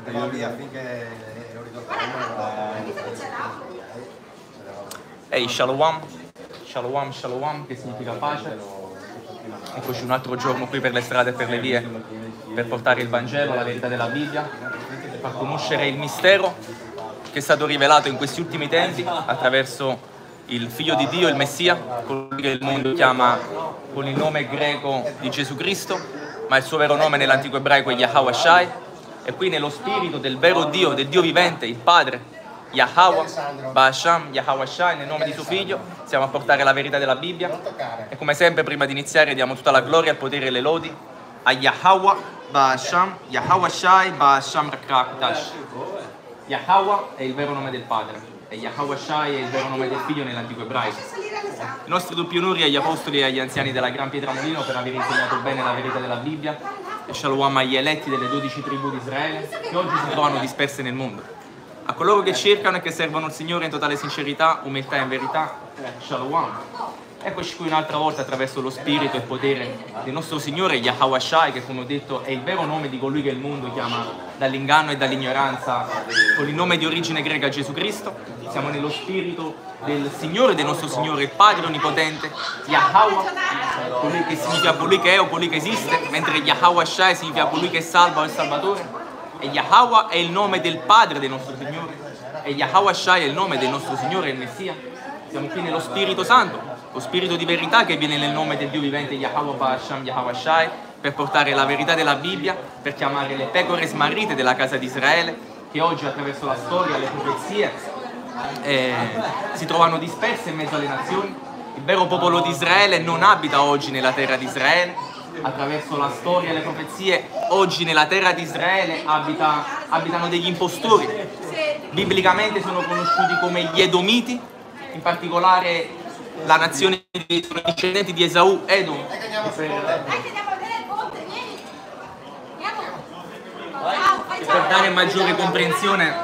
va via finché lo Ehi, shalom, shalom, shalom, che significa pace. Eccoci un altro giorno qui per le strade e per le vie, per portare il Vangelo, la verità della Bibbia, per far conoscere il mistero che è stato rivelato in questi ultimi tempi attraverso il Figlio di Dio, il Messia, colui che il mondo chiama con il nome greco di Gesù Cristo, ma il suo vero nome nell'antico ebraico è Yahweh Shai, e qui nello spirito del vero Dio, del Dio vivente, il Padre, Yahweh, Ba'asham, Yahweh Shai, nel nome di suo Figlio, siamo a portare la verità della Bibbia. E come sempre, prima di iniziare, diamo tutta la gloria, il potere e le lodi a Yahweh, Ba'asham, Yahweh Shai, Ba'asham Rakrakutash. Yahweh è il vero nome del Padre e Yahweh Shai è il vero nome del Figlio nell'antico ebraico. I nostri doppi onori agli apostoli e agli anziani della Gran Pietramolino per aver insegnato bene la verità della Bibbia, e shalom agli eletti delle 12 tribù di Israele che oggi si trovano disperse nel mondo. A coloro che cercano e che servono il Signore in totale sincerità, umiltà e in verità, shalom. Eccoci qui un'altra volta attraverso lo spirito e il potere del nostro Signore Yahweh Shai, che come ho detto è il vero nome di colui che il mondo chiama dall'inganno e dall'ignoranza con il nome di origine greca Gesù Cristo. Siamo nello spirito del Signore, del nostro Signore, il Padre Onnipotente, Yahweh, colui che significa colui che è o colui che esiste, mentre Yahweh Shai significa colui che salva o il Salvatore. E Yahweh è il nome del Padre del nostro Signore, e Yahweh Shai è il nome del nostro Signore, il Messia. Siamo qui nello Spirito Santo, lo Spirito di verità che viene nel nome del Dio vivente Yahweh Ba'asham, Yahweh Shai, per portare la verità della Bibbia, per chiamare le pecore smarrite della casa di Israele, che oggi attraverso la storia, le profezie, si trovano disperse in mezzo alle nazioni. Il vero popolo di Israele non abita oggi nella terra di Israele. Attraverso la storia e le profezie, oggi nella terra di Israele abitano degli impostori. Biblicamente sono conosciuti come gli Edomiti, in particolare la nazione sono discendenti di Esau, Edom. Per dare maggiore comprensione,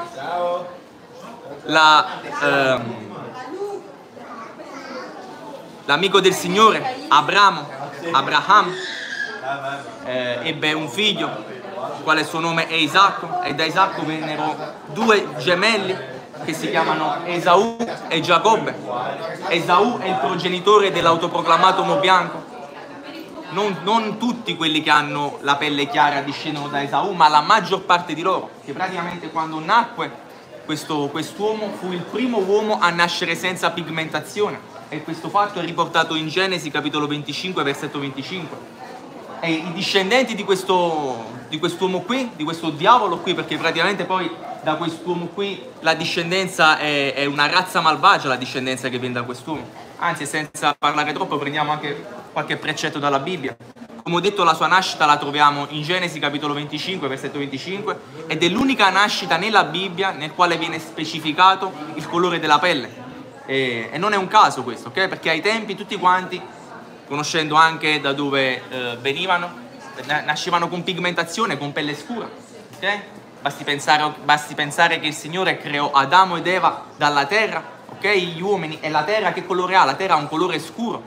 l'amico del Signore, Abraham, ebbe un figlio, il quale il suo nome è Isacco, e da Isacco vennero due gemelli che si chiamano Esau e Giacobbe. Esau è il progenitore dell'autoproclamato uomo bianco. Non tutti quelli che hanno la pelle chiara discendono da Esau, ma la maggior parte di loro, che praticamente quando nacque quest'uomo fu il primo uomo a nascere senza pigmentazione, e questo fatto è riportato in Genesi capitolo 25 versetto 25. E i discendenti di quest'uomo qui, di questo diavolo qui, perché praticamente poi da quest'uomo qui la discendenza è una razza malvagia, la discendenza che viene da quest'uomo. Anzi, senza parlare troppo, prendiamo anche qualche precetto dalla Bibbia. Come ho detto, la sua nascita la troviamo in Genesi capitolo 25 versetto 25, ed è l'unica nascita nella Bibbia nel quale viene specificato il colore della pelle. E non è un caso questo, ok? Perché ai tempi tutti quanti, conoscendo anche da dove venivano, nascevano con pigmentazione, con pelle scura, ok? Basti pensare che il Signore creò Adamo ed Eva dalla terra, ok? Gli uomini, e la terra che colore ha? La terra ha un colore scuro.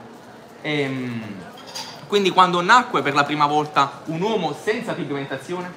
Quindi quando nacque per la prima volta un uomo senza pigmentazione,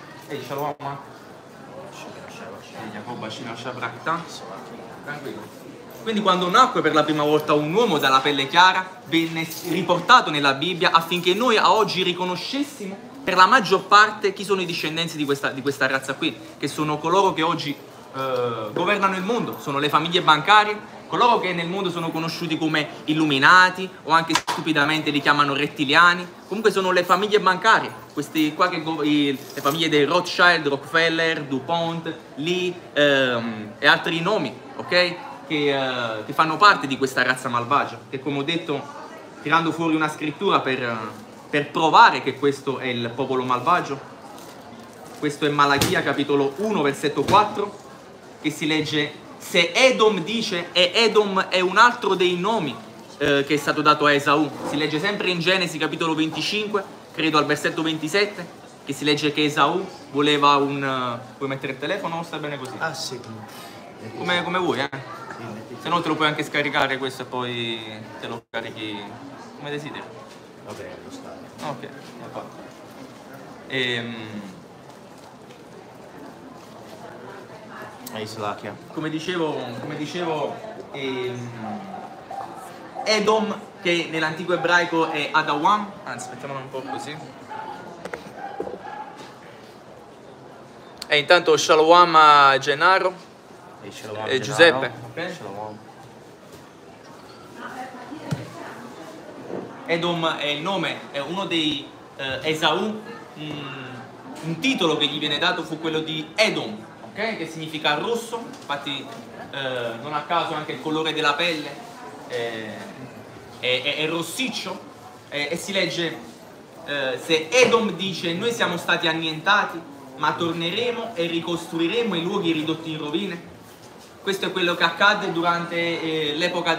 tranquillo. Quindi quando nacque per la prima volta un uomo dalla pelle chiara, venne riportato nella Bibbia affinché noi a oggi riconoscessimo per la maggior parte chi sono i discendenti di questa razza qui, che sono coloro che oggi governano il mondo, sono le famiglie bancarie, coloro che nel mondo sono conosciuti come illuminati, o anche stupidamente li chiamano rettiliani. Comunque sono le famiglie bancarie, questi qua le famiglie dei Rothschild, Rockefeller, DuPont, Lee e altri nomi, ok? Che fanno parte di questa razza malvagia, che, come ho detto, tirando fuori una scrittura per provare che questo è il popolo malvagio, questo è Malachia capitolo 1 versetto 4, che si legge: se Edom dice, e Edom è un altro dei nomi che è stato dato a Esau, si legge sempre in Genesi capitolo 25, credo al versetto 27, che si legge che Esau voleva puoi mettere il telefono o sta bene così? Ah sì. Come vuoi, se no te lo puoi anche scaricare questo e poi te lo carichi come desideri. Vabbè, lo sta. Ok, Islachia. Come dicevo, Edom, che nell'antico ebraico è Adawam, anzi mettiamolo un po' così. E intanto Shalom a Gennaro e Giuseppe. Okay. Edom è il nome, è uno dei Esau, un titolo che gli viene dato fu quello di Edom, okay? Che significa rosso, infatti non a caso anche il colore della pelle è rossiccio, e si legge se Edom dice noi siamo stati annientati ma torneremo e ricostruiremo i luoghi ridotti in rovine. Questo è quello che accadde durante l'epoca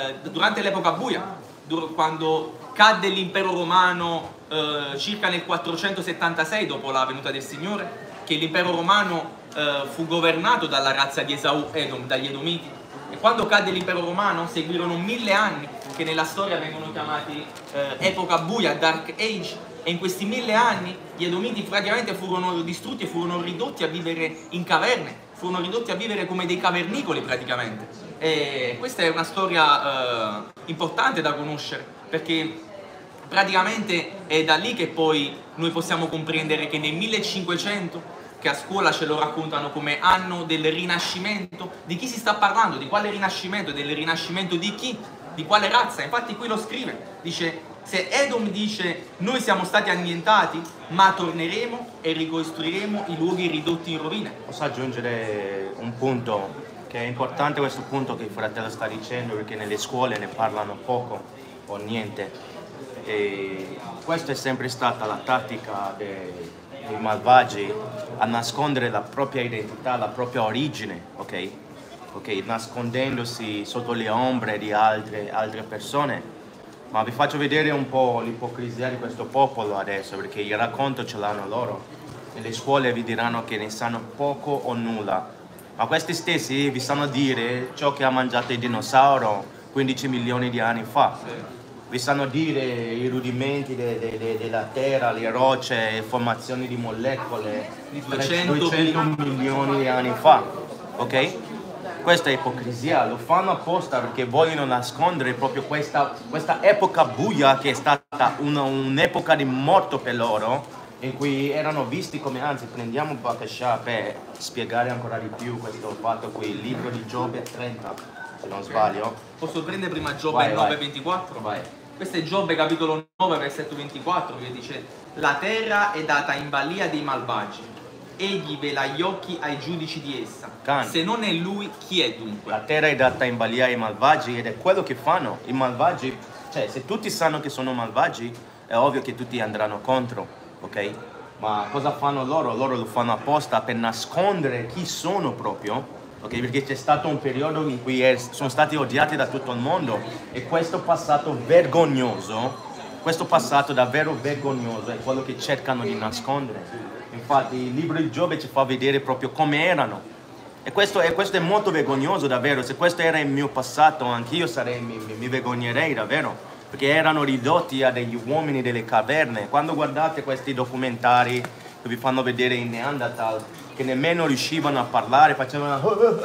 buia, quando cadde l'impero romano circa nel 476 dopo la venuta del Signore, che l'impero romano fu governato dalla razza di Esau, Edom, dagli Edomiti. E quando cadde l'impero romano seguirono 1000 anni che nella storia vengono chiamati epoca buia, Dark Age, e in questi 1000 anni gli Edomiti praticamente furono distrutti e furono ridotti a vivere in caverne, furono ridotti a vivere come dei cavernicoli praticamente. E questa è una storia importante da conoscere, perché praticamente è da lì che poi noi possiamo comprendere che nel 1500, che a scuola ce lo raccontano come anno del rinascimento, di chi si sta parlando? Di quale rinascimento? Del rinascimento di chi? Di quale razza? Infatti qui lo scrive, dice se Edom dice noi siamo stati annientati ma torneremo e ricostruiremo i luoghi ridotti in rovine. Posso aggiungere un punto che è importante, questo punto che il fratello sta dicendo, perché nelle scuole ne parlano poco o niente, e questa è sempre stata la tattica dei malvagi, a nascondere la propria identità, la propria origine, ok? Nascondendosi sotto le ombre di altre persone. Ma vi faccio vedere un po' l'ipocrisia di questo popolo adesso, perché il racconto ce l'hanno loro. Nelle scuole vi diranno che ne sanno poco o nulla, ma questi stessi vi sanno dire ciò che ha mangiato il dinosauro 15 milioni di anni fa. Vi sanno dire i rudimenti della terra, le rocce, le formazioni di molecole 200 milioni di anni fa, ok? Questa è ipocrisia, lo fanno apposta perché vogliono nascondere proprio questa epoca buia, che è stata un'epoca di morto per loro, in cui erano visti come, anzi prendiamo Bakasha per spiegare ancora di più questo fatto qui, il libro di Giobbe 30, se non sbaglio. Posso prendere prima Giobbe 9:24? Vai. Questo è Giobbe capitolo 9 versetto 24, che dice la terra è data in balia dei malvagi, egli vela gli occhi ai giudici di essa. Se non è lui, chi è dunque? La terra è data in balia ai malvagi, ed è quello che fanno i malvagi. Cioè, se tutti sanno che sono malvagi, è ovvio che tutti andranno contro, ok? Ma cosa fanno loro? Loro lo fanno apposta per nascondere chi sono proprio, ok? Perché c'è stato un periodo in cui sono stati odiati da tutto il mondo, e questo passato vergognoso, questo passato davvero vergognoso è quello che cercano di nascondere. Infatti il libro di Giobbe ci fa vedere proprio come erano, e questo è molto vergognoso davvero. Se questo era il mio passato, anch'io mi vergognerei davvero, perché erano ridotti a degli uomini delle caverne. Quando guardate questi documentari che vi fanno vedere in Neanderthal, che nemmeno riuscivano a parlare, facevano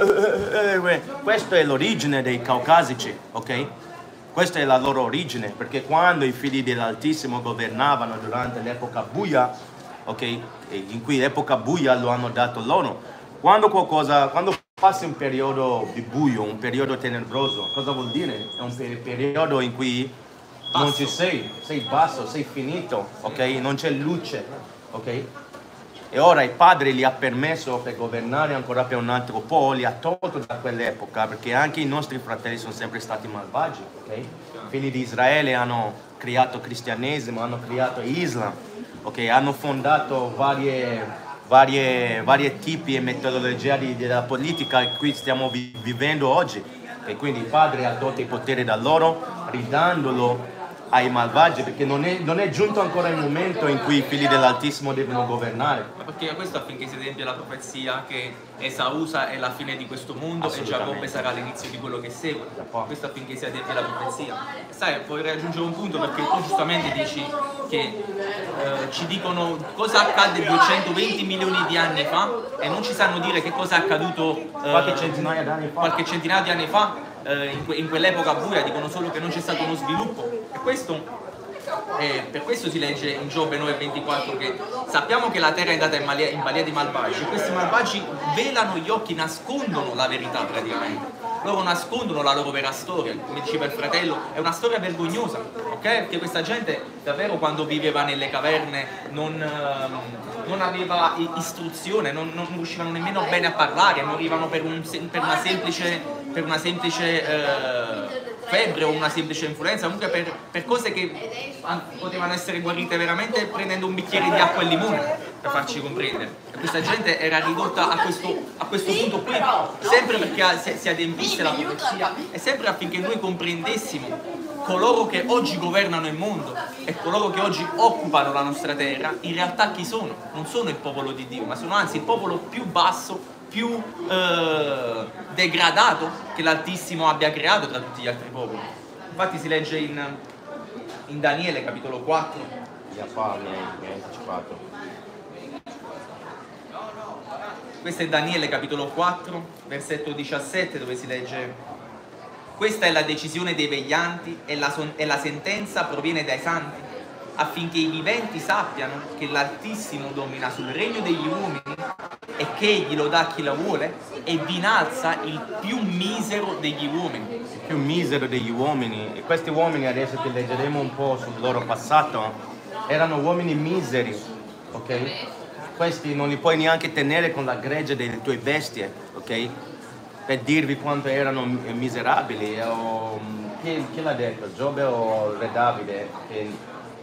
questa è l'origine dei caucasici, ok? Questa è la loro origine, perché quando i figli dell'Altissimo governavano durante l'epoca buia, ok? In cui l'epoca buia lo hanno dato loro. Quando passi un periodo di buio, un periodo tenebroso, cosa vuol dire? È un periodo in cui non ci sei basso, sei finito, ok? Non c'è luce, ok? E ora il Padre li ha permesso per governare ancora per un altro po', li ha tolto da quell'epoca, perché anche i nostri fratelli sono sempre stati malvagi, ok? I figli di Israele hanno creato cristianesimo, hanno creato Islam, ok? Hanno fondato varie tipi e metodologie della politica che qui stiamo vivendo oggi. E quindi il Padre ha tolto il potere da loro, ridandolo ai malvagi, perché non è giunto ancora il momento in cui i figli dell'Altissimo devono governare. Perché questo affinché si adempia la profezia che Esau è la fine di questo mondo e Giacobbe sarà l'inizio di quello che segue. Questo affinché si adempia la profezia. Sai, puoi raggiungere un punto perché tu giustamente dici che ci dicono cosa accadde 220 milioni di anni fa e non ci sanno dire che cosa è accaduto Qualche centinaia di anni fa. In quell'epoca buia dicono solo che non c'è stato uno sviluppo e questo per questo si legge in Giobbe 9,24 che sappiamo che la terra è andata in balia di malvagi e questi malvagi velano gli occhi, nascondono la verità praticamente. Loro nascondono la loro vera storia, come diceva il fratello, è una storia vergognosa, ok? Perché questa gente davvero quando viveva nelle caverne non aveva istruzione, non riuscivano nemmeno bene a parlare, morivano per una semplice febbre o una semplice influenza, comunque per cose che potevano essere guarite veramente prendendo un bicchiere di acqua e limone, per farci comprendere. E questa gente era ridotta a questo punto qui, sempre perché si adempisse la profezia e sempre affinché noi comprendessimo coloro che oggi governano il mondo e coloro che oggi occupano la nostra terra, in realtà chi sono? Non sono il popolo di Dio, ma sono anzi il popolo più basso, più degradato che l'Altissimo abbia creato tra tutti gli altri popoli. Infatti si legge in Daniele capitolo 4. Questo è Daniele capitolo 4, versetto 17, dove si legge: questa è la decisione dei veglianti e la sentenza proviene dai santi, affinché i viventi sappiano che l'Altissimo domina sul regno degli uomini e che egli lo dà a chi la vuole e vi innalza il più misero degli uomini. Il più misero degli uomini. E questi uomini, adesso che leggeremo un po' sul loro passato, erano uomini miseri, ok? Questi non li puoi neanche tenere con la gregge delle tue bestie, ok? Per dirvi quanto erano miserabili. Chi l'ha detto? Giobbe o Re Davide? Che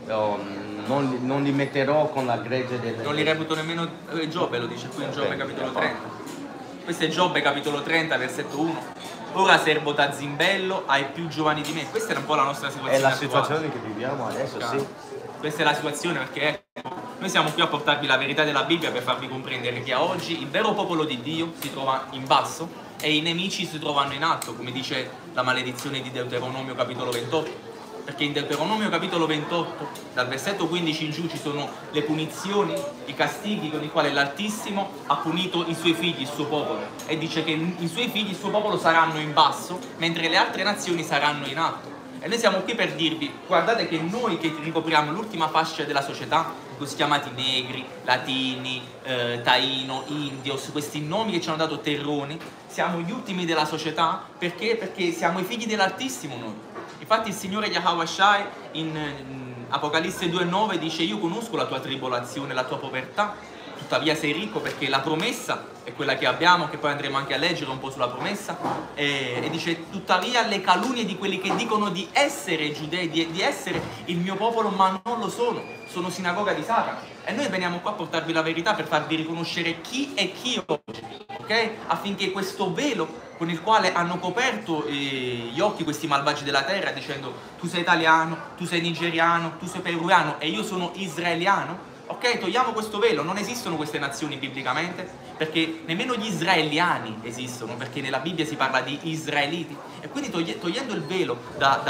non li metterò con la gregge delle... Non li reputo nemmeno Giobbe, lo dice qui in Giobbe capitolo 30. Questo è Giobbe capitolo 30 versetto 1. Ora servo da zimbello ai più giovani di me. Questa è un po' la nostra situazione. È la situazione che viviamo adesso, sì. Questa è la situazione perché noi siamo qui a portarvi la verità della Bibbia per farvi comprendere che a oggi il vero popolo di Dio si trova in basso e i nemici si trovano in alto, come dice la maledizione di Deuteronomio capitolo 28. Perché in Deuteronomio capitolo 28, dal versetto 15 in giù, ci sono le punizioni, i castighi con i quali l'Altissimo ha punito i suoi figli, il suo popolo. E dice che i suoi figli, il suo popolo saranno in basso, mentre le altre nazioni saranno in alto. E noi siamo qui per dirvi, guardate che noi che ricopriamo l'ultima fascia della società, così chiamati negri, latini, taino, indios, questi nomi che ci hanno dato terroni, siamo gli ultimi della società, perché? Perché siamo i figli dell'Altissimo noi. Infatti il Signore Yahweh Shai in Apocalisse 2,9 dice: io conosco la tua tribolazione, la tua povertà, tuttavia sei ricco, perché la promessa è quella che abbiamo, che poi andremo anche a leggere un po' sulla promessa, e dice: tuttavia le calunnie di quelli che dicono di essere giudei, di essere il mio popolo, ma non lo sono sinagoga di Satana. E noi veniamo qua a portarvi la verità per farvi riconoscere chi è chi oggi, ok? Affinché questo velo con il quale hanno coperto gli occhi questi malvagi della terra, dicendo: tu sei italiano, tu sei nigeriano, tu sei peruviano e io sono israeliano, ok? Togliamo questo velo. Non esistono queste nazioni biblicamente, perché nemmeno gli israeliani esistono, perché nella Bibbia si parla di israeliti. E quindi togliendo il velo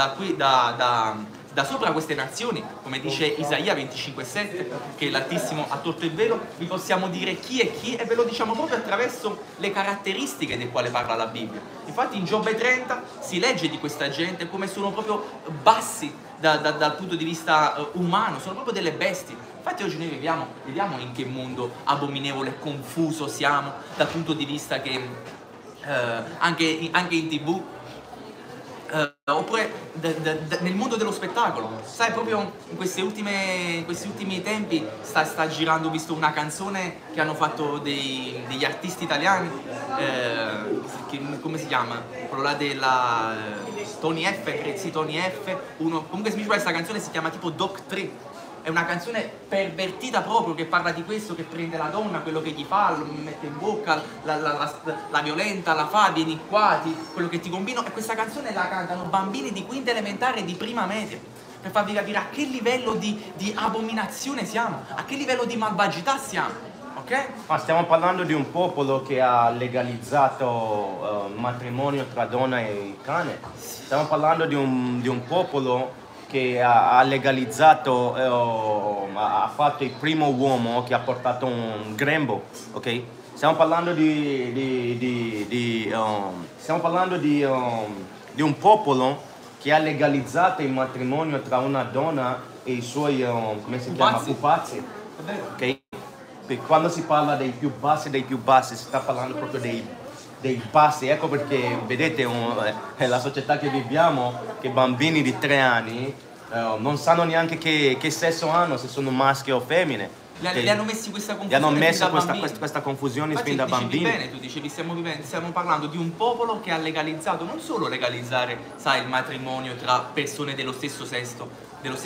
da sopra queste nazioni, come dice Isaia 25,7, che l'Altissimo ha tolto il velo, vi possiamo dire chi è chi, e ve lo diciamo proprio attraverso le caratteristiche del quale parla la Bibbia. Infatti in Giobbe 30 si legge di questa gente come sono proprio bassi dal punto di vista umano, sono proprio delle bestie. Infatti oggi noi vediamo in che mondo abominevole e confuso siamo, dal punto di vista che anche in TV, oppure nel mondo dello spettacolo, sai, proprio in questi ultimi tempi sta girando, ho visto una canzone che hanno fatto degli artisti italiani, come si chiama? Quello là della Tony F, sì, Tony F, comunque questa canzone si chiama tipo Doc 3. È una canzone pervertita proprio, che parla di questo, che prende la donna, quello che gli fa, lo mette in bocca, la violenta, la fa, vieni qua, quello che ti combino. E questa canzone la cantano bambini di quinta elementare e di prima media. per farvi capire a che livello di abominazione siamo, a che livello di malvagità siamo. Okay? Ma stiamo parlando di un popolo che ha legalizzato matrimonio tra donna e cane. Stiamo parlando di un popolo che ha legalizzato, ha fatto il primo uomo che ha portato un grembo, ok? Stiamo parlando di un popolo che ha legalizzato il matrimonio tra una donna e i suoi, come si chiama? Pupazzi. Ok? Quando si parla dei più bassi, si sta parlando proprio dei bassi. Ecco perché, vedete, la società che viviamo, che bambini di 3 anni non sanno neanche che sesso hanno, se sono maschi o femmine. Li hanno messi questa confusione. Gli hanno messo questa confusione fin da bambini. Bene, tu dicevi, stiamo parlando di un popolo che ha legalizzato, non solo legalizzare, sai, il matrimonio tra persone dello stesso sesso,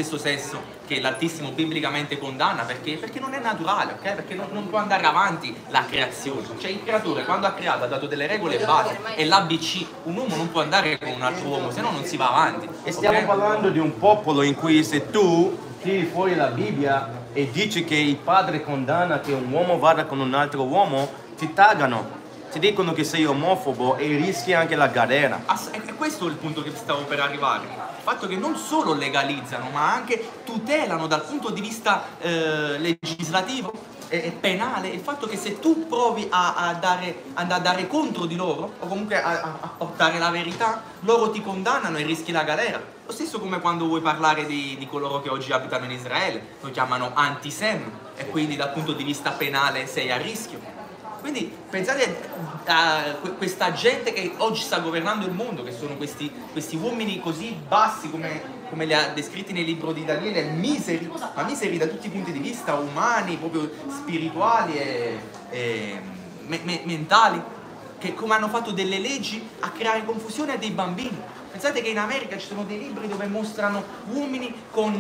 che l'Altissimo biblicamente condanna, perché non è naturale, ok? Perché non può andare avanti la creazione. Cioè il creatore quando ha creato ha dato delle regole base e l'ABC, un uomo non può andare con un altro uomo, se no non si va avanti. E stiamo parlando di un popolo in cui se tu tiri fuori la Bibbia e dici che il padre condanna che un uomo vada con un altro uomo, ti taggano, ti dicono che sei omofobo e rischi anche la galera. E questo è il punto che stavo per arrivare. Il fatto che non solo legalizzano, ma anche tutelano dal punto di vista legislativo e penale il fatto che se tu provi a dare contro di loro o comunque a portare la verità, loro ti condannano e rischi la galera. Lo stesso come quando vuoi parlare di coloro che oggi abitano in Israele, lo chiamano antisem e quindi dal punto di vista penale sei a rischio. Quindi pensate a questa gente che oggi sta governando il mondo, che sono questi uomini così bassi come li ha descritti nel libro di Daniele, miseri, ma miseri da tutti i punti di vista, umani, proprio spirituali e mentali, che come hanno fatto delle leggi a creare confusione a dei bambini. Pensate che in America ci sono dei libri dove mostrano uomini con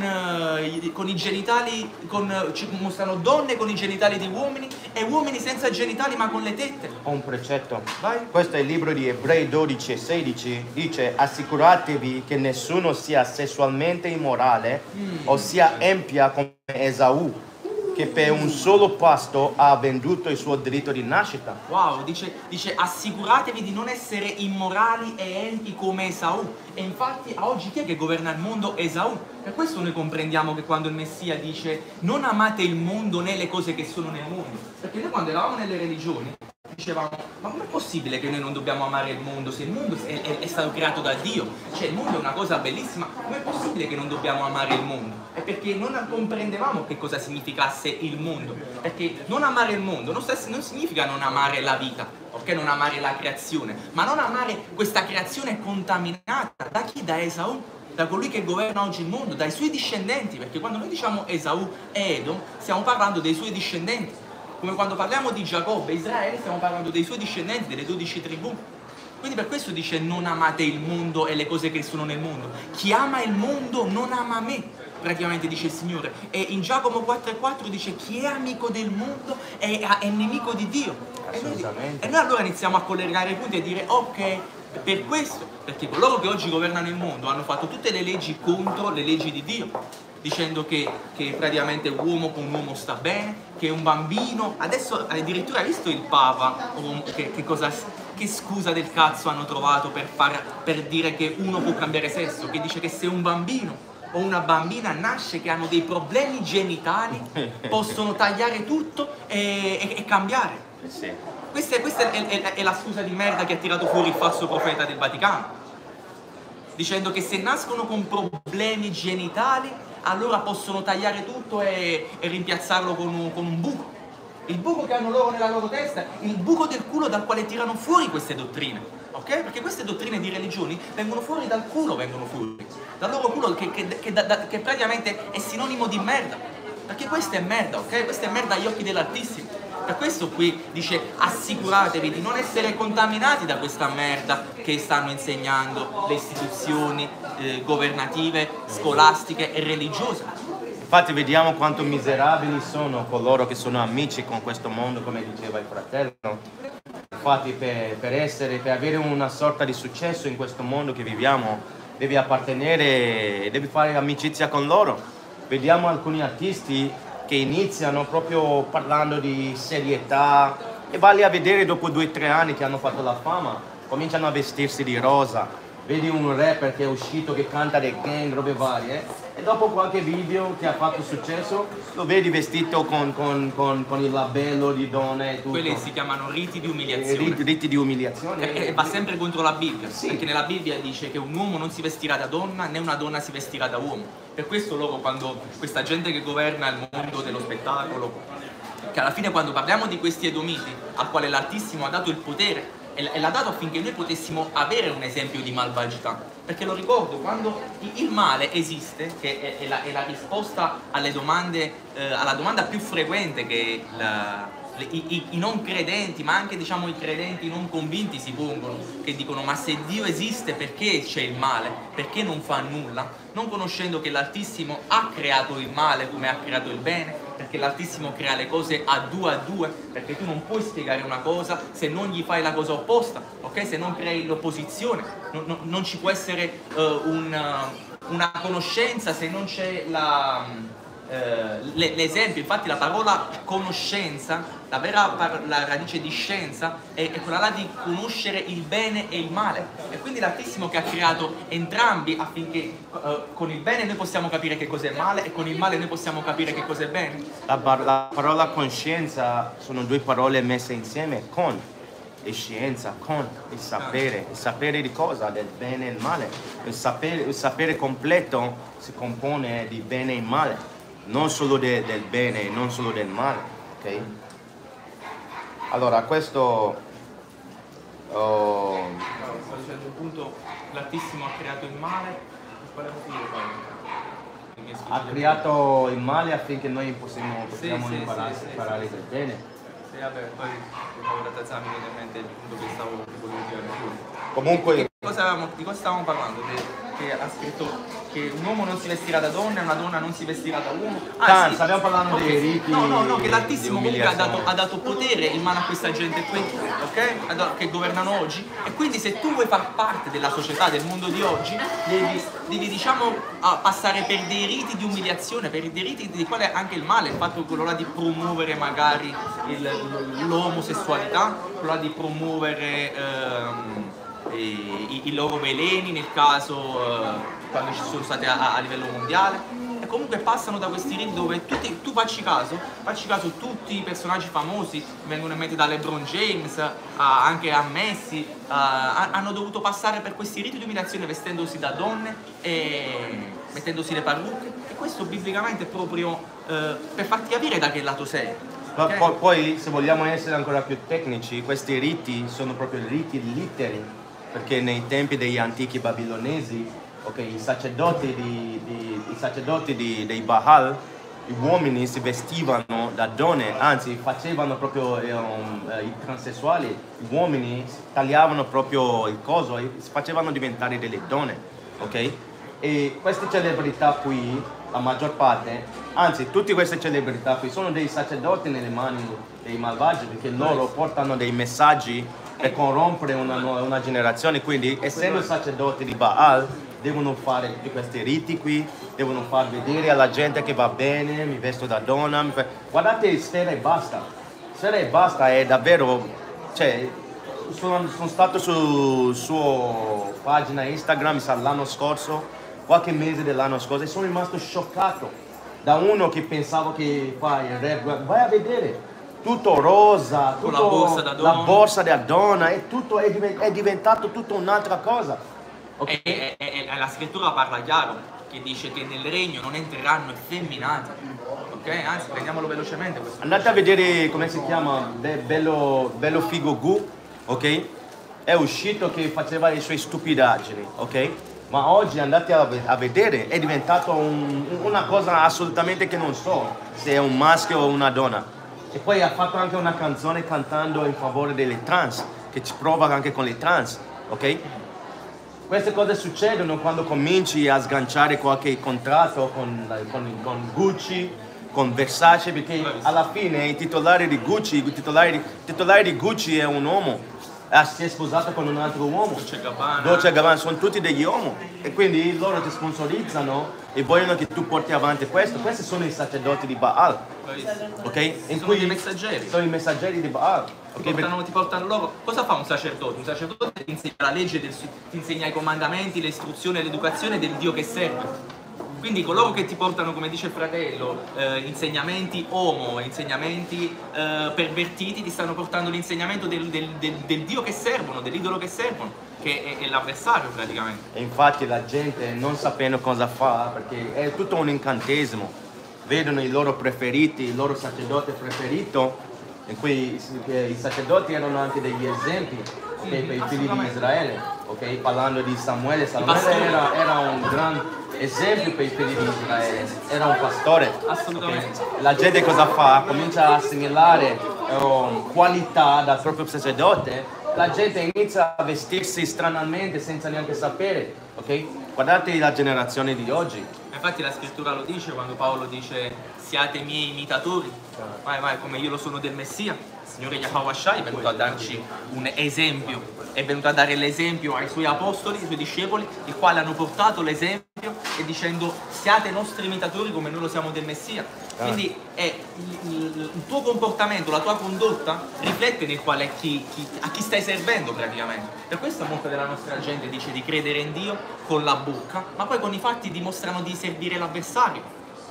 i genitali, mostrano donne con i genitali di uomini e uomini senza genitali ma con le tette. Ho un precetto. Vai. Questo è il libro di Ebrei 12:16. Dice: assicuratevi che nessuno sia sessualmente immorale o sia empia come Esaù, che per un solo pasto ha venduto il suo diritto di nascita. Wow, dice assicuratevi di non essere immorali e empi come Esaù. E infatti a oggi chi è che governa il mondo? Esaù. Per questo noi comprendiamo che quando il Messia dice non amate il mondo né le cose che sono nel mondo, perché noi quando eravamo nelle religioni dicevamo, ma com'è possibile che noi non dobbiamo amare il mondo se il mondo è stato creato da Dio? Cioè il mondo è una cosa bellissima, com'è possibile che non dobbiamo amare il mondo? È perché non comprendevamo che cosa significasse il mondo, perché non amare il mondo non significa non amare la vita, ok? Non amare la creazione, ma non amare questa creazione contaminata da chi? Da Esaù, da colui che governa oggi il mondo, dai suoi discendenti, perché quando noi diciamo Esaù e Edom stiamo parlando dei suoi discendenti. Come quando parliamo di Giacobbe e Israele stiamo parlando dei suoi discendenti, delle 12 tribù. Quindi per questo dice non amate il mondo e le cose che sono nel mondo. Chi ama il mondo non ama me, praticamente dice il Signore. E in Giacomo 4,4 dice chi è amico del mondo è nemico di Dio. Assolutamente. E noi allora iniziamo a collegare i punti e dire ok, per questo, perché coloro che oggi governano il mondo hanno fatto tutte le leggi contro le leggi di Dio, dicendo che praticamente uomo con uomo sta bene, che un bambino, adesso addirittura hai visto il Papa, che scusa del cazzo hanno trovato per dire che uno può cambiare sesso, che dice che se un bambino o una bambina nasce che hanno dei problemi genitali possono tagliare tutto e cambiare. Sì. Questa è la scusa di merda che ha tirato fuori il falso profeta del Vaticano, dicendo che se nascono con problemi genitali allora possono tagliare tutto e rimpiazzarlo con un buco. Il buco che hanno loro nella loro testa, il buco del culo dal quale tirano fuori queste dottrine, ok? Perché queste dottrine di religioni vengono fuori dal culo, dal loro culo che praticamente è sinonimo di merda, perché questa è merda, ok? Questa è merda agli occhi dell'Altissimo. Per questo qui dice assicuratevi di non essere contaminati da questa merda che stanno insegnando le istituzioni governative, scolastiche e religiose. Infatti vediamo quanto miserabili sono coloro che sono amici con questo mondo, come diceva il fratello. Infatti per avere una sorta di successo in questo mondo che viviamo devi appartenere, devi fare amicizia con loro. Vediamo alcuni artisti che iniziano proprio parlando di serietà e vale a vedere dopo 2 o 3 anni che hanno fatto la fama, cominciano a vestirsi di rosa. Vedi un rapper che è uscito che canta dei gang, robe varie, e dopo qualche video che ha fatto successo lo vedi vestito con il labello di donna e tutto. Quelli si chiamano riti di umiliazione. Riti di umiliazione. E va sempre contro la Bibbia, Sì. perché nella Bibbia dice che un uomo non si vestirà da donna né una donna si vestirà da uomo. Per questo loro, quando questa gente che governa il mondo dello spettacolo, che alla fine quando parliamo di questi Edomiti, al quale l'Altissimo ha dato il potere, e l'ha dato affinché noi potessimo avere un esempio di malvagità, perché lo ricordo, quando il male esiste, che è la risposta alle domande, alla domanda più frequente che i non credenti, ma anche diciamo i credenti non convinti si pongono, che dicono: ma se Dio esiste perché c'è il male? Perché non fa nulla? Non conoscendo che l'Altissimo ha creato il male come ha creato il bene, perché l'Altissimo crea le cose a due, perché tu non puoi spiegare una cosa se non gli fai la cosa opposta, ok? Se non crei l'opposizione, non ci può essere una conoscenza se non c'è l'esempio. Infatti la parola conoscenza, la radice di scienza è quella là di conoscere il bene e il male, e quindi l'Altissimo che ha creato entrambi affinché con il bene noi possiamo capire che cos'è male e con il male noi possiamo capire che cos'è bene. La parola coscienza sono 2 parole messe insieme, con e scienza, con il sapere di cosa? Del bene e il male. Il sapere completo si compone di bene e male, non solo del bene, non solo del male, ok? Allora, questo... Stavo dicendo appunto, l'Altissimo ha creato il male, quale motivo poi? Ha creato il male affinché noi possiamo Sì, imparare del bene. Sì, vabbè, poi ora mi viene in mente il punto che volevo dire. Comunque... Di cosa stavamo parlando? Che ha scritto che un uomo non si vestirà da donna e una donna non si vestirà da uomo. Sì. Stiamo parlando dei riti. No, che l'Altissimo comunque ha dato potere in mano a questa gente qui, ok? Che governano oggi. E quindi se tu vuoi far parte della società, del mondo di oggi, devi diciamo passare per dei riti di umiliazione, per dei riti di quale anche il male, il fatto quello là di promuovere magari l'omosessualità, quello là di promuovere i loro veleni nel caso quando ci sono stati a livello mondiale, e comunque passano da questi riti dove tu facci caso tutti i personaggi famosi, vengono in mente da LeBron James anche a Messi, hanno dovuto passare per questi riti di umiliazione vestendosi da donne e mettendosi le parrucche, e questo biblicamente è proprio per farti capire da che lato sei. Okay? Poi, se vogliamo essere ancora più tecnici, questi riti sono proprio riti litteri, perché nei tempi degli antichi babilonesi, okay, i sacerdoti dei Baal, gli uomini si vestivano da donne, anzi facevano proprio i transessuali, gli uomini tagliavano proprio il coso e si facevano diventare delle donne, ok? E queste celebrità qui, la maggior parte, anzi tutte queste celebrità qui sono dei sacerdoti nelle mani dei malvagi, perché loro portano dei messaggi per corrompere una generazione, quindi essendo sacerdoti di Baal devono fare tutti questi riti qui, devono far vedere alla gente che va bene, mi vesto da donna, guardate Sfera e Basta è davvero, cioè sono stato sul suo pagina Instagram l'anno scorso, qualche mese dell'anno scorso, e sono rimasto scioccato da uno che pensavo che fa il rap, vai a vedere tutto rosa, tutto, la borsa da donna, e tutto è diventato tutto un'altra cosa. Okay. E la scrittura parla chiaro, che dice che nel regno non entreranno effeminati, ok? Anzi, prendiamolo velocemente questo. Andate a vedere come si chiama, Bello Figo Gu, ok? È uscito che faceva le sue stupidaggini, ok? Ma oggi andate a vedere, è diventato una cosa assolutamente che non so se è un maschio o una donna. E poi ha fatto anche una canzone cantando in favore delle trans, che ci prova anche con le trans, ok? Queste cose succedono quando cominci a sganciare qualche contratto con Gucci, con Versace, perché alla fine il titolare di Gucci è un uomo, si è sposato con un altro uomo. Gabbana. Dolce e Gabbana sono tutti degli uomini e quindi loro ti sponsorizzano e vogliono che tu porti avanti questo. Questi sono i sacerdoti di Baal, ok? Sono dei messaggeri. Sono i messaggeri di Baal. Ti portano loro. Cosa fa un sacerdote? Un sacerdote ti insegna la legge, ti insegna i comandamenti, le istruzioni e l'educazione del Dio che serve. Quindi coloro che ti portano, come dice il fratello, insegnamenti omo, insegnamenti pervertiti, ti stanno portando l'insegnamento del Dio che servono, dell'idolo che servono, che è l'avversario praticamente. E infatti la gente non sapendo cosa fa, perché è tutto un incantesimo, vedono i loro preferiti, il loro sacerdote preferito, in cui i sacerdoti erano anche degli esempi per i figli di Israele, ok? Parlando di Samuele era un gran esempio per i figli di Israele, era un pastore. Assolutamente. Okay? La gente cosa fa? Comincia a assimilare qualità dal proprio sacerdote, la gente inizia a vestirsi stranamente senza neanche sapere, ok? Guardate la generazione di oggi. Infatti la scrittura lo dice quando Paolo dice siate miei imitatori, vai, come io lo sono del Messia. Il Signore Yahweh Shai è venuto a darci un esempio, è venuto a dare l'esempio ai suoi apostoli, ai suoi discepoli, i quali hanno portato l'esempio e dicendo siate nostri imitatori come noi lo siamo del Messia. Quindi il tuo comportamento, la tua condotta riflette nel quale a chi stai servendo praticamente. Per questo molta della nostra gente dice di credere in Dio con la bocca, ma poi con i fatti dimostrano di servire l'avversario.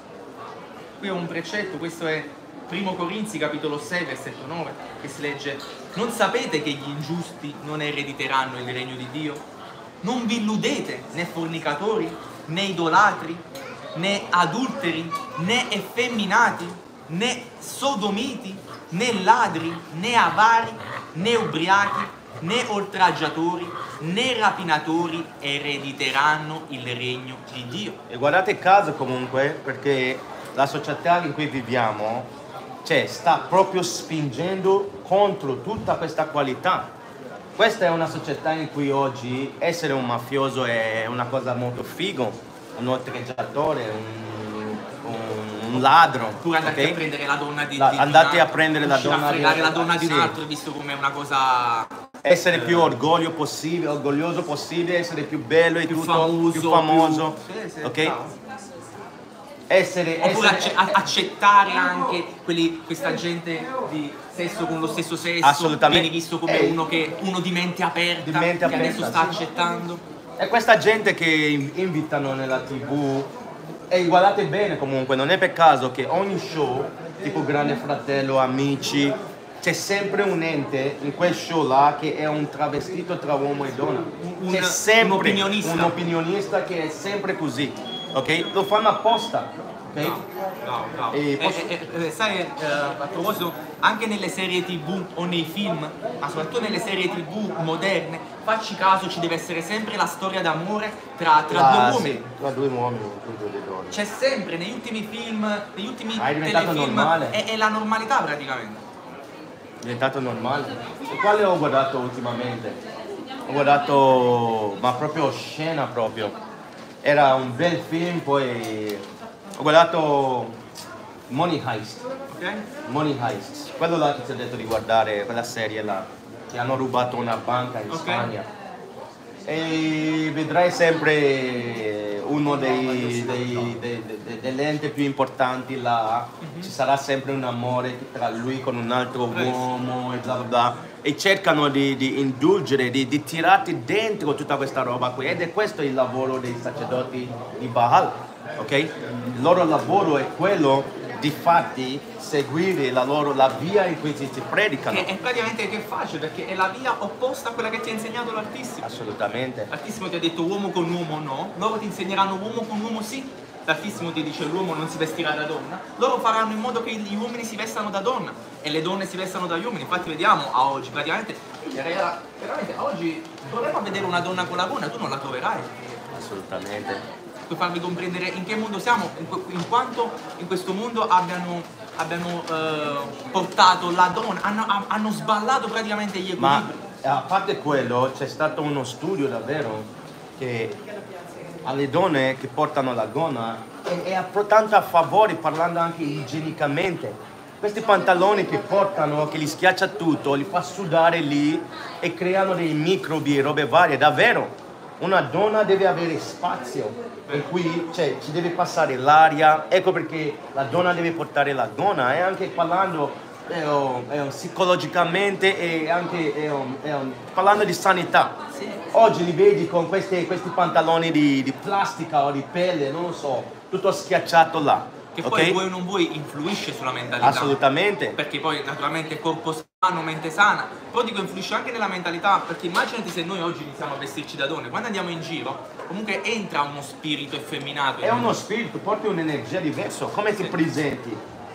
Qui è un precetto, questo è 1 Corinzi capitolo 6 versetto 9, che si legge: non sapete che gli ingiusti non erediteranno il regno di Dio? Non vi illudete, né fornicatori, né idolatri, né adulteri, né effeminati, né sodomiti, né ladri, né avari, né ubriachi, né oltraggiatori, né rapinatori erediteranno il regno di Dio. E guardate caso comunque, perché la società in cui viviamo sta proprio spingendo contro tutta questa qualità. Questa è una società in cui oggi essere un mafioso è una cosa molto figo, un oltraggiatore, un ladro. Pure andate a prendere la donna di andate a prendere la donna a fregare la donna di un altro, visto come una cosa. Essere più orgoglioso possibile, essere più bello e più tutto, più famoso. Sì, ok? Oppure accettare anche questa gente di sesso con lo stesso sesso, assolutamente, viene visto come uno di mente aperta, che adesso sta accettando. E questa gente che invitano nella TV, e guardate bene comunque, non è per caso che ogni show, tipo Grande Fratello, Amici, c'è sempre un ente in quel show là che è un travestito tra uomo e donna. C'è sempre un opinionista che è sempre così, ok? Lo fanno apposta, ok? No. Sai, a proposito, anche nelle serie TV o nei film, ma soprattutto nelle serie TV moderne, facci caso, ci deve essere sempre la storia d'amore tra due uomini. Sì, tra due uomini, due donne. C'è sempre, negli ultimi film, negli ultimi è diventato telefilm, normale. È la normalità praticamente. È diventato normale. E quale ho guardato ultimamente? Ho guardato, ma proprio scena proprio. Era un bel film, poi ho guardato Money Heist. Ok? Money Heist. Quello là che ti ho detto di guardare, quella serie là, che hanno rubato una banca in Spagna. E vedrai sempre uno delle enti più importanti là, ci sarà sempre un amore tra lui con un altro uomo e bla bla bla, e cercano di indulgere, di tirarti dentro tutta questa roba qui, ed è questo il lavoro dei sacerdoti di Baal, ok? Il loro lavoro è quello di fatti seguire la via in cui si predicano. Che è praticamente che è facile, perché è la via opposta a quella che ti ha insegnato l'Altissimo. Assolutamente. L'Altissimo ti ha detto uomo con uomo no, loro ti insegneranno uomo con uomo sì. L'Altissimo ti dice l'uomo non si vestirà da donna, loro faranno in modo che gli uomini si vestano da donna e le donne si vestano da uomini. Infatti vediamo a oggi, praticamente a oggi proviamo a vedere una donna con la gonna, tu non la troverai. Assolutamente. Per farvi comprendere in che mondo siamo, in quanto in questo mondo abbiano portato la donna, hanno sballato praticamente gli equilibri. Ma a parte quello, c'è stato uno studio davvero che alle donne che portano la gonna è tanto a favore, parlando anche igienicamente, questi pantaloni che portano, che li schiaccia tutto, li fa sudare lì e creano dei microbi e robe varie, davvero. Una donna deve avere spazio in cui ci deve passare l'aria, ecco perché la donna deve portare la donna, e anche parlando psicologicamente e anche parlando di sanità. Oggi li vedi con questi pantaloni di plastica o di pelle, non lo so, tutto schiacciato là. Che poi vuoi o non vuoi influisce sulla mentalità. Assolutamente. Perché poi naturalmente corpo sano, mente sana, però dico influisce anche nella mentalità, perché immaginati se noi oggi iniziamo a vestirci da donne, quando andiamo in giro comunque entra uno spirito effeminato. È uno spirito, porti un'energia diversa, come ti presenti?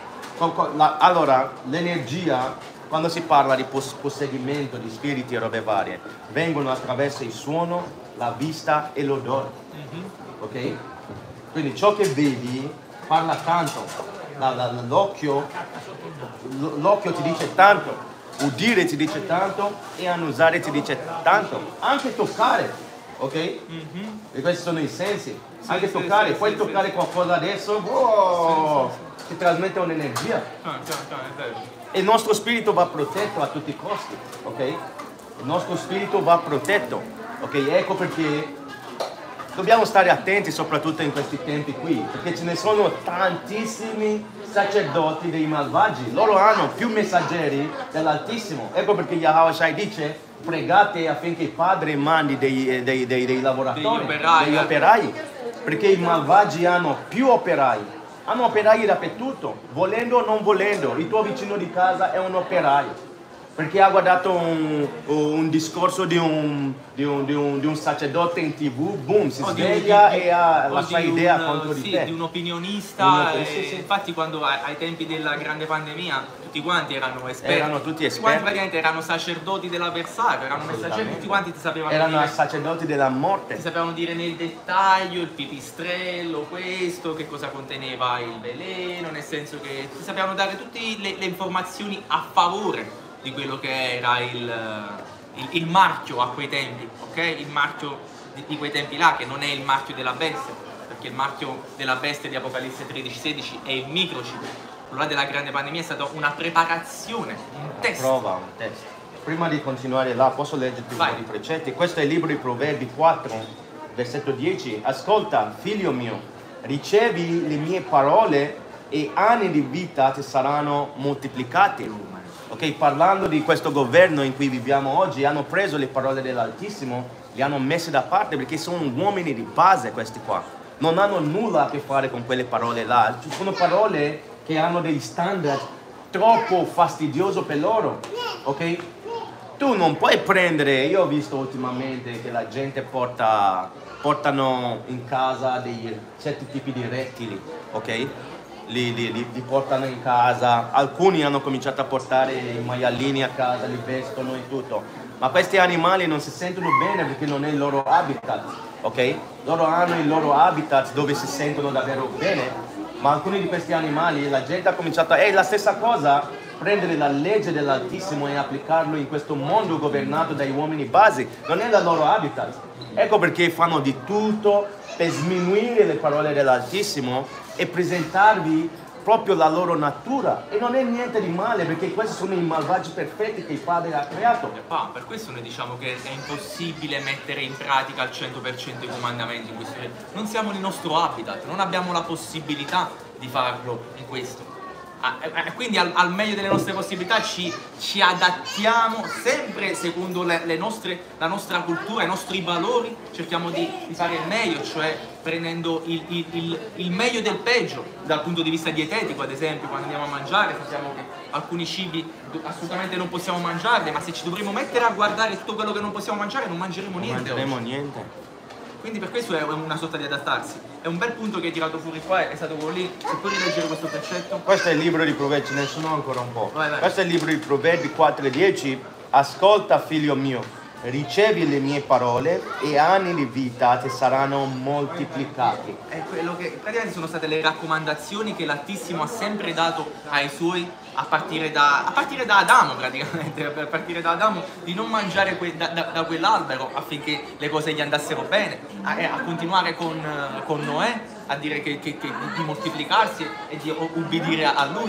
Allora, l'energia, quando si parla di possedimento di spiriti e robe varie, vengono attraverso il suono, la vista e l'odore. Ok? Quindi ciò che vedi parla tanto, l'occhio ti dice tanto, udire ti dice tanto e annusare ti dice tanto, anche toccare, ok? E questi sono i sensi, anche toccare, puoi toccare qualcosa adesso, ti trasmette un'energia. E il nostro spirito va protetto a tutti i costi, ok? Il nostro spirito va protetto, ok? Ecco perché dobbiamo stare attenti soprattutto in questi tempi qui, perché ce ne sono tantissimi sacerdoti dei malvagi, loro hanno più messaggeri dell'Altissimo, ecco perché Yahweh Shai dice pregate affinché il Padre mandi dei lavoratori, degli operai, perché i malvagi hanno più operai. Hanno operai dappertutto, volendo o non volendo, il tuo vicino di casa è un operaio. Perché ha guardato un discorso di un sacerdote in TV, boom, si sveglia e ha la sua idea contro di te. Di un opinionista, infatti quando ai tempi della grande pandemia tutti quanti erano esperti. Erano tutti esperti. Tutti quanti praticamente erano sacerdoti dell'avversario, erano messaggeri, tutti quanti ti sapevano erano dire. sacerdoti della morte. Ti sapevano dire nel dettaglio il pipistrello, questo, che cosa conteneva il veleno, nel senso che ti sapevano dare tutte le informazioni a favore di quello che era il marchio a quei tempi, ok? Il marchio di quei tempi là, che non è il marchio della bestia, perché il marchio della bestia di Apocalisse 13-16 è il microchip. Quello là della grande pandemia è stata una preparazione, un test. Prova, un test. Prima di continuare là, posso leggerti un po' di precetti? Questo è il libro di Proverbi 4, versetto 10. Ascolta, figlio mio, ricevi le mie parole e anni di vita ti saranno moltiplicati. Ok, parlando di questo governo in cui viviamo oggi, hanno preso le parole dell'Altissimo, le hanno messe da parte perché sono uomini di base questi qua. Non hanno nulla a che fare con quelle parole là. Ci sono parole che hanno degli standard troppo fastidiosi per loro, ok? Tu non puoi prendere, io ho visto ultimamente che la gente portano in casa dei certi tipi di rettili, ok? Li portano in casa, alcuni hanno cominciato a portare i maialini a casa, li vestono e tutto, ma questi animali non si sentono bene perché non è il loro habitat, ok? Loro hanno il loro habitat dove si sentono davvero bene, ma alcuni di questi animali, la gente ha cominciato è la stessa cosa, prendere la legge dell'Altissimo e applicarlo in questo mondo governato dai uomini basi, non è il loro habitat. Ecco perché fanno di tutto per sminuire le parole dell'Altissimo e presentarvi proprio la loro natura, e non è niente di male perché questi sono i malvagi perfetti che il Padre ha creato. Per questo noi diciamo che è impossibile mettere in pratica al 100% i comandamenti in questo momento. Non siamo nel nostro habitat, non abbiamo la possibilità di farlo in questo. Quindi al meglio delle nostre possibilità ci adattiamo sempre secondo la nostra cultura, i nostri valori, cerchiamo di fare il meglio, cioè prendendo il meglio del peggio dal punto di vista dietetico. Ad esempio, quando andiamo a mangiare sappiamo che alcuni cibi assolutamente non possiamo mangiarli, ma se ci dovremo mettere a guardare tutto quello che non possiamo mangiare non mangeremo niente. Non mangeremo niente. Quindi per questo è una sorta di adattarsi. È un bel punto che hai tirato fuori qua, è stato quello lì. Se puoi rileggere questo precetto. Questo è il libro di Proverbi, ce ne sono ancora un po'. Vai. Questo è il libro di Proverbi 4:10. Ascolta, figlio mio, ricevi le mie parole e anni di vita ti saranno moltiplicati. È quello che praticamente sono state le raccomandazioni che l'Altissimo ha sempre dato ai suoi a partire da Adamo, praticamente, a partire da Adamo, di non mangiare da quell'albero affinché le cose gli andassero bene, a continuare con Noè, a dire di moltiplicarsi e di ubbidire a lui.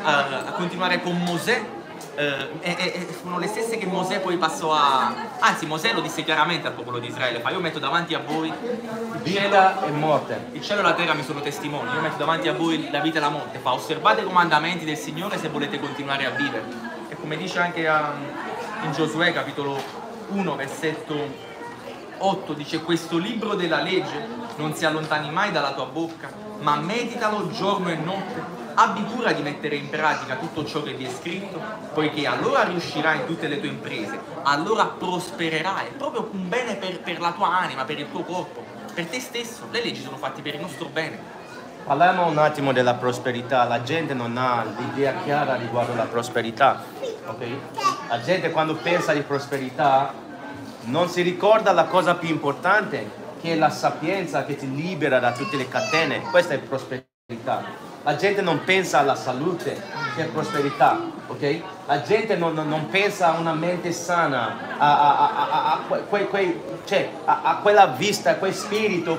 a continuare con Mosè, sono le stesse che Mosè poi passò a... Anzi, Mosè lo disse chiaramente al popolo di Israele, fa: io metto davanti a voi vita e morte. il cielo e la terra mi sono testimoni, io metto davanti a voi la vita e la morte, fa: osservate i comandamenti del Signore se volete continuare a vivere. E come dice anche in Giosuè capitolo 1 versetto 8, dice: questo libro della legge non si allontani mai dalla tua bocca, ma meditalo giorno e notte, abbi cura di mettere in pratica tutto ciò che vi è scritto, poiché allora riuscirai in tutte le tue imprese, allora prospererai. È proprio un bene per la tua anima, per il tuo corpo, per te stesso. Le leggi sono fatte per il nostro bene. Parliamo un attimo della prosperità. La gente non ha l'idea chiara riguardo la prosperità, ok? La gente quando pensa di prosperità non si ricorda la cosa più importante, che è la sapienza che ti libera da tutte le catene. Questa è prosperità. La gente non pensa alla salute, che è prosperità, ok? La gente non pensa a una mente sana, a quella vista, a quel spirito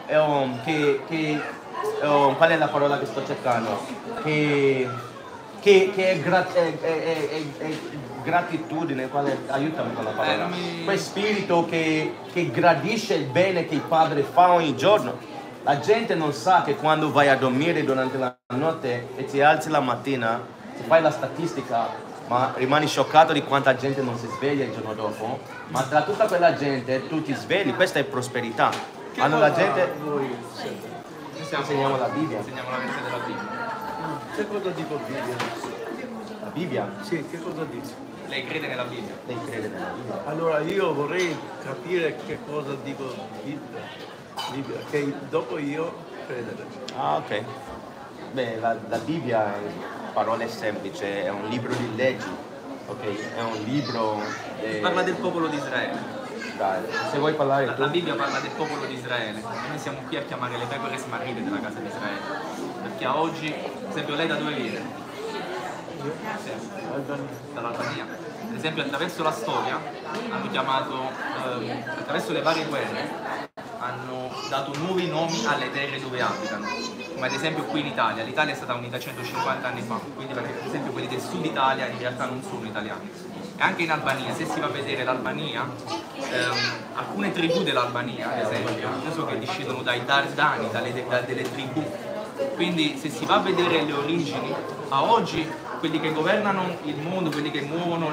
qual è la parola che sto cercando? Che è gratitudine, aiutami con la parola. Quel spirito che gradisce il bene che il Padre fa ogni giorno. La gente non sa che quando vai a dormire durante la notte e ti alzi la mattina, se fai la statistica, ma rimani scioccato di quanta gente non si sveglia il giorno dopo, ma tra tutta quella gente tu ti svegli. Questa è prosperità. Quando la gente... Voi insegniamo la Bibbia. Insegniamo la verità della Bibbia. che cosa dico Bibbia? La Bibbia? Sì, che cosa dice? Lei crede nella Bibbia? Lei crede nella Bibbia? Allora io vorrei capire che cosa dico Bibbia, che dopo io credere. Ah, ok. Beh, la Bibbia, in parole semplici, è un libro di leggi, ok? È un libro... Parla del popolo di Israele. Dai, se vuoi parlare tu... La Bibbia parla del popolo di Israele. E noi siamo qui a chiamare le pecore smarrite della casa di Israele. Perché a oggi, ad esempio, lei da dove viene? Sì, dall'Albania. Ad esempio, attraverso la storia hanno chiamato, attraverso le varie guerre, hanno dato nuovi nomi alle terre dove abitano, come ad esempio qui in Italia. L'Italia è stata unita 150 anni fa, quindi per esempio quelli del sud Italia in realtà non sono italiani. E anche in Albania, se si va a vedere l'Albania, alcune tribù dell'Albania, ad esempio, io so che discendono dai Dardani, delle tribù. Quindi se si va a vedere le origini, a oggi quelli che governano il mondo, quelli che muovono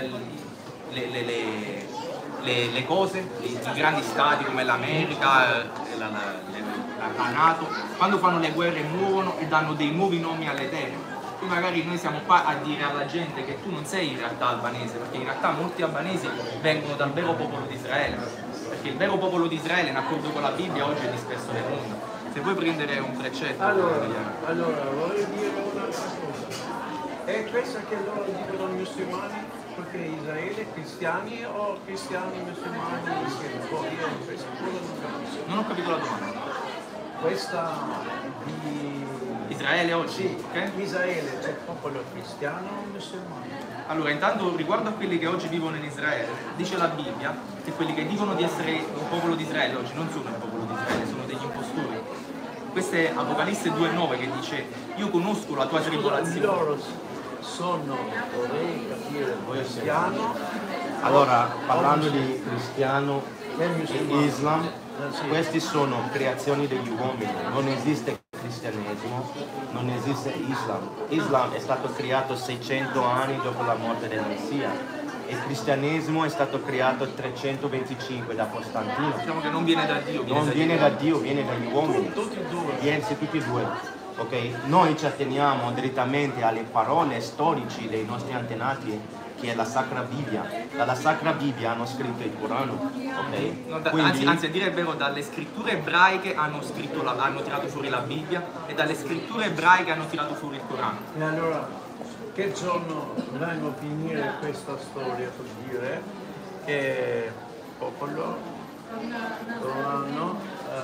le cose, i grandi stati come l'America, la NATO, quando fanno le guerre muovono e danno dei nuovi nomi alle terre. Qui magari noi siamo qua a dire alla gente che tu non sei in realtà albanese, perché in realtà molti albanesi vengono dal vero popolo di Israele, perché il vero popolo di Israele, in accordo con la Bibbia, oggi è disperso nel mondo. Se vuoi prendere un precetto... Allora vorrei dire un'altra cosa. È questa che loro dicono musulmani, perché Israele cristiani o cristiani musulmani insieme? Poi io questa cosa non capisco. Non ho capito la domanda. Questa di... Israele oggi? Sì, Ok? Israele c'è popolo cristiano o musulmano? Allora, intanto riguardo a quelli che oggi vivono in Israele, dice la Bibbia che quelli che dicono di essere il popolo di Israele oggi non sono il popolo di Israele, sono degli impostori. Questo è Apocalisse 2,9 che dice: io conosco la tua tribolazione. Loro sono, vorrei capire, cristiano. Allora, parlando di cristiano e musulmano. Islam, Sì. questi sono creazioni degli uomini, non esiste cristianesimo, non esiste Islam. Islam è stato creato 600 anni dopo la morte del Messia e il cristianesimo è stato creato 325 da Costantino. Diciamo che non viene da Dio, Non viene da Dio, viene dagli uomini. Tutti e due. Tutti e due. Okay? Noi ci atteniamo direttamente alle parole storici dei nostri antenati, che è la Sacra Bibbia. Dalla Sacra Bibbia hanno scritto il Corano. Okay? No, Quindi, anzi, a dire il vero, dalle scritture ebraiche hanno tirato fuori la Bibbia e dalle scritture ebraiche hanno tirato fuori il Corano. E allora, che giorno vengo a finire questa storia per dire che il popolo dovranno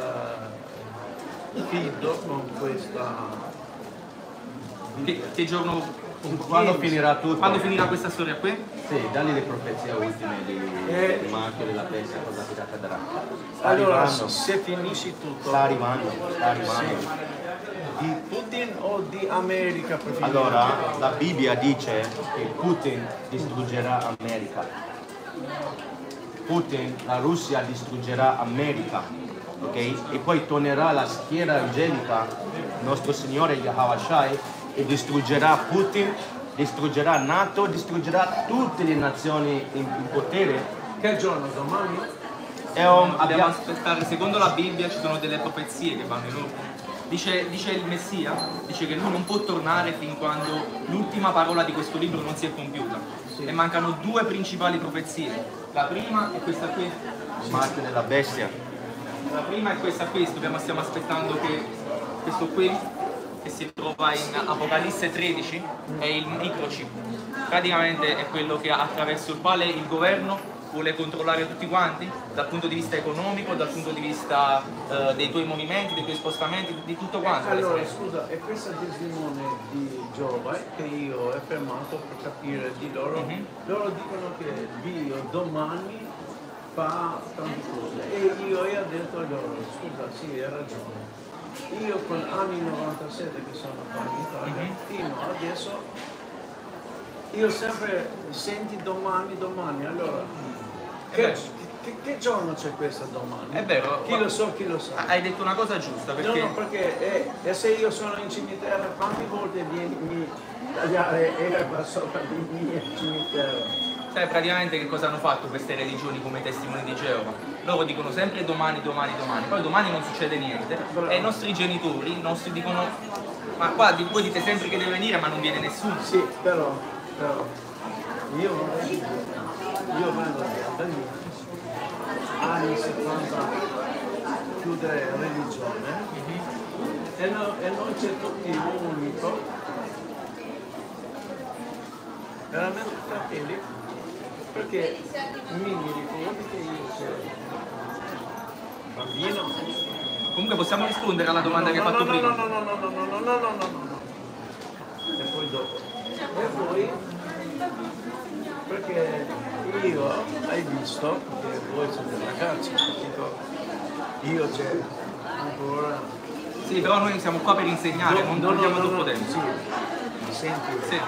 fido con questa... Che giorno? quando finirà tutto? Quando finirà questa storia qui? Sì, dagli le profezie ultime di Marchio della Peste, cosa ti accadrà. Allora, arrivando. se finisci tutto... Sta arrivando. Di Putin o di America preferita? Allora, la Bibbia dice che Putin distruggerà America. Putin, la Russia distruggerà America, ok? E poi tornerà la schiera angelica, nostro Signore Yahweh Shai, e distruggerà Putin, distruggerà NATO, distruggerà tutte le nazioni in potere. Che giorno? Domani? Dobbiamo aspettare, secondo la Bibbia ci sono delle profezie che vanno in ordine. Dice il Messia, dice che lui non può tornare fin quando l'ultima parola di questo libro non si è compiuta. Sì. E mancano due principali profezie. La prima è questa qui. Marchio della bestia. La prima è questa qui, stiamo aspettando che questo qui, che si trova in Apocalisse 13, è il microchip. Praticamente è quello che attraverso il quale il governo vuole controllare tutti quanti, dal punto di vista economico, dal punto di vista dei tuoi movimenti, dei tuoi spostamenti, di tutto quanto. Allora, scusa, è questa testimone di Giova che io ho fermato per capire di loro. Loro dicono che Dio domani fa tante cose e io ho detto a loro, scusa, sì, hai ragione. Io con anni 97 che sono qua in Italia, fino adesso, io sempre senti domani, allora... Che giorno c'è questa domani? È vero. Chi lo sa, chi lo sa. Hai detto una cosa giusta, perché... No, perché se io sono in cimitero, quante volte vieni a tagliare erba sopra il mio cimitero? Sai praticamente che cosa hanno fatto queste religioni come testimoni di Geova? Loro dicono sempre domani, poi domani non succede niente. E i nostri genitori, dicono, ma qua voi dite sempre che deve venire ma non viene nessuno. Sì, però io vengo dagli anni 70 chiudere religione e non c'è tutti unico, veramente fratelli, perché mi ricordo che io ero bambino. Comunque possiamo rispondere alla domanda che hai fatto prima? No. E poi dopo. E poi, perché io, hai visto, che voi siete ragazzi, capito? Io c'è ancora... Sì, però noi siamo qua per insegnare, non abbiamo troppo tempo. Sì, mi senti? Sì.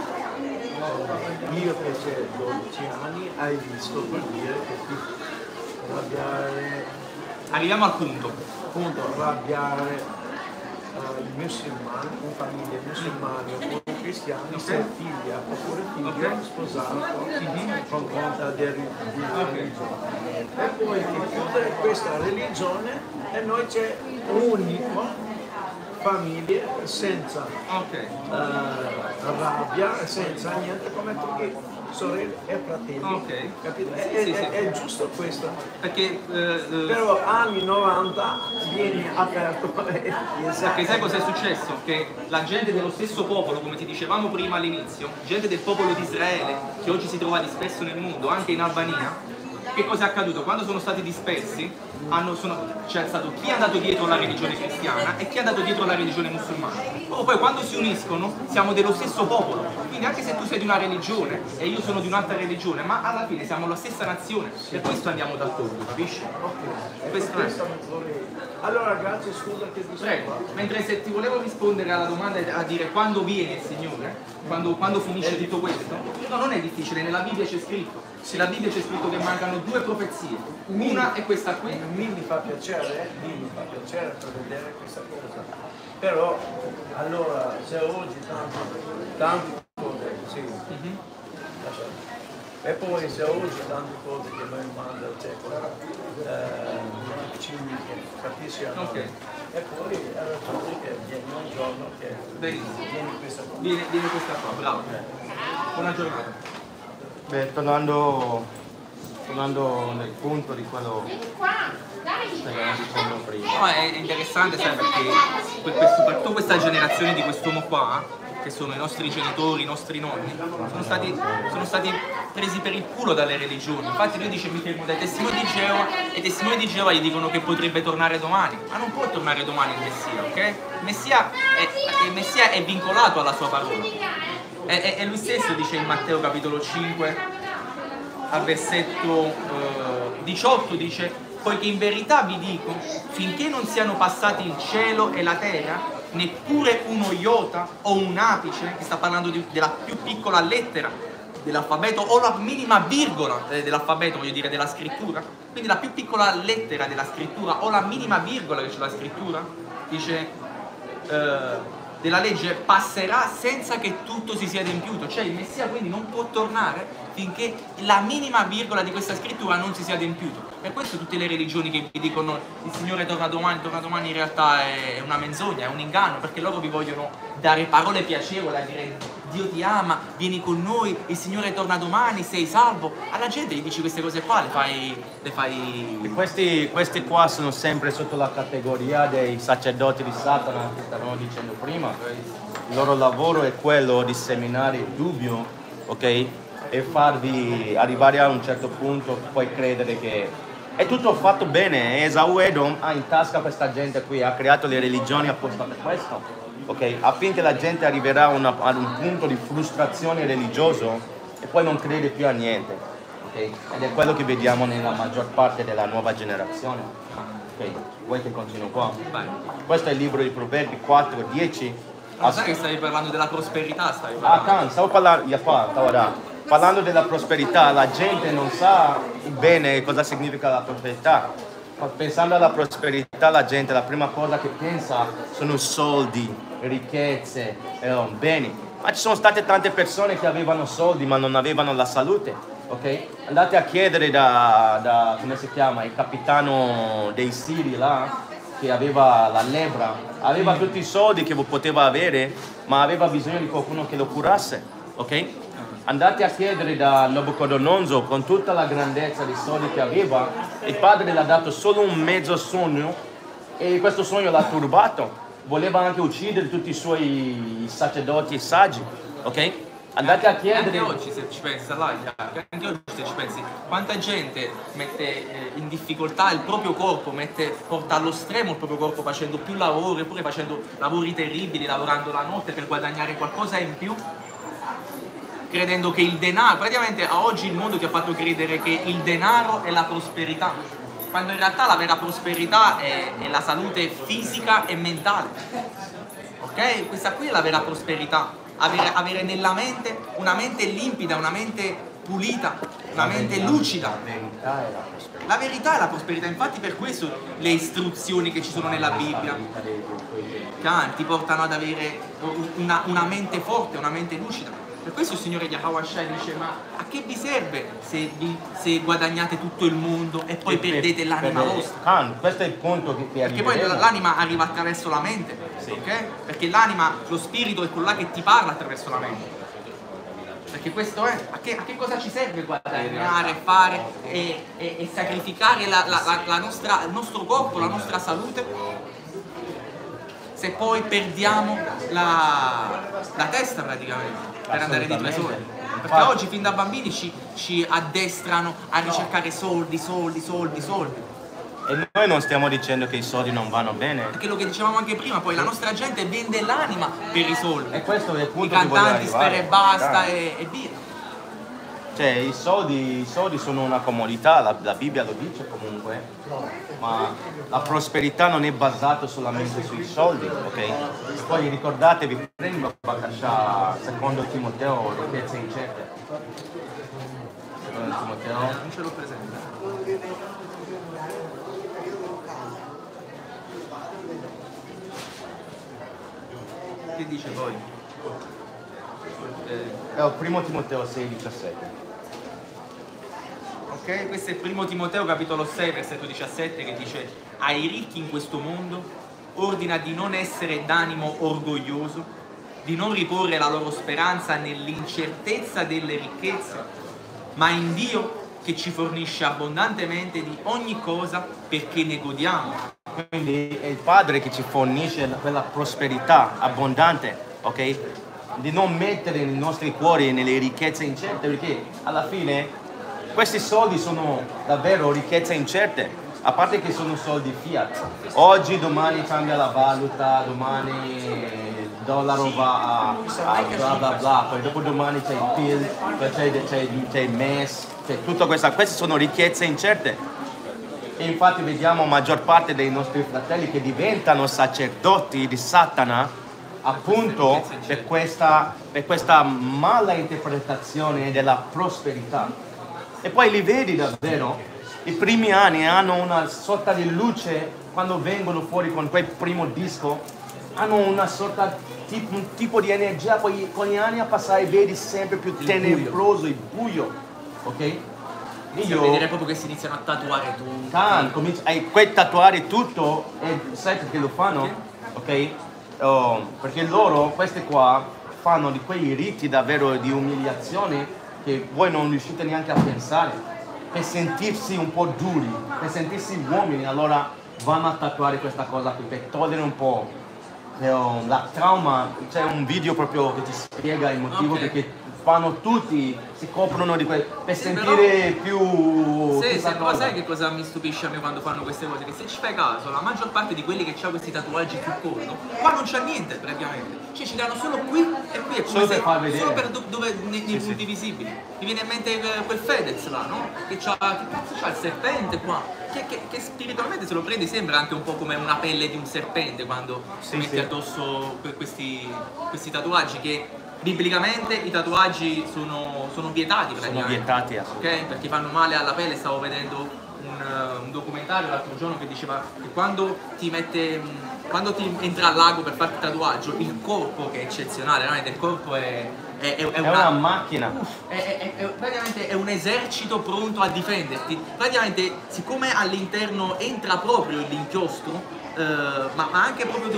Io che c'è 12 anni, hai visto per dire che arrabbiare... Arriviamo al punto. Appunto, arrabbiare i musulmani, con famiglie musulmane oppure cristiani, se figlia oppure figlio sposato con conta di religione. E poi che chiudere questa religione e noi c'è unico famiglie senza rabbia, senza niente, come tutti sorelle e fratelli. Capito? È giusto questo. Perché però anni 90 vieni aperto. Perché sai cosa è successo? Che la gente dello stesso popolo, come ti dicevamo prima all'inizio, gente del popolo di Israele, che oggi si trova disperso nel mondo, anche in Albania, che cosa è accaduto? Quando sono stati dispersi, c'è stato chi è andato dietro alla religione cristiana e chi è andato dietro alla religione musulmana. Poi quando si uniscono siamo dello stesso popolo, quindi anche se tu sei di una religione e io sono di un'altra religione, ma alla fine siamo la stessa nazione, per questo andiamo d'accordo, capisci? Questo è. Allora ragazzi, scusa che ti Prego, mentre se ti volevo rispondere alla domanda a dire quando viene il Signore, quando finisce tutto questo, no, non è difficile, nella Bibbia c'è scritto. Nella Bibbia c'è scritto che mancano due profezie, una è questa qui. Mi fa piacere per vedere questa cosa. Però, allora, se oggi tante cose, sì, e poi se oggi tante cose che noi manda, eccetera, capisci? E poi che viene un giorno che viene questa cosa. Viene questa qua, bravo. Buona giornata. Beh, tornando nel punto di quello che stavamo dicendo prima. No, è interessante, sai, perché soprattutto questa generazione di quest'uomo qua, che sono i nostri genitori, i nostri nonni, sono stati presi per il culo dalle religioni. Infatti lui dice mi fermo dai testimoni di Geova e i testimoni di Geova gli dicono che potrebbe tornare domani. Ma non può tornare domani il Messia, ok? Il Messia è vincolato alla sua parola. E lui stesso dice in Matteo capitolo 5 al versetto 18, dice: poiché in verità vi dico, finché non siano passati il cielo e la terra, neppure uno iota o un apice, che sta parlando della più piccola lettera dell'alfabeto o la minima virgola dell'alfabeto, voglio dire, della scrittura. Quindi la più piccola lettera della scrittura o la minima virgola che c'è la scrittura, dice della legge, passerà senza che tutto si sia adempiuto. Cioè il Messia quindi non può tornare finché la minima virgola di questa scrittura non si sia adempiuto. Per questo tutte le religioni che vi dicono il Signore torna domani in realtà è una menzogna, è un inganno, perché loro vi vogliono dare parole piacevoli, a dire Dio ti ama, vieni con noi, il Signore torna domani, sei salvo. Alla gente gli dici queste cose qua, le fai... Questi qua sono sempre sotto la categoria dei sacerdoti di Satana, che stavamo dicendo prima. Il loro lavoro è quello di seminare il dubbio, ok? E farvi arrivare a un certo punto, poi credere che è tutto fatto bene. Esau Edom ha in tasca questa gente qui, ha creato le religioni apposta per questo, ok? Affinché la gente arriverà ad un punto di frustrazione religioso e poi non crede più a niente, ok? Ed è quello che vediamo nella maggior parte della nuova generazione. Ok, vuoi che continuo qua? Vai. Questo è il libro di Proverbi 4, 10. Ma sai che stavi parlando della prosperità, stavi parlando? Stavo parlando della prosperità. La gente non sa bene cosa significa la prosperità. Pensando alla prosperità, la gente la prima cosa che pensa sono soldi, ricchezze, beni. Ma ci sono state tante persone che avevano soldi ma non avevano la salute, ok? Andate a chiedere da come si chiama, il capitano dei Siri là, che aveva la lebbra, aveva tutti i soldi che poteva avere, ma aveva bisogno di qualcuno che lo curasse, ok? Andate a chiedere da Nabucodonosor, con tutta la grandezza dei soldi che aveva, il padre le ha dato solo un mezzo sogno e questo sogno l'ha turbato. Voleva anche uccidere tutti i suoi sacerdoti e saggi, ok? Andate a chiedere... Anche oggi se ci pensi, anche oggi se ci pensi, quanta gente mette in difficoltà il proprio corpo, porta allo stremo il proprio corpo facendo più lavoro, eppure facendo lavori terribili, lavorando la notte per guadagnare qualcosa in più, credendo che il denaro, praticamente a oggi il mondo ti ha fatto credere che il denaro è la prosperità, quando in realtà la vera prosperità è la salute fisica e mentale, ok? Questa qui è la vera prosperità. Avere nella mente una mente limpida, una mente pulita, una mente lucida. La verità è la prosperità, infatti per questo le istruzioni che ci sono nella Bibbia ti portano ad avere una mente forte, una mente lucida. Per questo il Signore Yahweh Shai dice: ma a che vi serve se guadagnate tutto il mondo e poi perdete l'anima vostra? Questo è il punto che perché poi l'anima arriva attraverso la mente, sì. Ok? Perché l'anima, lo spirito è quello là che ti parla attraverso la mente. Perché questo è, a che cosa ci serve guadagnare, fare e sacrificare il nostro corpo, la nostra salute, se poi perdiamo la testa praticamente per andare dietro ai soldi? Perché oggi fin da bambini ci addestrano a ricercare soldi. E noi non stiamo dicendo che i soldi non vanno bene. Perché quello che dicevamo anche prima, poi la nostra gente vende l'anima per i soldi. E questo è il punto I cantanti Sfera Ebbasta e via. Cioè i soldi sono una comodità, la Bibbia lo dice comunque, ma la prosperità non è basata solamente sui soldi, ok? Poi ricordatevi, prima secondo Timoteo, ricchezze incerte. Secondo Timoteo. Non ce l'ho presente. Che dice poi? Primo Timoteo 6,17. Ok, questo è il primo Timoteo capitolo 6 versetto 17 che dice: ai ricchi in questo mondo ordina di non essere d'animo orgoglioso, di non riporre la loro speranza nell'incertezza delle ricchezze, ma in Dio che ci fornisce abbondantemente di ogni cosa perché ne godiamo. Quindi è il Padre che ci fornisce quella prosperità abbondante, ok? Di non mettere nei nostri cuori nelle ricchezze incerte, perché alla fine questi soldi sono davvero ricchezze incerte, a parte che sono soldi fiat. Oggi, domani cambia la valuta, domani il dollaro va a bla bla bla, poi dopo domani c'è il PIL, poi c'è il MES, c'è tutta queste sono ricchezze incerte. E infatti vediamo maggior parte dei nostri fratelli che diventano sacerdoti di Satana appunto per questa mala interpretazione della prosperità. E poi li vedi davvero, i primi anni hanno una sorta di luce quando vengono fuori con quel primo disco, hanno una sorta un tipo di energia, poi con gli anni a passare vedi sempre più tenebroso, il buio, ok? Io vedere proprio che si iniziano a tatuare tutto. Quel tatuare tutto, e sai perché lo fanno? Ok? Perché loro, questi qua, fanno di quei riti davvero di umiliazione che voi non riuscite neanche a pensare, per sentirsi un po' duri, per sentirsi uomini, allora vanno a tatuare questa cosa qui, per togliere un po' la trauma. C'è un video proprio che ti spiega il motivo perché fanno tutti, si coprono di per sentire più... Sì, però sai che cosa mi stupisce a me quando fanno queste cose? Che se ci fai caso, la maggior parte di quelli che hanno questi tatuaggi sul corpo, qua non c'è niente praticamente. Cioè ci danno solo qui e qui, è come solo per far vedere. Solo per dove nei punti visibili. Mi viene in mente quel Fedez là, no? Che cazzo c'ha il serpente qua? Che spiritualmente se lo prendi sembra anche un po' come una pelle di un serpente quando metti addosso questi tatuaggi che... Biblicamente i tatuaggi sono vietati praticamente. Sono vietati, ok? Perché fanno male alla pelle. Stavo vedendo un documentario l'altro giorno che diceva che quando ti entra al lago per farti il tatuaggio, il corpo che è eccezionale, veramente il corpo è una macchina. Praticamente è un esercito pronto a difenderti. Praticamente siccome all'interno entra proprio l'inchiostro, ma anche proprio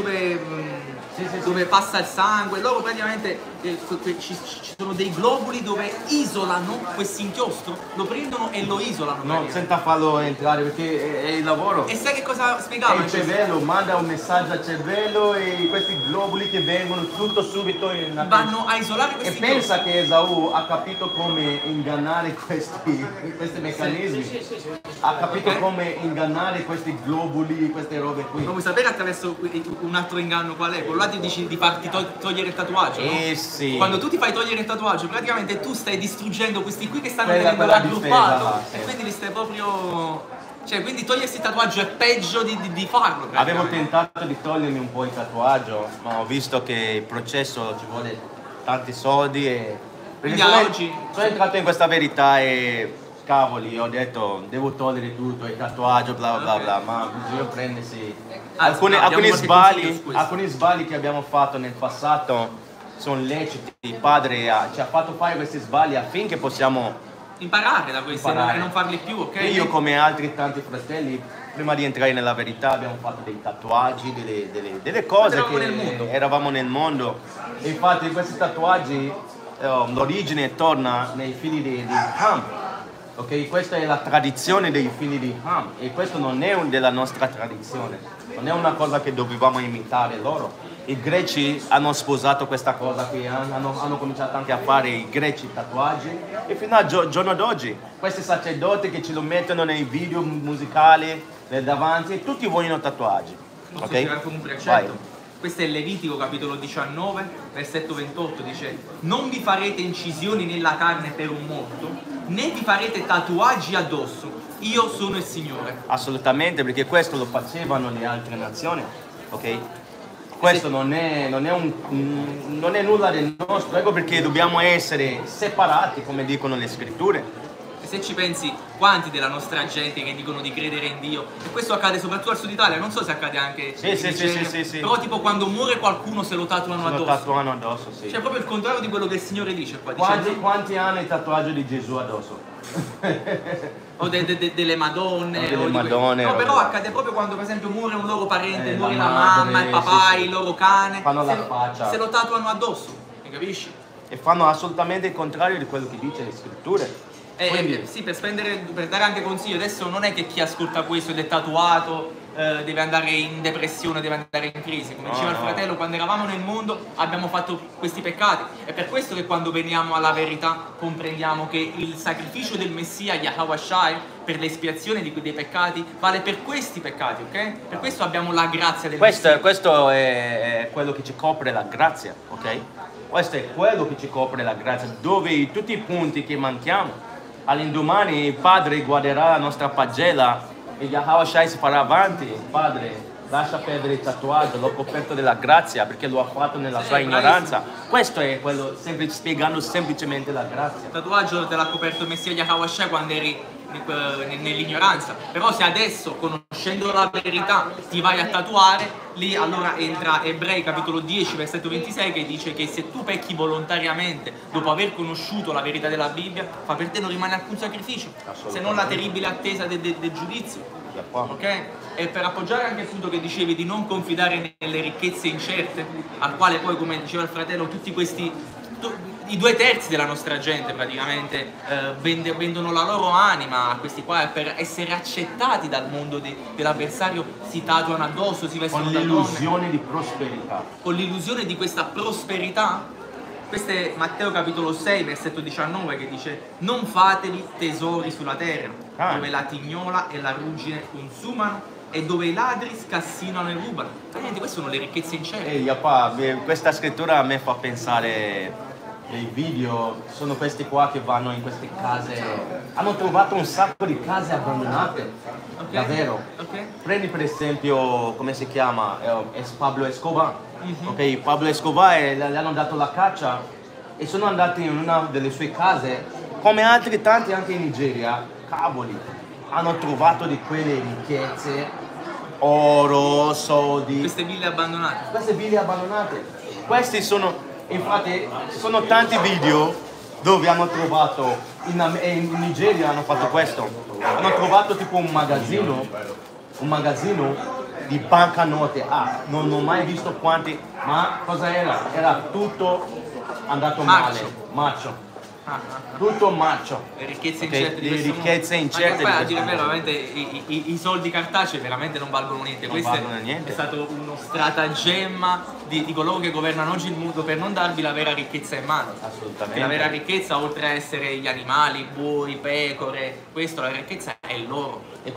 dove passa il sangue, loro praticamente ci sono dei globuli dove isolano questo inchiostro, lo prendono e lo isolano. No, senza farlo entrare perché è il lavoro. E sai che cosa spiegava? Il cervello manda un messaggio al cervello e questi globuli che vengono tutto subito vanno a isolare questi e pensa che Esau ha capito come ingannare questi meccanismi. Ha capito come ingannare questi globuli, queste robe qui. Ma vuoi sapere attraverso un altro inganno qual è? Quello là ti dici di farti togliere il tatuaggio, no? Sì. Quando tu ti fai togliere il tatuaggio, praticamente tu stai distruggendo questi qui che stanno venendo raggruppato e quindi li stai proprio... Cioè, quindi togliersi il tatuaggio è peggio di farlo. Avevo tentato di togliermi un po' il tatuaggio, ma ho visto che il processo ci vuole tanti soldi e... Quindi oggi... Sono entrato in questa verità e... Cavoli, ho detto devo togliere tutto, il tatuaggio, bla bla bla, ma bisogna prendersi... Alcuni sbagli che abbiamo fatto nel passato sono leciti. Il padre ci ha fatto fare questi sbagli affinché possiamo imparare da questi e non farli più, ok? Io come altri tanti fratelli, prima di entrare nella verità abbiamo fatto dei tatuaggi, delle cose che eravamo nel mondo. E infatti questi tatuaggi, l'origine torna nei figli di Ham. Ok, questa è la tradizione dei figli di Ham e questo non è della nostra tradizione, non è una cosa che dovevamo imitare loro. I greci hanno sposato questa cosa qui, hanno cominciato anche a fare i greci tatuaggi e fino al giorno d'oggi questi sacerdoti che ce lo mettono nei video musicali davanti e tutti vogliono tatuaggi. Posso spiegare con un precetto? Questo è Levitico capitolo 19, versetto 28, dice: non vi farete incisioni nella carne per un morto, né vi farete tatuaggi addosso, io sono il Signore. Assolutamente, perché questo lo facevano le altre nazioni, ok? Questo non è nulla del nostro, ecco perché dobbiamo essere separati, come dicono le scritture. E se ci pensi, quanti della nostra gente che dicono di credere in Dio, e questo accade soprattutto al sud Italia, non so se accade anche in Nigeria, però tipo quando muore qualcuno se lo tatuano addosso. Lo tatuano addosso, sì. Cioè proprio il contrario di quello che il Signore dice qua. Quanti hanno il tatuaggio di Gesù addosso? O delle Madonne, no, però accade proprio quando per esempio muore un loro parente, muore la mamma, il papà, il loro cane, fanno la faccia, se lo tatuano addosso, mi capisci? E fanno assolutamente il contrario di quello che dice le scritture. Sì, per dare anche consiglio, adesso non è che chi ascolta questo ed è tatuato deve andare in depressione, deve andare in crisi. Come diceva il fratello, quando eravamo nel mondo abbiamo fatto questi peccati. È per questo che quando veniamo alla verità comprendiamo che il sacrificio del Messia, Yahweh Shai, per l'espiazione dei peccati, vale per questi peccati, ok? Per questo abbiamo la grazia del Messia. Questo è quello che ci copre la grazia, ok? Questo è quello che ci copre la grazia, dove tutti i punti che manchiamo, all'indomani il Padre guarderà la nostra pagella e Yahweh Shai si farà avanti, padre, lascia perdere il tatuaggio, l'ho coperto della grazia perché lo ha fatto nella sua ignoranza. Questo è quello, spiegando semplicemente la grazia. Il tatuaggio te l'ha coperto il Messia Yahweh Shai quando eri nell'ignoranza, però se adesso, conoscendo la verità, ti vai a tatuare, lì allora entra Ebrei capitolo 10 versetto 26 che dice che se tu pecchi volontariamente dopo aver conosciuto la verità della Bibbia, fa per te non rimane alcun sacrificio se non la terribile attesa del giudizio, ok? E per appoggiare anche il punto che dicevi di non confidare nelle ricchezze incerte, al quale poi, come diceva il fratello, tutti questi i 2/3 della nostra gente praticamente vendono la loro anima a questi qua per essere accettati dal mondo dell'avversario, si tatuano addosso, si vestono con da donne, l'illusione di prosperità. con l'illusione di questa prosperità. Questo è Matteo capitolo 6 versetto 19 che dice: non fatevi tesori sulla terra dove la tignola e la ruggine consumano e dove i ladri scassinano e rubano. Praticamente queste sono le ricchezze incerte. Ehi, papà, questa scrittura a me fa pensare, i video sono questi qua che vanno in queste case, hanno trovato un sacco di case abbandonate, davvero. Prendi per esempio, come si chiama, Pablo Escobar, ok, Pablo Escobar, le hanno dato la caccia e sono andati in una delle sue case, come altri tanti anche in Nigeria, cavoli, hanno trovato di quelle ricchezze, oro, soldi. Queste ville abbandonate. Queste ville abbandonate. Questi sono, infatti, ci sono tanti video dove hanno trovato, in Nigeria hanno fatto questo, hanno trovato tipo un magazzino di banconote. Non ho mai visto quanti, ma cosa era? Era tutto andato male, marcio. Tutto marcio. Le ricchezze incerte di le ricchezze incerte. Ma poi a dire vero, veramente i soldi cartacei veramente non valgono niente. Questo è stato uno stratagemma di coloro che governano oggi il mondo per non darvi la vera ricchezza in mano. Assolutamente. La vera ricchezza, oltre a essere gli animali, buoi, pecore, questo, la ricchezza è l'oro. E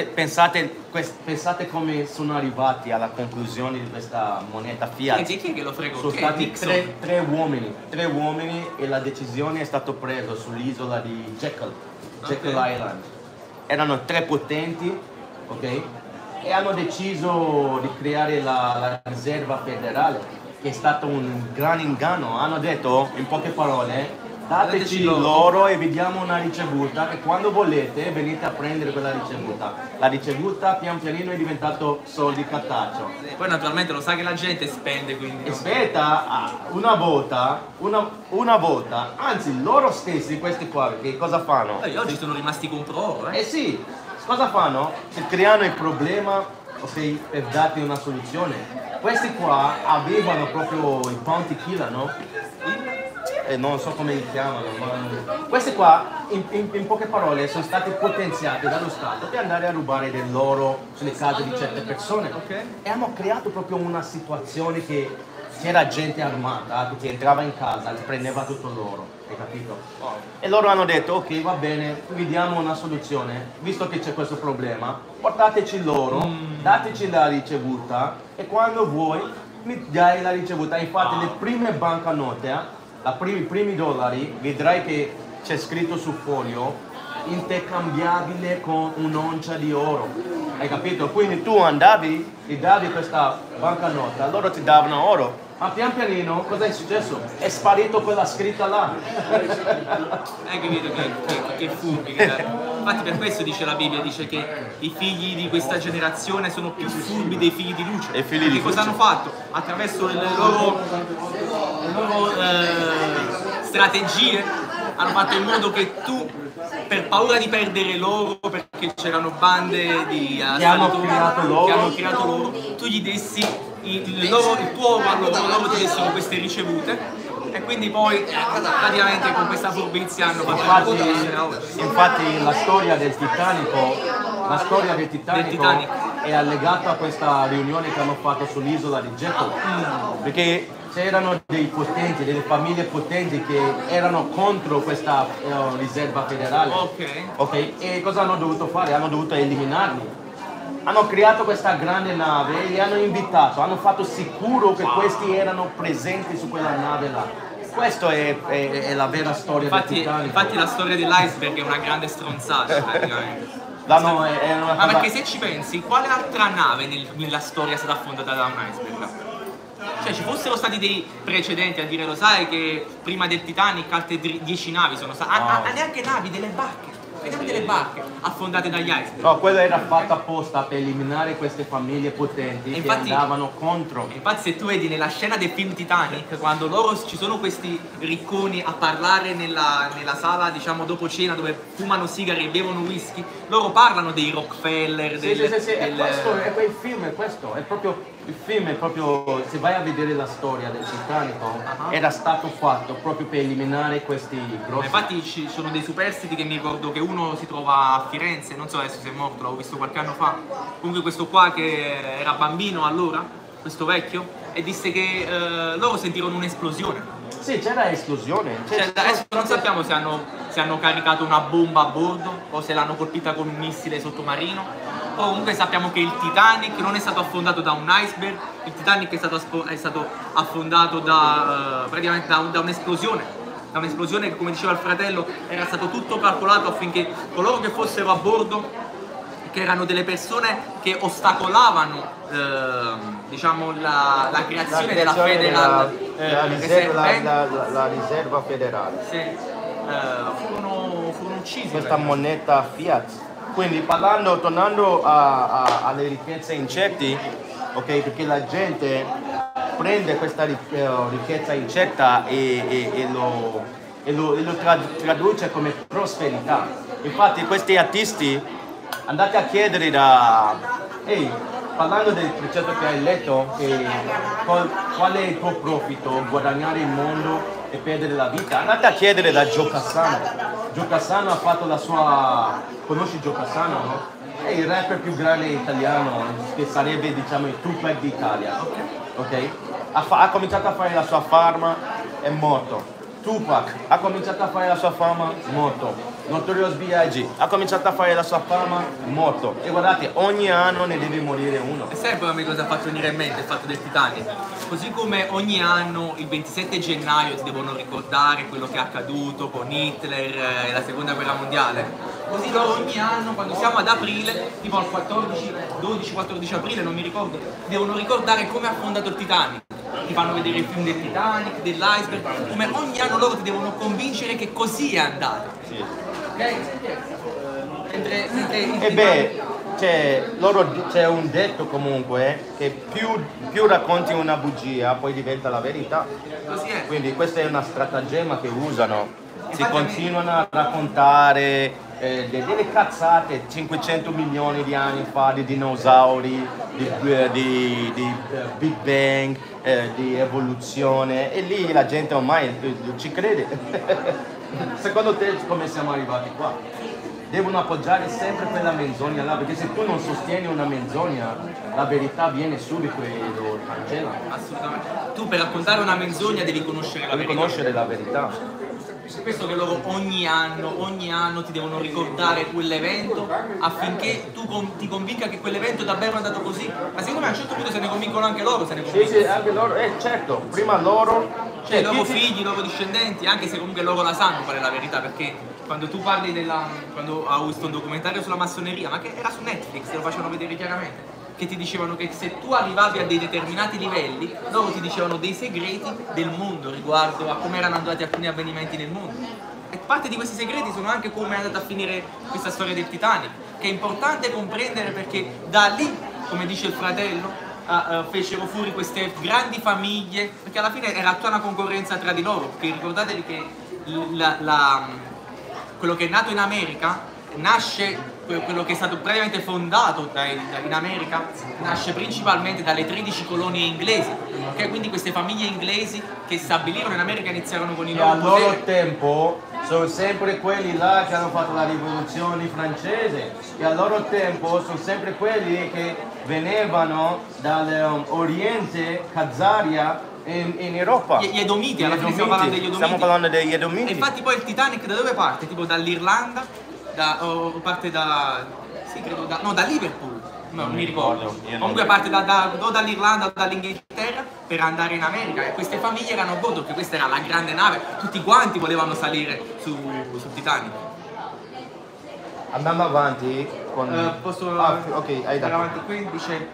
pensate come sono arrivati alla conclusione di questa moneta Fiat. E chi è che lo fregò? Sono stati tre uomini e la decisione è stata presa sull'isola di Jekyll Island. Erano tre potenti, ok? E hanno deciso di creare la riserva federale, che è stato un gran inganno. Hanno detto, in poche parole, dateci l'oro e vediamo una ricevuta e quando volete venite a prendere quella ricevuta. La ricevuta pian pianino è diventato soldi cartaceo. Poi naturalmente lo sa che la gente spende, quindi. Aspetta, una volta, anzi loro stessi, questi qua, che cosa fanno? Oggi sono rimasti contro oro, Eh sì, cosa fanno? Si creano il problema, ok, per darti una soluzione. Questi qua avevano proprio il bounty killer, no? Non so come li chiamano, ma questi qua in poche parole sono stati potenziati dallo Stato per andare a rubare dell'oro sulle case di certe persone, e hanno creato proprio una situazione che c'era gente armata che entrava in casa e prendeva tutto l'oro, hai capito? E loro hanno detto ok, va bene, vi diamo una soluzione, visto che c'è questo problema, portateci l'oro, dateci la ricevuta e quando vuoi mi dai la ricevuta. Infatti le prime banconote, i primi dollari, vedrai che c'è scritto sul foglio intercambiabile con un'oncia di oro, hai capito? Quindi tu andavi, gli davi questa banconota, loro ti davano oro, ma pian pianino cosa è successo? È sparito quella scritta là. Hai capito che furbi? Infatti per questo dice la Bibbia, dice che i figli di questa generazione sono più furbi dei figli di luce. E figli di cosa luce. hanno fatto? Attraverso le loro strategie hanno fatto in modo che tu, per paura di perdere l'oro, perché c'erano bande di che hanno creato loro, tu gli dessi il tuo oro a loro ti dessero queste ricevute, e quindi poi praticamente con questa furbizia hanno fatto infatti la storia del Titanic è allegata a questa riunione che hanno fatto sull'isola di Jekyll, perché c'erano dei potenti, delle famiglie potenti che erano contro questa riserva federale. Ok, e cosa hanno dovuto fare? Hanno dovuto eliminarli. Hanno creato questa grande nave e li hanno invitato, hanno fatto sicuro che questi erano presenti su quella nave là. Questa è la vera storia del Titanic. Infatti la storia dell'iceberg è una grande stronzata praticamente. No, è una Ma cosa... perché se ci pensi, quale altra nave nella storia è stata affondata da un iceberg? Cioè ci fossero stati dei precedenti a dire, lo sai che prima del Titanic altre 10 navi sono state, neanche navi, delle barche affondate dagli iceberg. No, quello era fatto apposta per eliminare queste famiglie potenti che andavano contro. Infatti se tu vedi nella scena del film Titanic, quando loro ci sono questi ricconi a parlare nella sala, diciamo dopo cena, dove fumano sigari e bevono whisky, loro parlano dei Rockefeller, Sì, è questo, è quel film, è questo, è proprio... Il film è proprio, se vai a vedere la storia del Titanico, era stato fatto proprio per eliminare questi grossi... Infatti ci sono dei superstiti che mi ricordo che uno si trova a Firenze, non so adesso se è morto, l'avevo visto qualche anno fa, comunque questo qua che era bambino allora, questo vecchio, e disse che loro sentirono un'esplosione. Sì, c'era esplosione. Cioè, adesso non sappiamo se hanno caricato una bomba a bordo o se l'hanno colpita con un missile sottomarino. Comunque sappiamo che il Titanic non è stato affondato da un iceberg, il Titanic è stato affondato praticamente da un'esplosione. Da un'esplosione che, come diceva il fratello, era stato tutto calcolato affinché coloro che fossero a bordo, che erano delle persone che ostacolavano diciamo la creazione della Federal la riserva federale. Sì, furono uccisi. Questa moneta Fiat. Quindi tornando alle ricchezze incerte, ok, perché la gente prende questa ricchezza incerta e lo traduce come prosperità. Infatti questi artisti, andate a chiedere parlando del precetto che hai letto, qual è il tuo profitto, guadagnare il mondo e perdere la vita, andate a chiedere da Joe Cassano. Joe Cassano ha fatto la sua... Conosci Joe Cassano, no? È il rapper più grande italiano, che sarebbe, diciamo, il Tupac d'Italia. Ok? Ha cominciato a fare la sua fama, è morto. Tupac ha cominciato a fare la sua fama, morto. Notorious B.I.G. ha cominciato a fare la sua fama, morto. E guardate, ogni anno ne deve morire uno. E sai poi a me cosa ha fatto venire in mente il fatto del Titanic? Così come ogni anno il 27 gennaio ti devono ricordare quello che è accaduto con Hitler e la seconda guerra mondiale, così loro ogni anno quando siamo ad aprile, tipo al 12-14 aprile, non mi ricordo, devono ricordare come ha affondato il Titanic. Ti fanno vedere il film del Titanic, dell'iceberg, come ogni anno loro ti devono convincere che così è andato. Sì. Ok? C'è un detto comunque che più racconti una bugia poi diventa la verità. Così è. Quindi questa è una stratagemma che usano. Si continuano a raccontare delle cazzate 500 milioni di anni fa di dinosauri, di Big Bang, di evoluzione, e lì la gente ormai ci crede. Secondo te come siamo arrivati qua? Devono appoggiare sempre quella menzogna là, perché se tu non sostieni una menzogna, la verità viene subito e lo cancella. Assolutamente. Tu per raccontare una menzogna devi conoscere la verità. Devi conoscere la verità. Per questo che loro ogni anno ti devono ricordare quell'evento affinché tu ti convinca che quell'evento davvero è andato così. Ma secondo me a un certo punto se ne convincono anche loro, Sì, anche loro, certo, prima loro... Cioè i loro figli, i loro discendenti, anche se comunque loro la sanno qual è la verità, perché quando tu parli quando ho visto un documentario sulla massoneria, ma che era su Netflix, lo facevano vedere chiaramente, che ti dicevano che se tu arrivavi a dei determinati livelli, loro ti dicevano dei segreti del mondo riguardo a come erano andati alcuni avvenimenti nel mondo. E parte di questi segreti sono anche come è andata a finire questa storia del Titanic, che è importante comprendere perché da lì, come dice il fratello, fecero fuori queste grandi famiglie, perché alla fine era tutta una concorrenza tra di loro, perché ricordatevi che quello che è nato in America nasce, quello che è stato praticamente fondato in America nasce principalmente dalle 13 colonie inglesi, okay? Quindi queste famiglie inglesi che stabilirono in America iniziarono con il loro al loro tempo sono sempre quelli là che hanno fatto la rivoluzione francese, e al loro tempo sono sempre quelli che venivano dall'Oriente, Khazaria, in Europa. Gli Edomiti, alla fine stiamo parlando degli Edomiti. Stiamo parlando degli Edomiti. E infatti poi il Titanic da dove parte? Tipo dall'Irlanda? Parte da... sì, credo da Liverpool. No, non mi ricordo. Comunque parte o dall'Irlanda o dall'Inghilterra per andare in America, e queste famiglie erano a bordo, perché questa era la grande nave, tutti quanti volevano salire sul Titanic. Andiamo avanti con... Posso ok, hai andare dato. avanti qui? Dice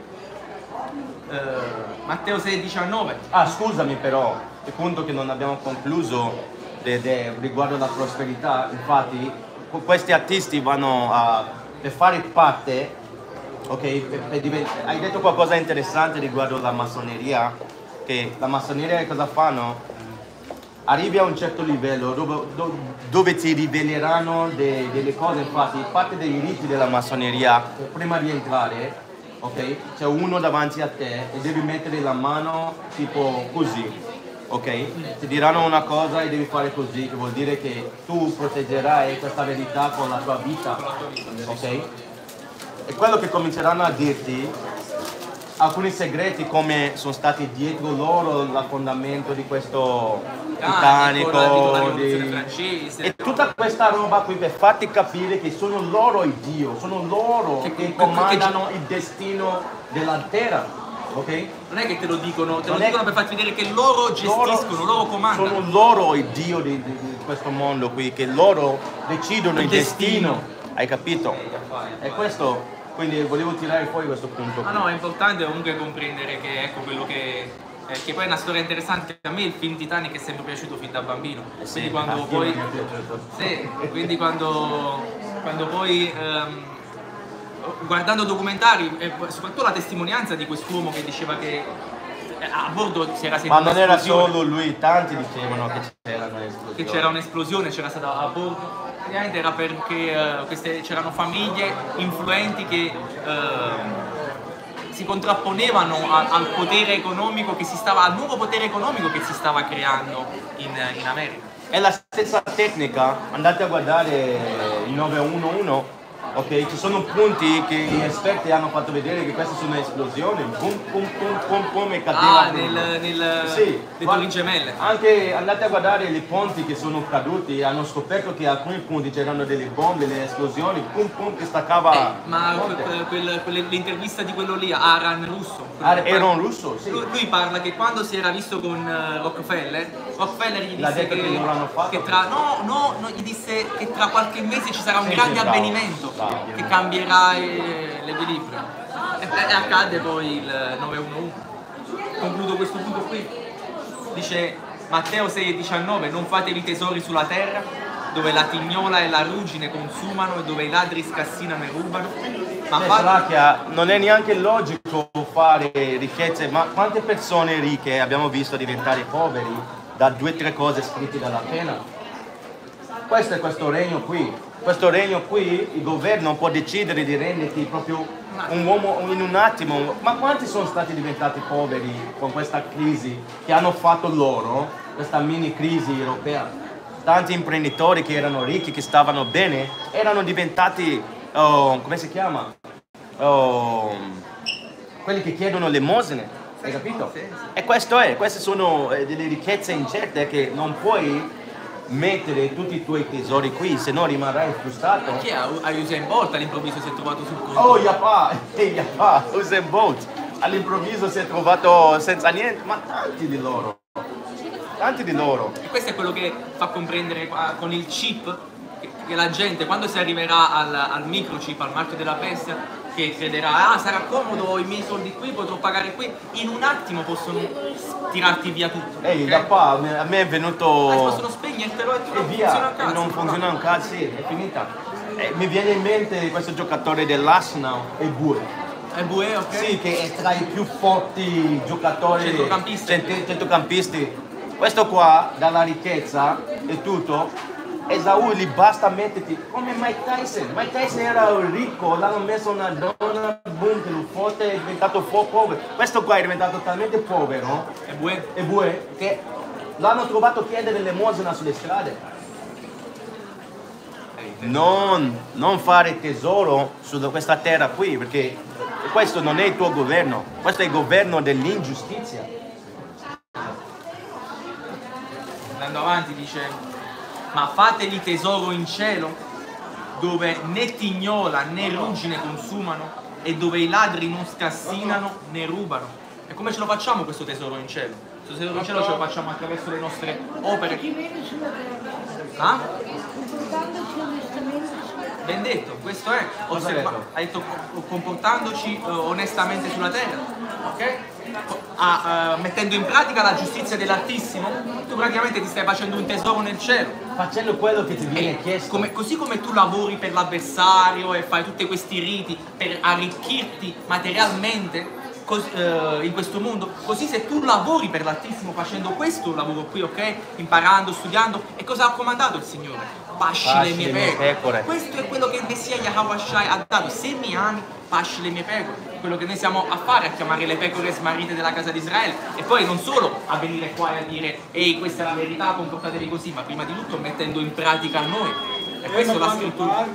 Matteo 6,19. Ah, scusami però, il punto che non abbiamo concluso riguardo la prosperità, infatti questi artisti vanno per fare parte, ok, hai detto qualcosa interessante riguardo la massoneria, che la massoneria cosa fanno? Arrivi a un certo livello dove ti riveleranno delle cose, infatti parte dei riti della massoneria, prima di entrare, ok? C'è uno davanti a te e devi mettere la mano tipo così, ok? Ti diranno una cosa e devi fare così, che vuol dire che tu proteggerai questa verità con la tua vita, ok? E quello che cominceranno a dirti, alcuni segreti come sono stati dietro loro l'affondamento di questo Titanico, e tutta questa roba qui per farti capire che sono loro il Dio, sono loro che comandano il destino della terra, ok? Non è che te lo dicono per farti vedere che loro gestiscono, loro comandano. Sono loro il Dio di questo mondo qui, che loro decidono il destino. Hai capito? E questo, quindi volevo tirare fuori questo punto. Ah no, è importante comunque comprendere che ecco quello che poi è una storia interessante. A me il film Titanic è sempre piaciuto fin da bambino. Quindi quando poi quindi quando poi guardando documentari e soprattutto la testimonianza di quest'uomo che diceva che a bordo si era sentita ma non era solo lui, tanti dicevano che c'era un'esplosione. C'era stata a bordo. Praticamente era perché c'erano famiglie influenti che si contrapponevano al potere economico al nuovo potere economico che si stava creando in America. È la stessa tecnica, andate a guardare il 911, ok? Ci sono punti che gli esperti hanno fatto vedere che queste sono esplosioni, pum pum pum pum pum e cadeva. Le Torri Gemelle. Anche andate a guardare i ponti che sono caduti, hanno scoperto che a alcuni punti c'erano delle bombe, le esplosioni, pum pum che staccava. L'intervista di quello lì, Aaron Russo. Era un russo, sì. Lui parla che quando si era visto con Rockefeller gli disse che non l'hanno fatto. gli disse che tra qualche mese ci sarà un grande avvenimento che cambierà l'equilibrio. E accadde poi il 911. Concludo questo punto qui. Dice Matteo 6,19: non fatevi tesori sulla terra, dove la tignola e la ruggine consumano e dove i ladri scassinano e rubano. Ma non è neanche logico fare ricchezze, ma quante persone ricche abbiamo visto diventare poveri da 2 o 3 cose scritte dalla pena? Questo è questo regno qui. Questo regno qui, il governo può decidere di renderti proprio un uomo in un attimo. Ma quanti sono stati diventati poveri con questa crisi che hanno fatto loro, questa mini crisi europea? Tanti imprenditori che erano ricchi, che stavano bene, erano diventati, come si chiama? Quelli che chiedono l'elemosine, hai capito? E queste sono delle ricchezze incerte che non puoi mettere tutti i tuoi tesori qui, se no rimarrai frustrato. Chi è? Usain Bolt all'improvviso si è trovato sul conto. Oh, yapà, Usain Bolt all'improvviso si è trovato senza niente, ma tanti di loro. E questo è quello che fa comprendere con il chip che la gente, quando si arriverà al microchip, al marchio della bestia, che crederà, sarà comodo, ho i miei soldi qui, potrò pagare qui, in un attimo possono tirarti via tutto. Ehi, a me è venuto... possono spegnertelo e tu non funziona un cazzo. Non funziona un cazzo, sì, è finita. Mi viene in mente questo giocatore dell'Arsenal, Ebue, ok? Sì, che è tra i più forti giocatori centrocampisti. Questo qua, dalla ricchezza e tutto, Esaù gli basta metterti come Mike Tyson. Mike Tyson era ricco, l'hanno messo una donna, boom, che lo forte è diventato povero. Questo qua è diventato talmente povero, Ebue, che l'hanno trovato a chiedere l'elemosina sulle strade. Non fare tesoro su questa terra qui, perché questo non è il tuo governo, questo è il governo dell'ingiustizia. Andando avanti dice: ma fatevi tesoro in cielo, dove né tignola né ruggine consumano e dove i ladri non scassinano né rubano. E come ce lo facciamo questo tesoro in cielo? Questo tesoro in cielo ce lo facciamo attraverso le nostre opere. Ben detto, questo è. Cosa hai detto? Ha detto comportandoci onestamente sulla terra, ok? Mettendo in pratica la giustizia dell'Altissimo, tu praticamente ti stai facendo un tesoro nel cielo. Facendo quello che ti viene chiesto. Così come tu lavori per l'avversario e fai tutti questi riti per arricchirti materialmente in questo mondo, così se tu lavori per l'Altissimo facendo questo lavoro qui, ok? Imparando, studiando, e cosa ha comandato il Signore? Pasci le mie pecore. Questo è quello che il Messia Yahweh Shai ha dato. Se mi ami, pasci le mie pecore. Quello che noi siamo a fare, a chiamare le pecore smarrite della casa di Israele, e poi non solo a venire qua e a dire ehi, questa è la verità, comportatevi così, ma prima di tutto mettendo in pratica a noi. E questo la scrittura,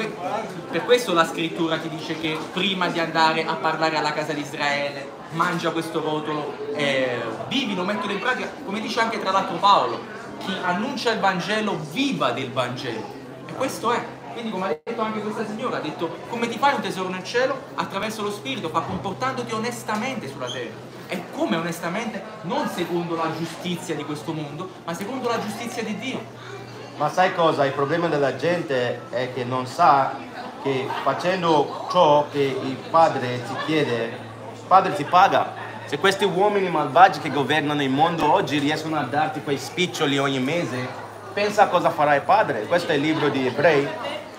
per questo la scrittura ti dice che prima di andare a parlare alla casa di Israele, mangia questo rotolo, vivilo, mettilo in pratica, come dice anche tra l'altro Paolo, chi annuncia il Vangelo viva del Vangelo. E questo è. Quindi come ha detto anche questa signora, ha detto come ti fai un tesoro nel cielo? Attraverso lo Spirito, fa comportandoti onestamente sulla terra. E come onestamente? Non secondo la giustizia di questo mondo, ma secondo la giustizia di Dio. Ma sai cosa? Il problema della gente è che non sa che facendo ciò che il padre ti chiede, il padre ti paga. Se questi uomini malvagi che governano il mondo oggi riescono a darti quei spiccioli ogni mese, pensa a cosa farà il padre. Questo è il libro di Ebrei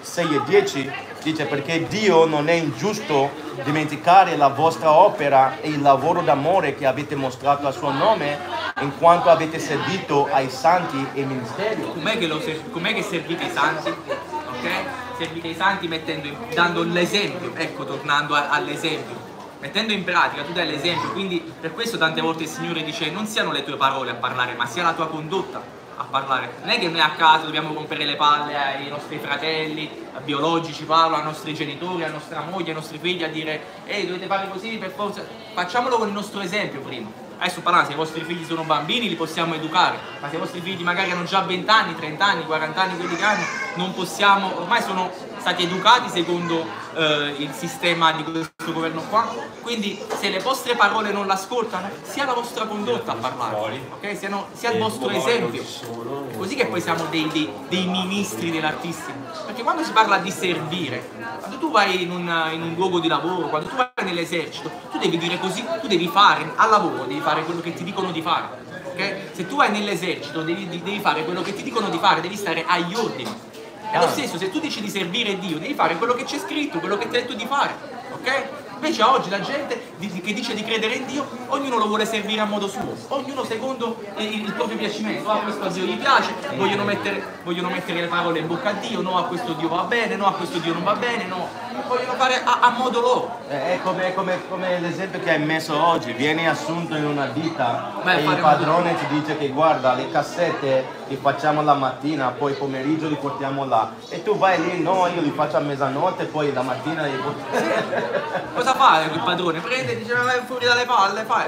6:10, dice perché Dio non è ingiusto dimenticare la vostra opera e il lavoro d'amore che avete mostrato al suo nome in quanto avete servito ai santi e ministero. Com'è che servite i santi? Ok? Servite i santi dando l'esempio, ecco, tornando all'esempio. Mettendo in pratica, tu dai l'esempio, quindi per questo tante volte il Signore dice non siano le tue parole a parlare, ma sia la tua condotta a parlare. Non è che noi a casa dobbiamo rompere le palle ai nostri fratelli biologici, Paolo, ai nostri genitori, alla nostra moglie, ai nostri figli a dire ehi, dovete fare così per forza. Facciamolo con il nostro esempio prima. Adesso parlando, se i vostri figli sono bambini li possiamo educare, ma se i vostri figli magari hanno già 20 anni, 30 anni, 40 anni, quelli che hanno, non possiamo, ormai sono stati educati secondo il sistema di questo governo qua, quindi se le vostre parole non l'ascoltano, sia la vostra condotta a parlare, ok? Sia il vostro esempio, così che poi siamo dei ministri dell'Altissimo, perché quando si parla di servire, quando tu vai in un luogo di lavoro, quando tu vai nell'esercito, tu devi dire così, tu devi fare al lavoro, devi fare quello che ti dicono di fare, ok? Se tu vai nell'esercito devi fare quello che ti dicono di fare, devi stare agli ordini. È lo stesso, se tu dici di servire Dio, devi fare quello che c'è scritto, quello che ti ha detto di fare, ok? Invece oggi la gente che dice di credere in Dio, ognuno lo vuole servire a modo suo, ognuno secondo il proprio piacimento. A questo a Dio gli piace, vogliono mettere le parole in bocca a Dio, no, a questo Dio va bene, no, a questo Dio non va bene, no, vogliono fare a modo loro. È come l'esempio che hai messo oggi, vieni assunto in una ditta e il padrone ti dice che guarda, le cassette li facciamo la mattina, poi pomeriggio li portiamo là, e tu vai lì, no, io li faccio a mezzanotte, poi la mattina li portiamo. Cosa fa il padrone? Prende e dice vai fuori dalle palle, fai,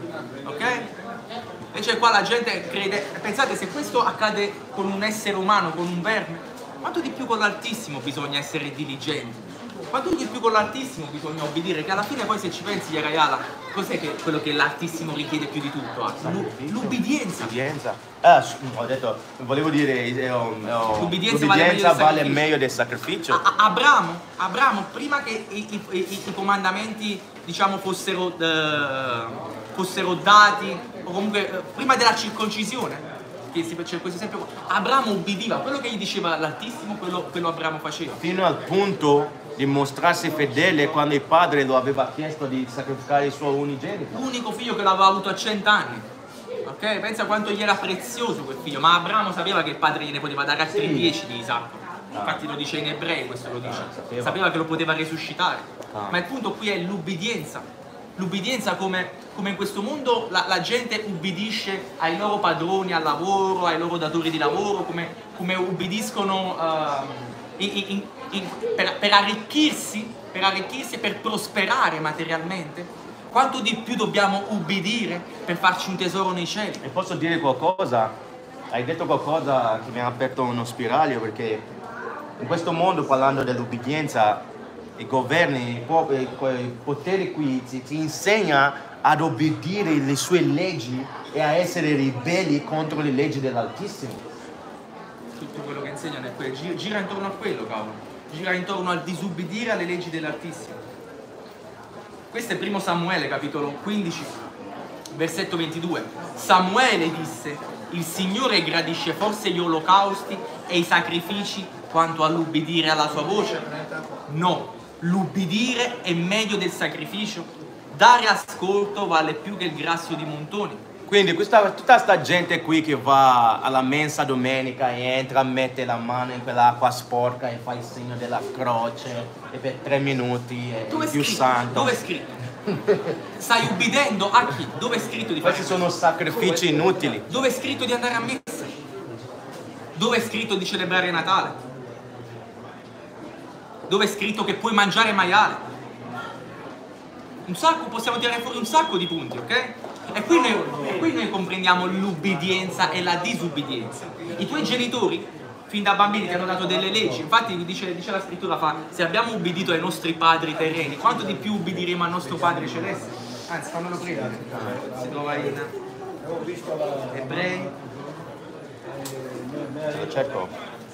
ok? Invece qua la gente crede, pensate, se questo accade con un essere umano, con un verme, quanto di più con l'Altissimo bisogna essere diligenti, quanto di più con l'Altissimo bisogna obbedire, che alla fine poi se ci pensi, Yarayala, cos'è quello che l'Altissimo richiede più di tutto? L'ubbidienza. Ho detto, volevo dire, l'ubbidienza vale meglio del sacrificio. Abramo, prima che i comandamenti, diciamo, fossero dati, o comunque prima della circoncisione, che c'è questo esempio, Abramo ubbidiva, quello che gli diceva l'Altissimo, quello Abramo faceva. Fino al punto di mostrarsi fedele quando il padre lo aveva chiesto di sacrificare il suo unigenito. L'unico figlio che l'aveva avuto a 100 anni. Ok? Pensa quanto gli era prezioso quel figlio, ma Abramo sapeva che il padre gliene poteva dare altri 10 di Isacco. Infatti lo dice in Ebrei, questo lo dice. Sapeva che lo poteva resuscitare. Ma il punto qui è l'ubbidienza. L'ubbidienza come in questo mondo la gente ubbidisce ai loro padroni al lavoro, ai loro datori di lavoro, come ubbidiscono per arricchirsi e per prosperare materialmente. Quanto di più dobbiamo ubbidire per farci un tesoro nei cieli? E posso dire qualcosa? Hai detto qualcosa che mi ha aperto uno spiraglio, perché in questo mondo, parlando dell'ubbidienza, i governi, i poteri qui ti insegna ad obbedire le sue leggi e a essere ribelli contro le leggi dell'Altissimo. Tutto quello che insegnano è quello, gira intorno a quello, cavolo. gira intorno al disubbidire alle leggi dell'Altissimo. Questo è primo Samuele, capitolo 15, versetto 22. Samuele disse: il Signore gradisce forse gli olocausti e i sacrifici quanto all'ubbidire alla sua voce? No, l'ubbidire è meglio del sacrificio. Dare ascolto vale più che il grasso di montoni. Quindi tutta questa gente qui che va alla mensa domenica e entra, mette la mano in quell'acqua sporca e fa il segno della croce e per 3 minuti è il più santo. Dove è scritto? Stai ubbidendo a chi? Dove è scritto di fare? Questi sono sacrifici inutili. Dove è scritto di andare a messa? Dove è scritto di celebrare Natale? Dove è scritto che puoi mangiare maiale? Un sacco, possiamo tirare fuori un sacco di punti, ok? E qui noi comprendiamo l'ubbidienza e la disubbidienza. I tuoi genitori, fin da bambini, ti hanno dato delle leggi. Infatti dice la scrittura, se abbiamo ubbidito ai nostri padri terreni, quanto di più ubbidiremo al nostro Padre Celeste? Anzi, fammelo prendere. Si trova in Ebrei. Lo cerco.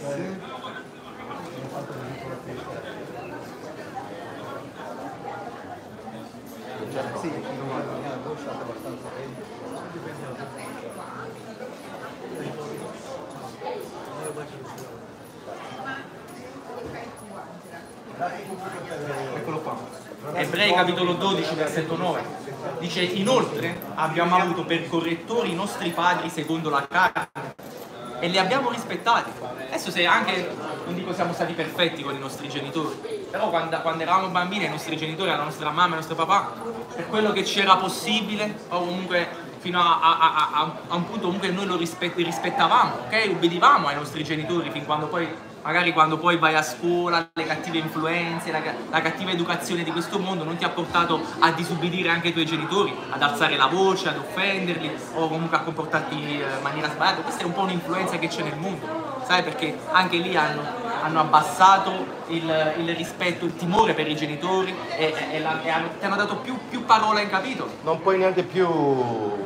Eccolo qua. Ebrei capitolo 12 versetto 9 dice: inoltre abbiamo avuto per correttori i nostri padri secondo la carne e li abbiamo rispettati. Adesso se anche, non dico siamo stati perfetti con i nostri genitori, però quando eravamo bambini i nostri genitori, la nostra mamma e il nostro papà, per quello che c'era possibile, o comunque fino a un punto comunque noi li rispettavamo, ok? Ubbidivamo ai nostri genitori fin quando poi, magari quando poi vai a scuola, le cattive influenze, la cattiva educazione di questo mondo non ti ha portato a disubbidire anche i tuoi genitori, ad alzare la voce, ad offenderli o comunque a comportarti in maniera sbagliata. Questa è un po' un'influenza che c'è nel mondo, sai, perché anche lì hanno abbassato il rispetto, il timore per i genitori e ti hanno dato più parole in capitolo. Non puoi neanche più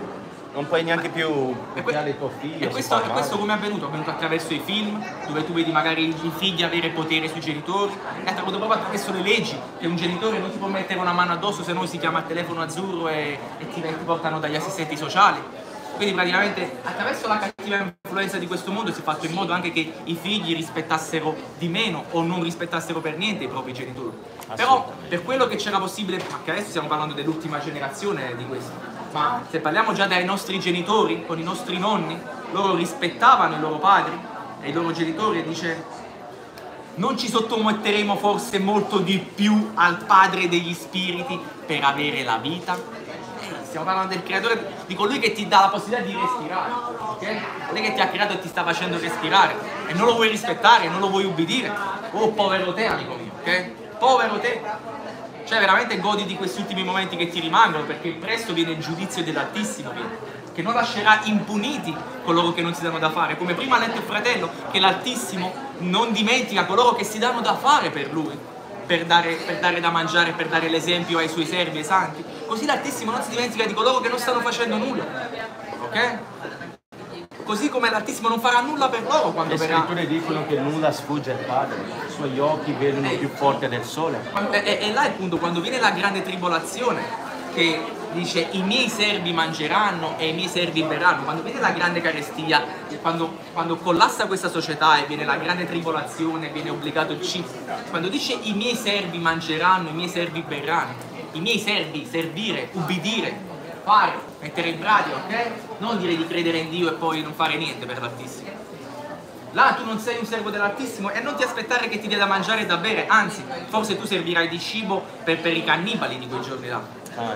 picchiare tuo figlio. E questo come è avvenuto? È avvenuto attraverso i film, dove tu vedi magari i figli avere potere sui genitori, è avvenuto proprio attraverso le leggi, che un genitore non ti può mettere una mano addosso, se no si chiama il telefono azzurro e ti portano dagli assistenti sociali. Quindi praticamente attraverso la cattiva influenza di questo mondo si è fatto in modo anche che i figli rispettassero di meno o non rispettassero per niente i propri genitori. Però per quello che c'era possibile, anche adesso stiamo parlando dell'ultima generazione di questo, ma se parliamo già dai nostri genitori, con i nostri nonni, loro rispettavano i loro padri e i loro genitori, e dice: non ci sottometteremo forse molto di più al Padre degli Spiriti per avere la vita? Stiamo parlando del creatore, di colui che ti dà la possibilità di respirare, ok? Colui che ti ha creato e ti sta facendo respirare e non lo vuoi rispettare, non lo vuoi ubbidire. Oh, povero te, amico mio, ok? Povero te. Cioè veramente godi di questi ultimi momenti che ti rimangono, perché presto viene il giudizio dell'Altissimo, che non lascerà impuniti coloro che non si danno da fare. Come prima ha letto il fratello, che l'Altissimo non dimentica coloro che si danno da fare per Lui, per dare da mangiare, per dare l'esempio ai suoi servi, ai santi. Così l'Altissimo non si dimentica di coloro che non stanno facendo nulla, ok? Così come l'Altissimo non farà nulla per loro quando verrà. Le scritture dicono che nulla sfugge al Padre, i suoi occhi vedono più forte del sole. E là è il punto, quando viene la grande tribolazione, che dice: i miei servi mangeranno e i miei servi berranno. Quando viene la grande carestia, quando collassa questa società e viene la grande tribolazione, viene obbligato il cibo, quando dice i miei servi mangeranno, i miei servi berranno, i miei servi, servire, ubbidire, fare, mettere in pratica, ok? Non dire di credere in Dio e poi non fare niente per l'Altissimo. Là tu non sei un servo dell'Altissimo e non ti aspettare che ti dia da mangiare e da bere, anzi, forse tu servirai di cibo per i cannibali di quei giorni là.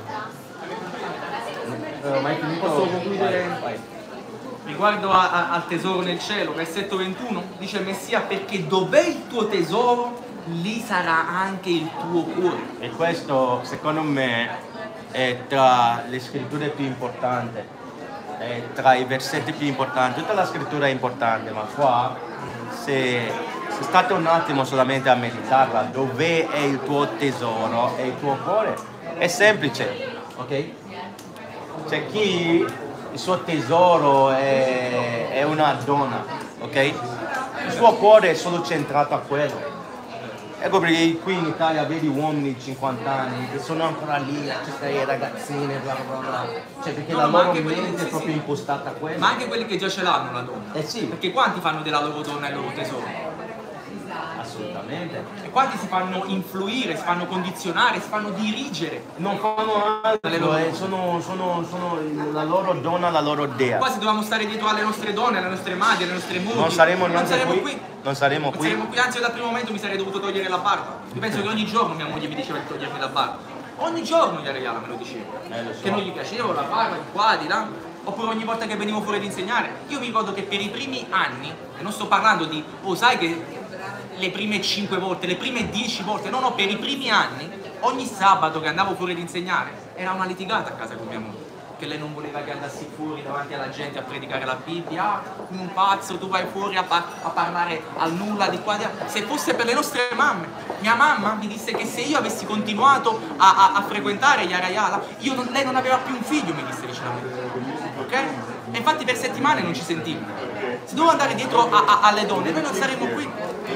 Posso concludere? Riguardo al tesoro nel cielo, versetto 21, dice il Messia: perché dov'è il tuo tesoro, lì sarà anche il tuo cuore. E questo, secondo me, è tra le scritture più importanti, è tra i versetti più importanti. Tutta la scrittura è importante, ma qua, se state un attimo solamente a meditarla, dov'è il tuo tesoro e il tuo cuore? È semplice, ok? C'è chi il suo tesoro è una donna, ok? Il suo cuore è solo centrato a quello. Ecco perché qui in Italia vedi uomini di 50 anni che sono ancora lì a cercare le ragazzine, bla bla bla. Cioè perché No, la ma loro anche quelli- mente è sì, proprio sì. impostata a quello. Ma anche quelli che già ce l'hanno la donna. Eh sì, Perché quanti fanno della loro donna il loro tesoro? assolutamente. E quanti si fanno influire, si fanno condizionare, si fanno dirigere. Non fanno altro, sono la loro donna, la loro dea. Quasi dovevamo stare dietro alle nostre donne, alle nostre madri, alle nostre mogli. Non saremo Non neanche saremo qui. Non saremo Non qui. saremo qui, anzi io dal primo momento mi sarei dovuto togliere la barba. Io penso che ogni giorno mia moglie mi diceva di togliermi la barba. Ogni giorno Yara Yala me lo diceva. Lo so. Che non gli piaceva la barba, di qua, di là. Oppure ogni volta che venivo fuori ad insegnare. Io mi ricordo che per i primi anni, e non sto parlando di, oh sai che le prime 5 volte, le prime 10 volte, no, per i primi anni, ogni sabato che andavo fuori ad insegnare, era una litigata a casa con mia moglie. Che lei non voleva che andassi fuori davanti alla gente a predicare la Bibbia, ah, come un pazzo, tu vai fuori a parlare al nulla di qua di là. Se fosse per le nostre mamme, mia mamma mi disse che se io avessi continuato a frequentare Yara Yala, lei non aveva più un figlio, mi disse vicino a me. Ok? E infatti per settimane non ci sentivo. Se dovevo andare dietro alle donne, noi non saremmo qui.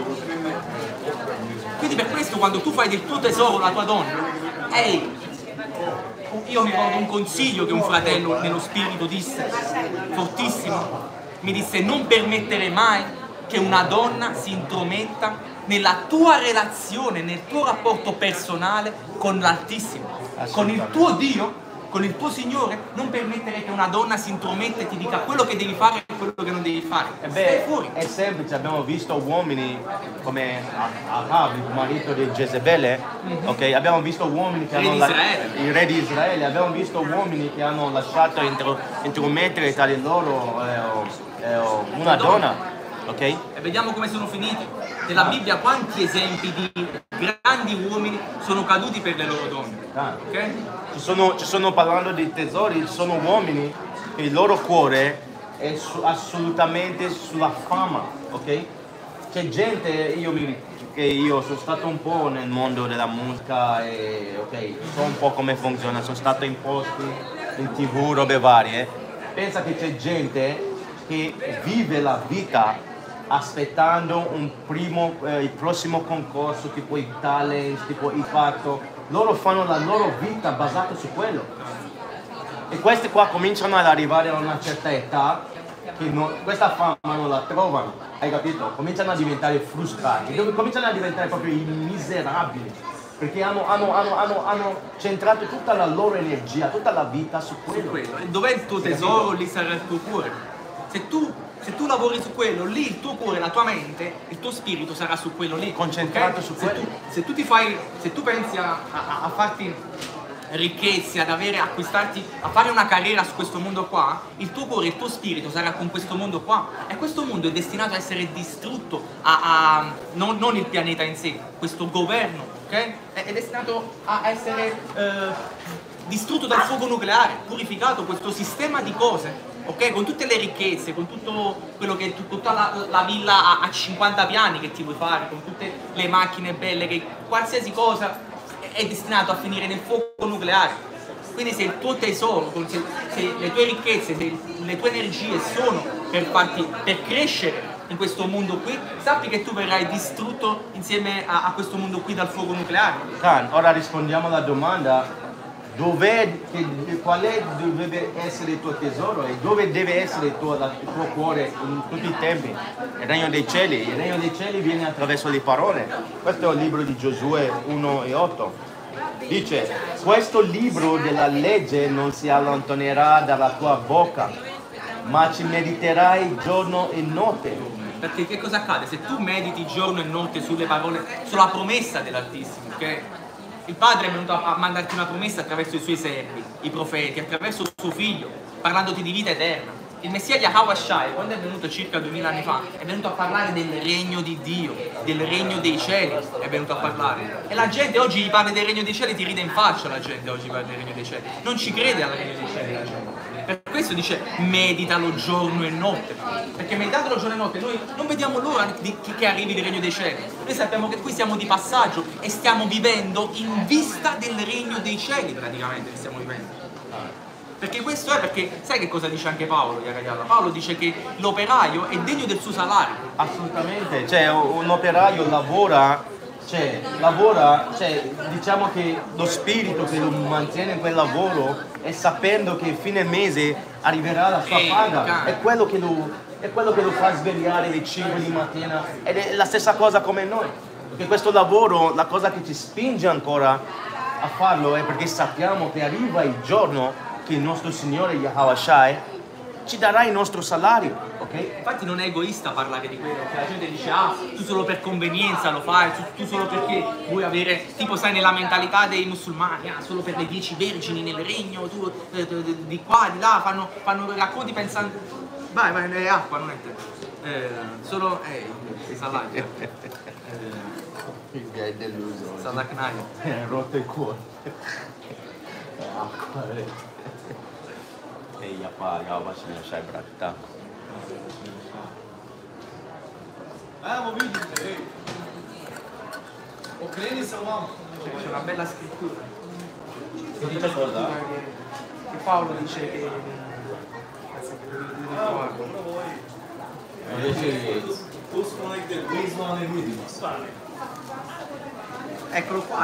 Quindi per questo quando tu fai del tuo tesoro la tua donna, ehi, io mi ricordo un consiglio che un fratello nello spirito disse, fortissimo, mi disse non permettere mai che una donna si intrometta nella tua relazione, nel tuo rapporto personale con l'Altissimo, con il tuo Dio, con il tuo Signore, non permettere che una donna si intrometta e ti dica quello che devi fare e quello che non devi fare. Stai fuori. È semplice, abbiamo visto uomini come Ahab, il marito di Jezebele, ok? Abbiamo visto uomini che hanno il re di Israele, abbiamo visto uomini che hanno lasciato intromettere tra di loro una donna, ok? E vediamo come sono finiti. Nella Bibbia quanti esempi di grandi uomini sono caduti per le loro donne. Okay? Ci sono parlando di tesori, ci sono uomini che il loro cuore è assolutamente sulla fama, ok? C'è gente, che io sono stato un po' nel mondo della musica e ok, so un po' come funziona, sono stato in posti, in TV, robe varie. Pensa che c'è gente che vive la vita aspettando il prossimo concorso, tipo i talent, tipo il fatto. Loro fanno la loro vita basata su quello. E questi qua cominciano ad arrivare a una certa età che questa fama non la trovano, hai capito? Cominciano a diventare frustrati, cominciano a diventare proprio miserabili, perché hanno centrato tutta la loro energia, tutta la vita su quello. E dov'è il tuo tesoro, lì sarà il tuo cuore. Se tu lavori su quello, lì il tuo cuore, la tua mente, il tuo spirito sarà su quello lì. Concentrato okay? su quello. Se tu pensi a farti ricchezze, acquistarti, a fare una carriera su questo mondo qua, il tuo cuore, il tuo spirito sarà con questo mondo qua. E questo mondo è destinato a essere distrutto, non il pianeta in sé, questo governo, ok? È destinato a essere distrutto dal fuoco nucleare, purificato questo sistema di cose. Ok, con tutte le ricchezze, con tutto quello che tutta la villa a 50 piani che ti vuoi fare, con tutte le macchine belle, che qualsiasi cosa è destinato a finire nel fuoco nucleare. Quindi se il tuo tesoro, se le tue ricchezze, se le tue energie sono per crescere in questo mondo qui, sappi che tu verrai distrutto insieme a questo mondo qui dal fuoco nucleare. Ora rispondiamo alla domanda. Qual deve essere il tuo tesoro e dove deve essere il tuo cuore in tutti i tempi? Il regno dei cieli. Il regno dei cieli viene attraverso le parole. Questo è il libro di Giosuè 1:8. Dice: questo libro della legge non si allontanerà dalla tua bocca, ma ci mediterai giorno e notte. Perché che cosa accade? Se tu mediti giorno e notte sulle parole, sulla promessa dell'Altissimo, che il Padre è venuto a mandarti una promessa attraverso i suoi servi, i profeti, attraverso suo figlio, parlandoti di vita eterna. Il Messia Yahweh Shai, quando è venuto circa 2000 anni fa, è venuto a parlare del regno di Dio, del regno dei cieli, è venuto a parlare. E la gente oggi gli parla del regno dei cieli, ti ride in faccia la gente oggi parla del regno dei cieli. Non ci crede al regno dei cieli la gente. Per questo dice meditalo giorno e notte, perché meditandolo giorno e notte noi non vediamo l'ora che arrivi il regno dei cieli. Noi sappiamo che qui siamo di passaggio e stiamo vivendo in vista del regno dei cieli, praticamente stiamo vivendo. Perché questo è perché, sai che cosa dice anche Paolo, Yagayala? Paolo dice che l'operaio è degno del suo salario. Assolutamente, cioè un operaio lavora cioè, lavora, cioè, diciamo che lo spirito che lo mantiene in quel lavoro è sapendo che fine mese arriverà la sua paga, è quello che lo fa svegliare alle 5 di mattina, ed è la stessa cosa come noi, perché questo lavoro, la cosa che ci spinge ancora a farlo è perché sappiamo che arriva il giorno che il nostro Signore Yahweh Shai ci darà il nostro salario, ok? Infatti non è egoista parlare di quello, che la gente dice ah, tu solo per convenienza lo fai, tu solo perché vuoi avere, tipo sai nella mentalità dei musulmani, ah, solo per le 10 vergini nel regno, tu di qua, di là, fanno racconti pensando, vai, è acqua, non è te, solo, sei salati, Mi hai deluso. salacnaio. Mi hai rotto il cuore. Acqua, E yapar, Yahweh Shai Brakta. C'è una bella scrittura. Che Paolo dice che eccolo qua,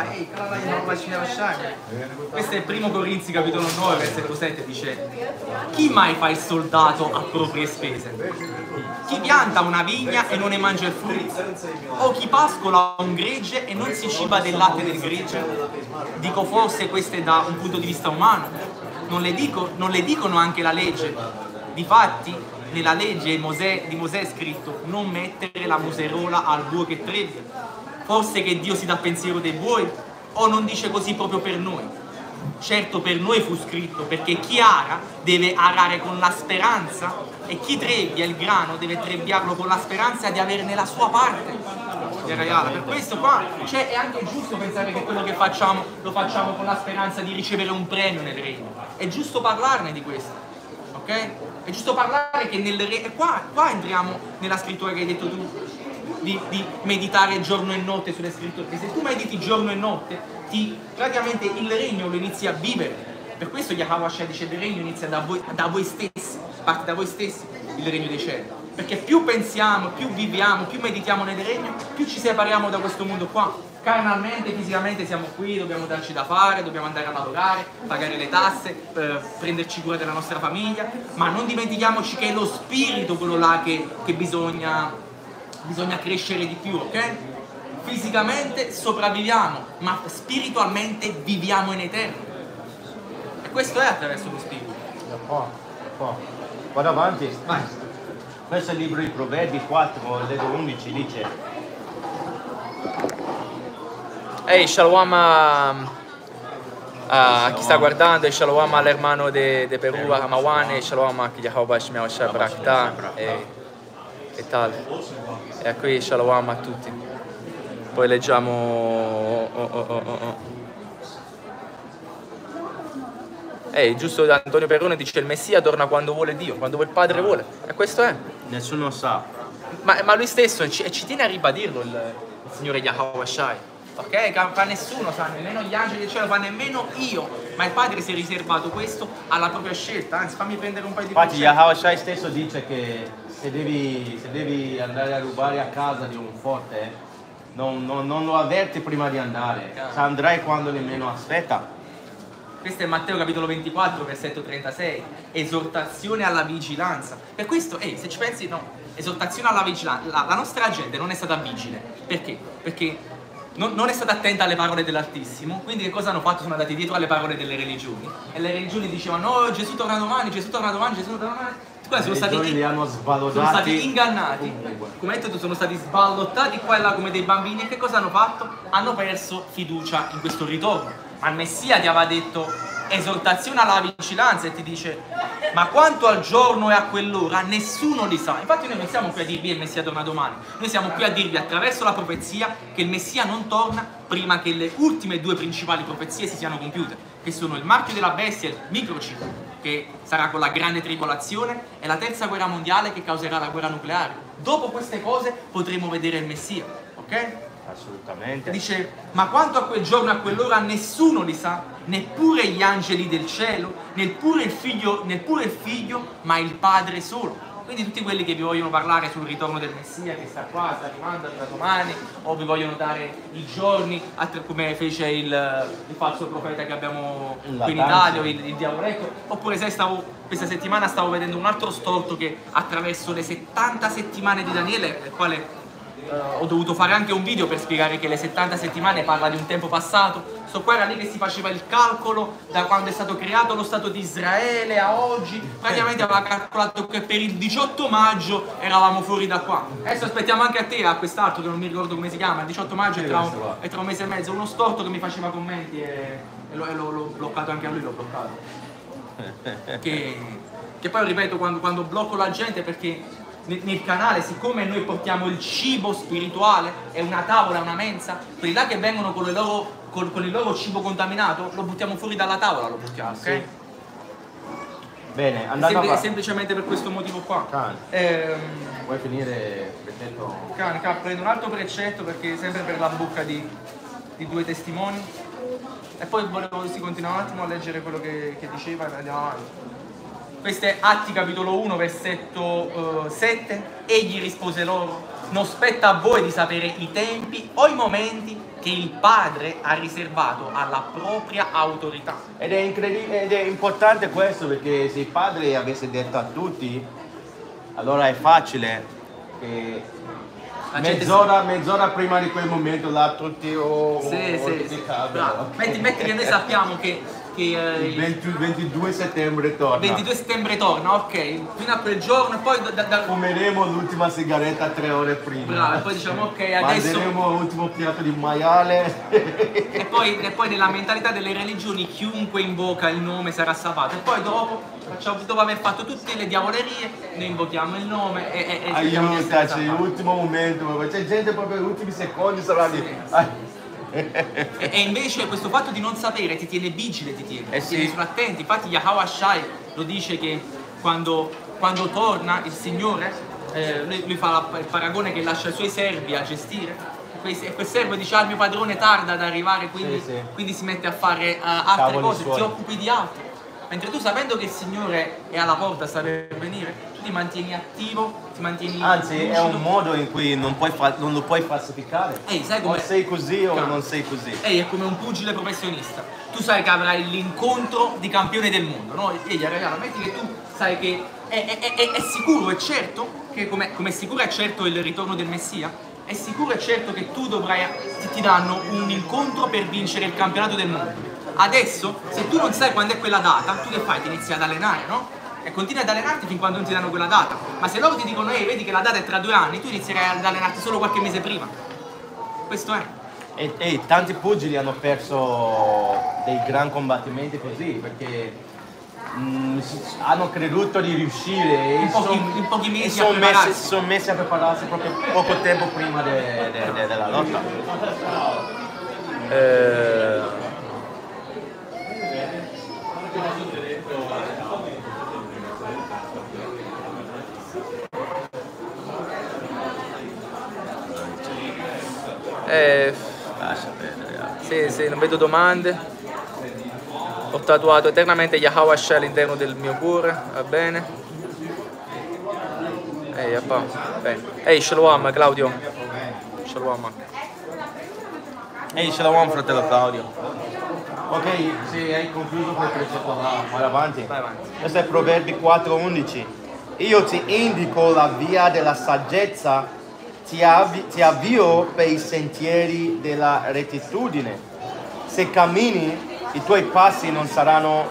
questo è il primo Corinzi capitolo 9 versetto 7, dice chi mai fa il soldato a proprie spese? Chi pianta una vigna e non ne mangia il frutto? O chi pascola un gregge e non si ciba del latte del gregge? Dico forse queste da un punto di vista umano? Non le dicono anche la legge? Difatti nella legge di Mosè è scritto non mettere la muserola al buo che trebbia. Forse che Dio si dà pensiero dei buoi? O non dice così proprio per noi? Certo per noi fu scritto, perché chi ara deve arare con la speranza e chi trebbia il grano deve trebbiarlo con la speranza di averne la sua parte. Per questo qua è anche giusto pensare che quello che facciamo lo facciamo con la speranza di ricevere un premio nel regno. È giusto parlarne di questo, ok? È giusto parlare che nel regno... E qua entriamo nella scrittura che hai detto tu. Di meditare giorno e notte sulle scritture, perché se tu mediti giorno e notte, praticamente il regno lo inizi a vivere. Per questo Yahweh Shai dice il regno inizia da voi stessi, parte da voi stessi il regno dei cieli. Perché più pensiamo, più viviamo, più meditiamo nel regno, più ci separiamo da questo mondo qua. Carnalmente, fisicamente siamo qui, dobbiamo darci da fare, dobbiamo andare a lavorare, pagare le tasse, prenderci cura della nostra famiglia, ma non dimentichiamoci che è lo spirito quello là che bisogna crescere di più, ok? Fisicamente sopravviviamo, ma spiritualmente viviamo in eterno. E questo è attraverso lo spirito. Vado avanti. Vai. Questo è il libro di Proverbi 4, leggo 11, dice Ehi, shalom a chi sta guardando, e shalom all'hermano de Perù, a Mawan, e shalom a Yahweh Shai Brakta e tal. E qui shalom a tutti. Poi leggiamo giusto Antonio Perrone dice il Messia torna quando vuole Dio, quando il Padre vuole. E questo è. nessuno sa. Ma lui stesso ci tiene a ribadirlo il Signore Yahweh Shai. Ok? Fa nessuno, sa, nemmeno gli angeli del cielo, fa nemmeno io. Ma il Padre si è riservato questo alla propria scelta. Anzi, fammi prendere un paio di Infatti Yahweh Shai stesso dice che se devi andare a rubare a casa di un forte, non lo avverti prima di andare, andrai quando nemmeno aspetta. Questo è Matteo capitolo 24, versetto 36, esortazione alla vigilanza. Per questo, se ci pensi, no, esortazione alla vigilanza. La nostra gente non è stata vigile. Perché? Perché non è stata attenta alle parole dell'Altissimo, quindi che cosa hanno fatto? Sono andati dietro alle parole delle religioni. E le religioni dicevano, no, Gesù torna domani, Gesù torna domani, Gesù torna domani. Sono stati ingannati, come hai detto, sono stati sballottati qua e là come dei bambini. E che cosa hanno fatto? Hanno perso fiducia in questo ritorno. Ma il Messia ti aveva detto esortazione alla vigilanza e ti dice ma quanto al giorno e a quell'ora nessuno li sa. Infatti noi non siamo qui a dirvi il Messia torna domani, noi siamo qui a dirvi attraverso la profezia che il Messia non torna prima che le ultime due principali profezie si siano compiute, che sono il marchio della bestia, il microchip, che sarà con la grande tribolazione, e la terza guerra mondiale che causerà la guerra nucleare. Dopo queste cose potremo vedere il Messia, ok? Assolutamente. Dice, ma quanto a quel giorno e a quell'ora nessuno li sa, neppure gli angeli del cielo, neppure il figlio, ma il Padre solo. Quindi tutti quelli che vi vogliono parlare sul ritorno del Messia che sta qua, sta arrivando da domani, o vi vogliono dare i giorni, come fece il falso profeta che abbiamo qui in Italia, il diavoletto, oppure se questa settimana stavo vedendo un altro storto che attraverso le 70 settimane di Daniele, nel quale ho dovuto fare anche un video per spiegare che le 70 settimane parla di un tempo passato. Sto qua era lì che si faceva il calcolo da quando è stato creato lo Stato di Israele a oggi. Praticamente aveva calcolato che per il 18 maggio eravamo fuori da qua. Adesso aspettiamo anche a te, a quest'altro che non mi ricordo come si chiama. Il 18 maggio è tra un mese e mezzo. Uno storto che mi faceva commenti e l'ho bloccato anche a lui, l'ho bloccato. Che poi ripeto, quando blocco la gente, perché nel canale, siccome noi portiamo il cibo spirituale, è una tavola, una mensa, quelli là che vengono con il loro cibo contaminato, lo buttiamo fuori dalla tavola, lo buttiamo, ok? Sì. Bene, andando È semplicemente per questo motivo qua. Vuoi finire il precetto? Prendo un altro precetto perché sempre per la bocca di due testimoni. E poi volevo si continua un attimo a leggere quello che diceva e andiamo avanti. Questo è Atti capitolo 1 versetto 7. Egli rispose loro: non spetta a voi di sapere i tempi o i momenti che il Padre ha riservato alla propria autorità. Ed è incredibile, ed è importante questo, perché se il Padre avesse detto a tutti, allora è facile che mezz'ora prima di quel momento là tutti Sì. Metti che noi sappiamo che il 22 settembre torna. 22 settembre torna, ok, fino a quel giorno e poi fumeremo l'ultima sigaretta 3 ore prima. Bravo, e poi diciamo ok, adesso mangeremo l'ultimo piatto di maiale. e poi nella mentalità delle religioni chiunque invoca il nome sarà salvato. E poi dopo aver fatto tutte le diavolerie, noi invochiamo il nome e aiutaci, l'ultimo momento, c'è gente proprio negli ultimi secondi sarà lì. Sì. E invece questo fatto di non sapere ti tiene vigile, ti tiene sull'attenti. Infatti Yahweh Shai lo dice che quando torna il Signore, lui fa il paragone che lascia i suoi servi a gestire, e quel servo dice: ah, il mio padrone tarda ad arrivare, quindi si mette a fare altre cose, ti occupi di altro. Mentre tu, sapendo che il Signore è alla porta, sta per venire, tu ti mantieni attivo, ti mantieni anzi lucido. È un modo in cui non lo puoi falsificare. Sai come o sei così o non sei così. È come un pugile professionista. Tu sai che avrai l'incontro di campione del mondo, no? E ragazzi, metti che tu sai che è sicuro e certo che come è sicuro e certo il ritorno del Messia, è sicuro e certo che tu ti danno un incontro per vincere il campionato del mondo. Adesso, se tu non sai quando è quella data, tu che fai? Ti inizi ad allenare, no? E continui ad allenarti fin quando non ti danno quella data. Ma se loro ti dicono: ehi, vedi che la data è tra 2 anni, tu inizierai ad allenarti solo qualche mese prima. Questo è. E tanti pugili hanno perso dei gran combattimenti così, perché hanno creduto di riuscire in pochi mesi si sono messi a prepararsi proprio poco tempo prima della lotta. Lascia perdere. Sì, non vedo domande. Ho tatuato eternamente Yahweh Shai all'interno del mio cuore, va bene? Ehi, Shalom Claudio. Shalom. Ehi, Shalom fratello Claudio. Ok, se hai concluso quel precetto là, vai avanti. Questo è Proverbi 4:11. Io ti indico la via della saggezza, ti avvio per i sentieri della rettitudine. Se cammini, i tuoi passi non saranno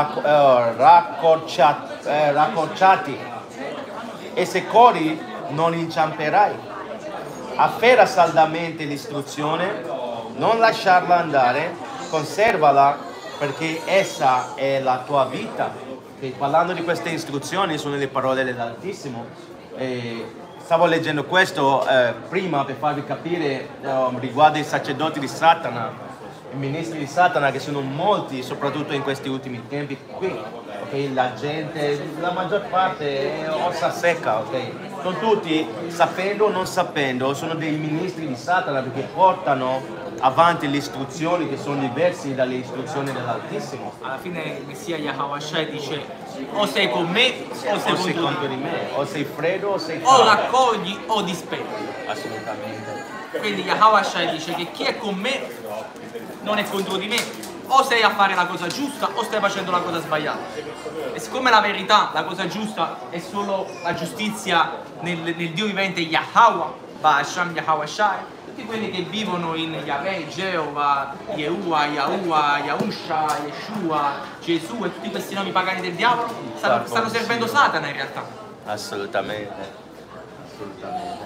raccorciati, e se corri non inciamperai. Afferra saldamente l'istruzione, non lasciarla andare, conservala perché essa è la tua vita. E parlando di queste istruzioni sono le parole dell'Altissimo. Stavo leggendo questo prima per farvi capire riguardo i sacerdoti di Satana, i ministri di Satana, che sono molti, soprattutto in questi ultimi tempi qui. Okay? La gente, la maggior parte è ossa secca, ok? Non tutti, sapendo o non sapendo, sono dei ministri di Satana, perché portano avanti le istruzioni che sono diverse dalle istruzioni dell'Altissimo. Alla fine il Messia Yahweh Shai dice o sei con me o sei O sei contro contro di di me. me, o sei freddo o sei O caldo. raccogli o disperdi. Assolutamente. Quindi Yahweh Shai dice che chi è con me non è contro di me. O sei a fare la cosa giusta o stai facendo la cosa sbagliata. E siccome la verità, la cosa giusta è solo la giustizia nel Dio vivente Yahweh, Ba'asham Yahweh Shai, tutti quelli che vivono in Yahweh, Geova, Yehua, Yahua, Yahusha, Yeshua, Gesù e tutti questi nomi pagani del diavolo stanno servendo Satana in realtà. Assolutamente. Assolutamente.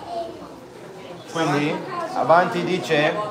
Quindi, avanti dice,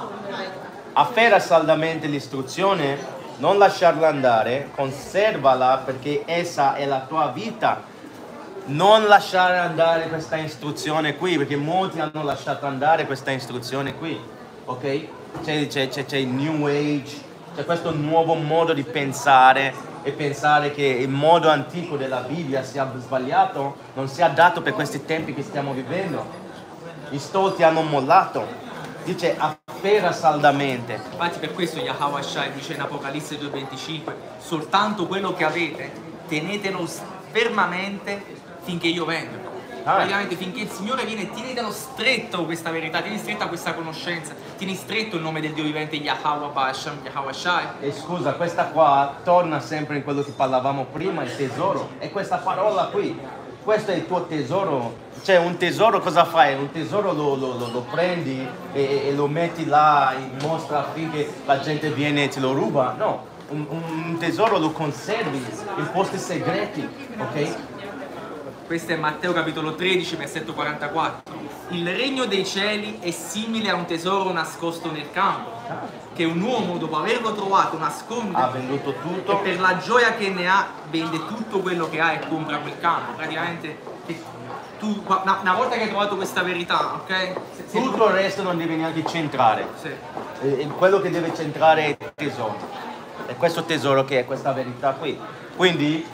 afferra saldamente l'istruzione, non lasciarla andare, conservala perché essa è la tua vita. Non lasciare andare questa istruzione qui, perché molti hanno lasciato andare questa istruzione qui, ok? C'è il New Age, c'è questo nuovo modo di pensare e pensare che il modo antico della Bibbia sia sbagliato, non sia adatto per questi tempi che stiamo vivendo. Gli stolti hanno mollato. Dice afferra saldamente. Infatti per questo Yahweh Shai dice in Apocalisse 2,25 soltanto quello che avete tenetelo fermamente finché io vengo. Praticamente finché il Signore viene, tienitelo stretto questa verità, tieni stretta questa conoscenza, tieni stretto il nome del Dio vivente Yahweh Ba'asham Yahweh Shai. E scusa, questa qua torna sempre in quello che parlavamo prima, il tesoro. E questa parola qui, questo è il tuo tesoro. Cioè un tesoro cosa fai? Un tesoro lo prendi e lo metti là in mostra affinché la gente viene e te lo ruba? No, un tesoro lo conservi in posti segreti, ok? Questo è Matteo capitolo 13, versetto 44. Il regno dei cieli è simile a un tesoro nascosto nel campo, che un uomo dopo averlo trovato nasconde Ha venduto e tutto. per la gioia che ne ha vende tutto quello che ha e compra quel campo. Praticamente tu, una volta che hai trovato questa verità, ok? Tutto il resto non deve neanche centrare. Sì. E quello che deve centrare è il tesoro. E questo tesoro che è questa verità qui. Quindi,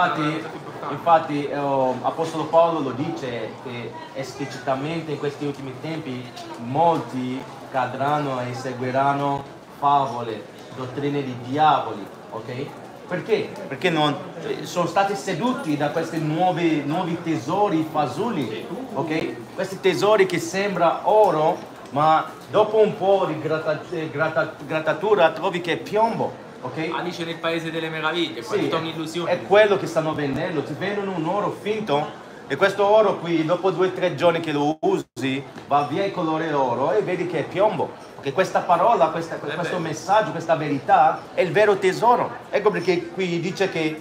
infatti Apostolo Paolo lo dice che esplicitamente in questi ultimi tempi molti cadranno e seguiranno favole, dottrine di diavoli, ok? Perché? Perché sono stati sedotti da questi nuovi tesori fasulli, ok? Questi tesori che sembra oro, ma dopo un po' di grattatura trovi che è piombo. Okay? Alice nel paese delle meraviglie, qua Sì, tutta un'illusione. è quello che stanno vendendo, ti vendono un oro finto e questo oro qui dopo 2 o 3 giorni che lo usi va via il colore d'oro e vedi che è piombo, perché questa parola, questo messaggio, questa verità è il vero tesoro. Ecco perché qui dice che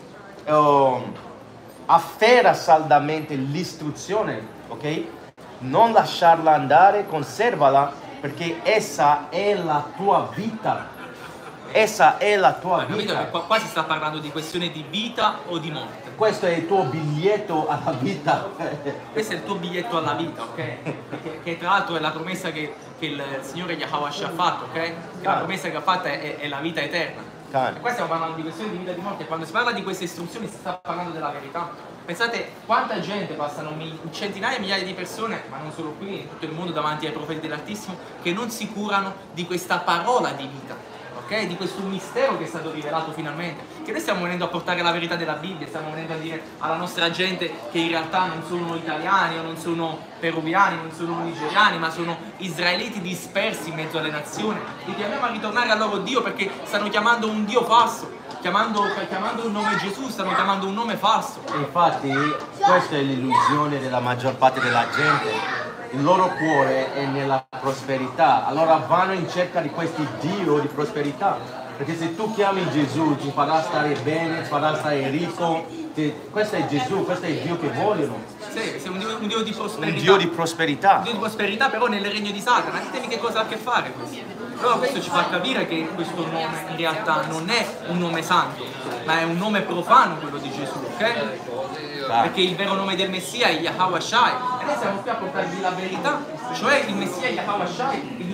afferra saldamente l'istruzione, ok? Non lasciarla andare, conservala perché essa è la tua vita. Essa è la tua Capito vita. che qua si sta parlando di questione di vita o di morte. Questo è il tuo biglietto alla vita. Questo è il tuo biglietto alla vita, ok? Che tra l'altro è la promessa che il Signore Yahweh ci ha fatto, ok? Che la promessa che ha fatto è la vita eterna. E qua stiamo parlando di questione di vita e di morte. Quando si parla di queste istruzioni si sta parlando della verità. Pensate quanta gente, passano centinaia e migliaia di persone, ma non solo qui, in tutto il mondo davanti ai profeti dell'Altissimo, che non si curano di questa parola di vita. Okay? Di questo mistero che è stato rivelato finalmente, che noi stiamo venendo a portare la verità della Bibbia, stiamo venendo a dire alla nostra gente che in realtà non sono italiani o non sono peruviani, non sono nigeriani, ma sono israeliti dispersi in mezzo alle nazioni. Li chiamiamo a ritornare al loro Dio perché stanno chiamando un Dio falso, chiamando un nome Gesù, stanno chiamando un nome falso. Infatti questa è l'illusione della maggior parte della gente. Il loro cuore è nella prosperità, allora vanno in cerca di questi Dio di prosperità, perché se tu chiami Gesù ti farà stare bene, ti farà stare ricco, questo è Gesù, questo è il Dio che vogliono. Sì, sei un Dio di prosperità. Un Dio di prosperità. Un Dio di prosperità però nel regno di Satana, ditemi che cosa ha a che fare questo. Però questo ci fa capire che questo nome in realtà non è un nome santo, ma è un nome profano quello di Gesù, ok? Perché il vero nome del Messia è Yahweh Shai e noi siamo qui a portarvi la verità, cioè il Messia Yahweh Shai,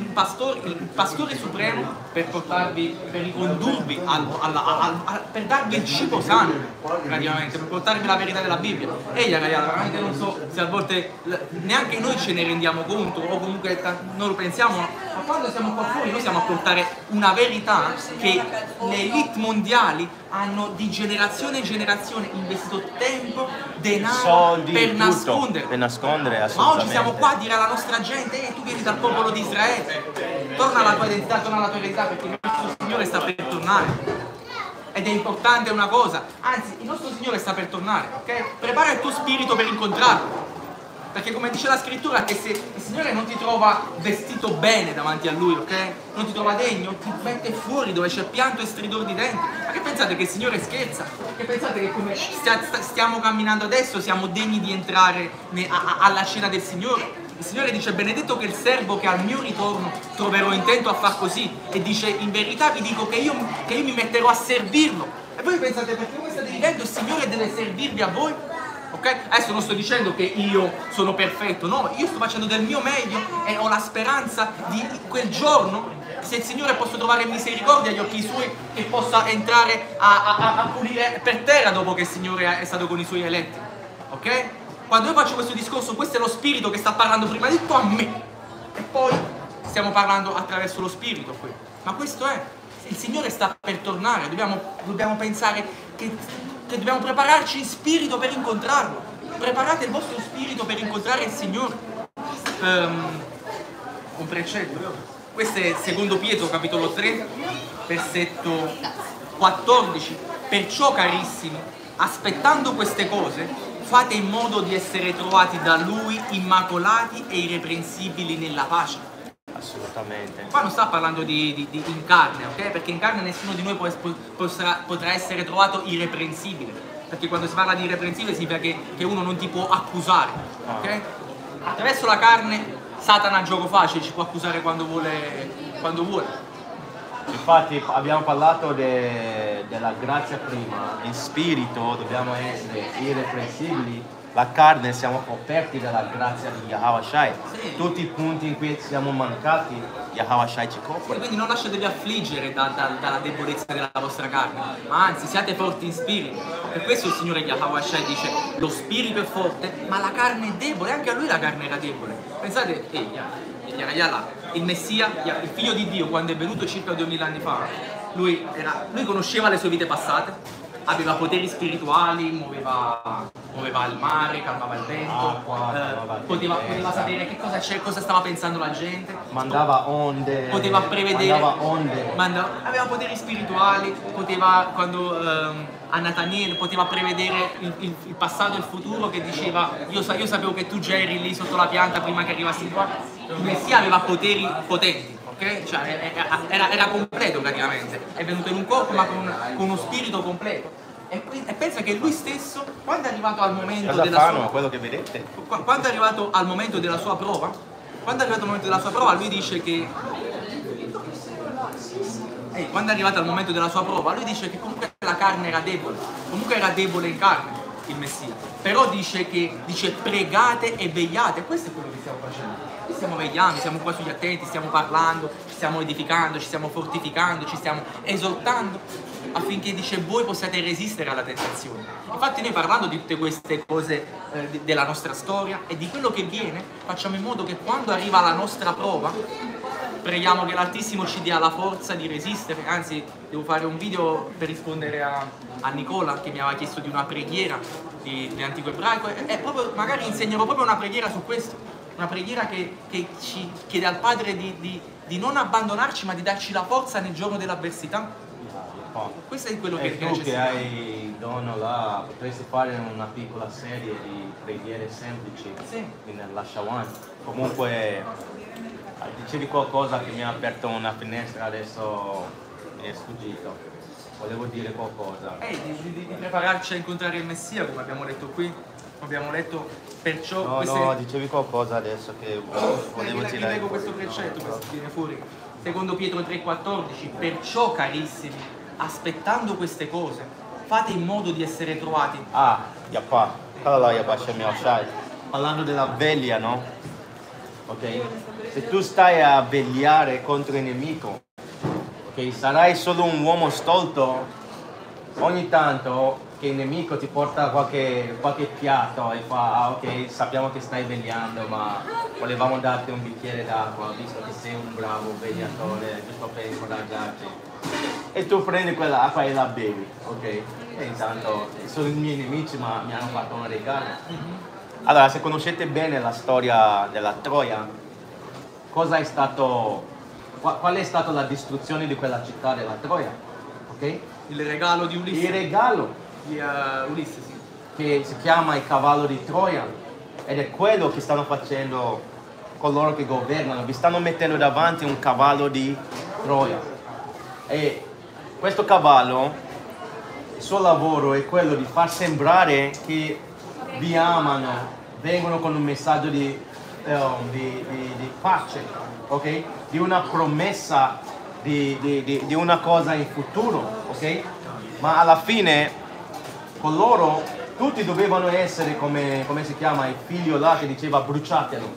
il pastore supremo per portarvi, per ricondurvi, per darvi il cibo sano, praticamente, per portarvi la verità della Bibbia. E ragazzi, veramente non so se a volte neanche noi ce ne rendiamo conto o comunque non lo pensiamo, ma quando siamo qua fuori noi siamo a portare una verità che le elite mondiali hanno di generazione in generazione investito tempo, denaro soldi, per tutto, nascondere. per nascondere, Ma oggi assolutamente. siamo qua a dire alla nostra gente, tu vieni dal popolo di Israele, torna alla tua identità, torna alla tua verità, perché il nostro Signore sta per tornare. Ed è importante una cosa, anzi il nostro Signore sta per tornare, ok? Prepara il tuo spirito per incontrarlo. Perché come dice la scrittura, che se il Signore non ti trova vestito bene davanti a Lui, ok? Non ti trova degno, ti mette fuori dove c'è pianto e stridore di denti. Ma che pensate che il Signore scherza? Che pensate che come stiamo camminando adesso siamo degni di entrare alla cena del Signore? Il Signore dice: benedetto che il servo che al mio ritorno troverò intento a far così. E dice: in verità vi dico che io mi metterò a servirlo. E voi pensate, perché voi state vivendo, il Signore deve servirvi a voi? Ok? Adesso non sto dicendo che io sono perfetto, no, io sto facendo del mio meglio e ho la speranza di quel giorno, se il Signore possa trovare misericordia agli occhi Suoi, che possa entrare a pulire per terra dopo che il Signore è stato con i Suoi eletti. Ok? Quando io faccio questo discorso, questo è lo Spirito che sta parlando prima di tutto a me. E poi stiamo parlando attraverso lo Spirito qui. Ma questo è, il Signore sta per tornare, dobbiamo pensare che dobbiamo prepararci in spirito per incontrarlo. Preparate il vostro spirito per incontrare il Signore. Un precetto. Questo è secondo Pietro capitolo 3, versetto 14. Perciò carissimi, aspettando queste cose, fate in modo di essere trovati da Lui immacolati e irreprensibili nella pace. Assolutamente. Qua non sta parlando di in carne, ok? Perché in carne nessuno di noi potrà essere trovato irreprensibile. Perché quando si parla di irreprensibile significa che uno non ti può accusare, ok? Attraverso la carne Satana a gioco facile ci può accusare quando vuole. Infatti abbiamo parlato della grazia prima, in spirito dobbiamo essere irreprensibili, la carne siamo coperti dalla grazia di Yahweh Shai. Sì. Tutti i punti in cui siamo mancati, Yahweh Shai ci copre. Quindi non lasciatevi affliggere dalla debolezza della vostra carne, ma anzi siate forti in spirito. Per questo il Signore Yahweh Shai dice: lo spirito è forte, ma la carne è debole. Anche a lui la carne era debole. Pensate, il Messia, il figlio di Dio, quando è venuto circa 2000 anni fa, lui conosceva le sue vite passate, aveva poteri spirituali, muoveva il mare, calmava il vento, poteva sapere che cosa c'è, cosa stava pensando la gente, Mandava onde, poteva prevedere, mandava onde. aveva poteri spirituali, poteva, quando a Nathaniel poteva prevedere il passato e il futuro, che diceva: io sapevo che tu già eri lì sotto la pianta prima che arrivassi qua. Il Messia aveva poteri potenti. Okay? Cioè, era completo praticamente, è venuto in un corpo ma con uno spirito completo. E pensa che lui stesso, quando è arrivato al momento quello che vedete? Quando è arrivato al momento della sua prova, lui dice che quando è arrivato al momento della sua prova, lui dice che comunque la carne era debole, comunque era debole in carne il Messia, però dice pregate e vegliate. Questo è quello che stiamo facendo. Stiamo vegliando, siamo qua sugli attenti, stiamo parlando, ci stiamo edificando, ci stiamo fortificando, ci stiamo esortando, affinché dice voi possiate resistere alla tentazione. Infatti noi, parlando di tutte queste cose della nostra storia e di quello che viene, facciamo in modo che quando arriva la nostra prova, preghiamo che l'Altissimo ci dia la forza di resistere. Anzi, devo fare un video per rispondere a Nicola, che mi aveva chiesto di una preghiera di antico ebraico, e proprio magari insegnerò proprio una preghiera su questo. Una preghiera che ci chiede al Padre di non abbandonarci, ma di darci la forza nel giorno dell'avversità. Questo è quello che tu che hai il dono là, potresti fare una piccola serie di preghiere semplici nella Shawan. Comunque dicevi qualcosa che mi ha aperto una finestra, adesso mi è sfuggito. Volevo dire qualcosa. Di prepararci a incontrare il Messia, come abbiamo letto qui. Abbiamo letto, perciò... No, dicevi qualcosa adesso che volevo tirare. Vi leggo questo precetto che viene fuori. Secondo Pietro 3,14. Perciò, carissimi, aspettando queste cose, fate in modo di essere trovati. Parlando della veglia, no? ok? Se tu stai a vegliare contro il nemico, ok? Sarai solo un uomo stolto ogni tanto che il nemico ti porta qualche piatto e fa, ah, ok, sappiamo che stai vegliando, ma volevamo darti un bicchiere d'acqua, visto che sei un bravo vegliatore, giusto per incoraggiarti. E tu prendi quell'acqua e la bevi, ok? E intanto sono i miei nemici, ma mi hanno fatto un regalo. Allora, se conoscete bene la storia della Troia, qual è stata la distruzione di quella città della Troia? Ok? Il regalo di Ulisse. Il regalo Di Ulisse, sì. che si chiama il cavallo di Troia, ed è quello che stanno facendo coloro che governano, vi stanno mettendo davanti un cavallo di Troia, e questo cavallo, il suo lavoro è quello di far sembrare che vi amano, vengono con un messaggio di pace, ok? Di una promessa di una cosa in futuro, ok? Ma alla fine con loro tutti dovevano essere come si chiama il figlio là che diceva bruciatelo,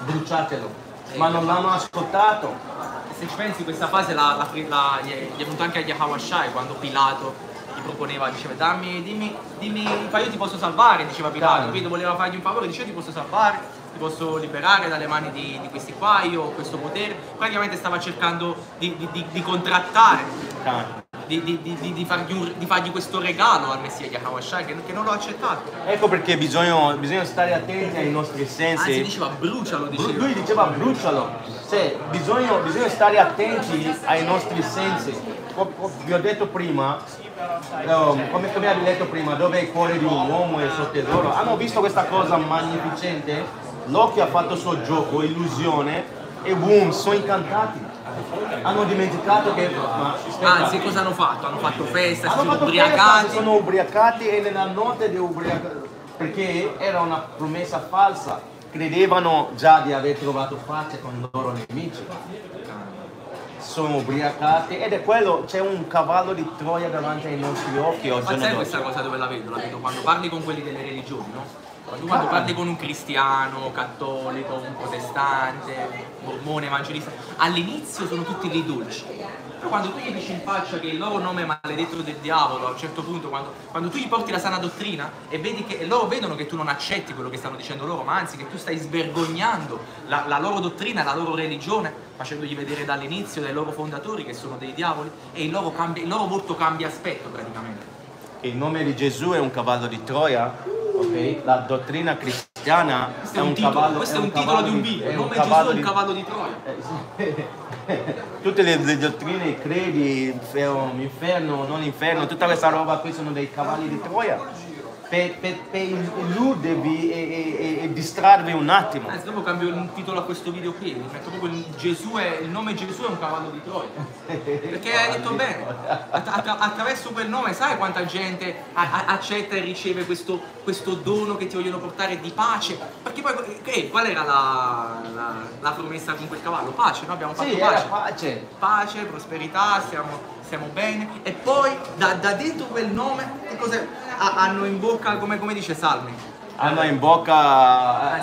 ma non l'hanno ascoltato. Se ci pensi, questa fase gli è venuto anche agli Hawashai, quando Pilato gli proponeva, diceva dimmi, io ti posso salvare, diceva Pilato, quindi voleva fargli un favore, diceva ti posso salvare, ti posso liberare dalle mani di questi qua, io ho questo potere. Praticamente stava cercando di contrattare, di fargli questo regalo al Messia Yahweh che non lo ha accettato. Ecco perché bisogna stare attenti ai nostri sensi. Anzi, diceva brucialo, Lui diceva brucialo, cioè bisogna stare attenti ai nostri sensi. Vi ho detto prima, come abbiamo detto prima, dove è il cuore di un uomo e il suo tesoro. Hanno visto questa cosa magnificente, l'occhio ha fatto il suo gioco, illusione, e boom, sono incantati. Hanno dimenticato che... Anzi, cosa hanno fatto? Hanno fatto festa, si sono ubriacati. Si sono ubriacati, e nella notte di ubriacati, perché era una promessa falsa. Credevano già di aver trovato pace con i loro nemici. Sono ubriacati, ed è quello, c'è un cavallo di Troia davanti ai nostri occhi oggi. Ma sai questa cosa dove la vedo? La vedo quando parli con quelli delle religioni, no? Quando parli con un cristiano, cattolico, un protestante, mormone, evangelista, all'inizio sono tutti lì dolci. Però quando tu gli dici in faccia che il loro nome è maledetto del diavolo, a un certo punto, quando tu gli porti la sana dottrina e vedi che loro vedono che tu non accetti quello che stanno dicendo loro, ma anzi che tu stai svergognando la loro dottrina, la loro religione, facendogli vedere dall'inizio dai loro fondatori che sono dei diavoli, e il loro volto cambia aspetto praticamente. Il nome di Gesù è un cavallo di Troia. Okay. La dottrina cristiana è un cavallo. Questo è un titolo di un video. Il nome Gesù è un cavallo di Troia. Tutte le dottrine, credi, inferno, non inferno, tutta questa roba qui sono dei cavalli di Troia. Per illudervi e distrarvi un attimo. Dopo cambio il titolo a questo video qui, metto proprio il nome Gesù è un cavallo di Troia. Perché hai detto bene, attraverso quel nome sai quanta gente accetta e riceve questo dono che ti vogliono portare di pace? Perché poi qual era la promessa con quel cavallo? Pace, no? Abbiamo fatto pace. Pace, prosperità, stiamo bene. E poi da dentro quel nome che cos'è? Hanno in bocca, come dice Salmi, hanno in bocca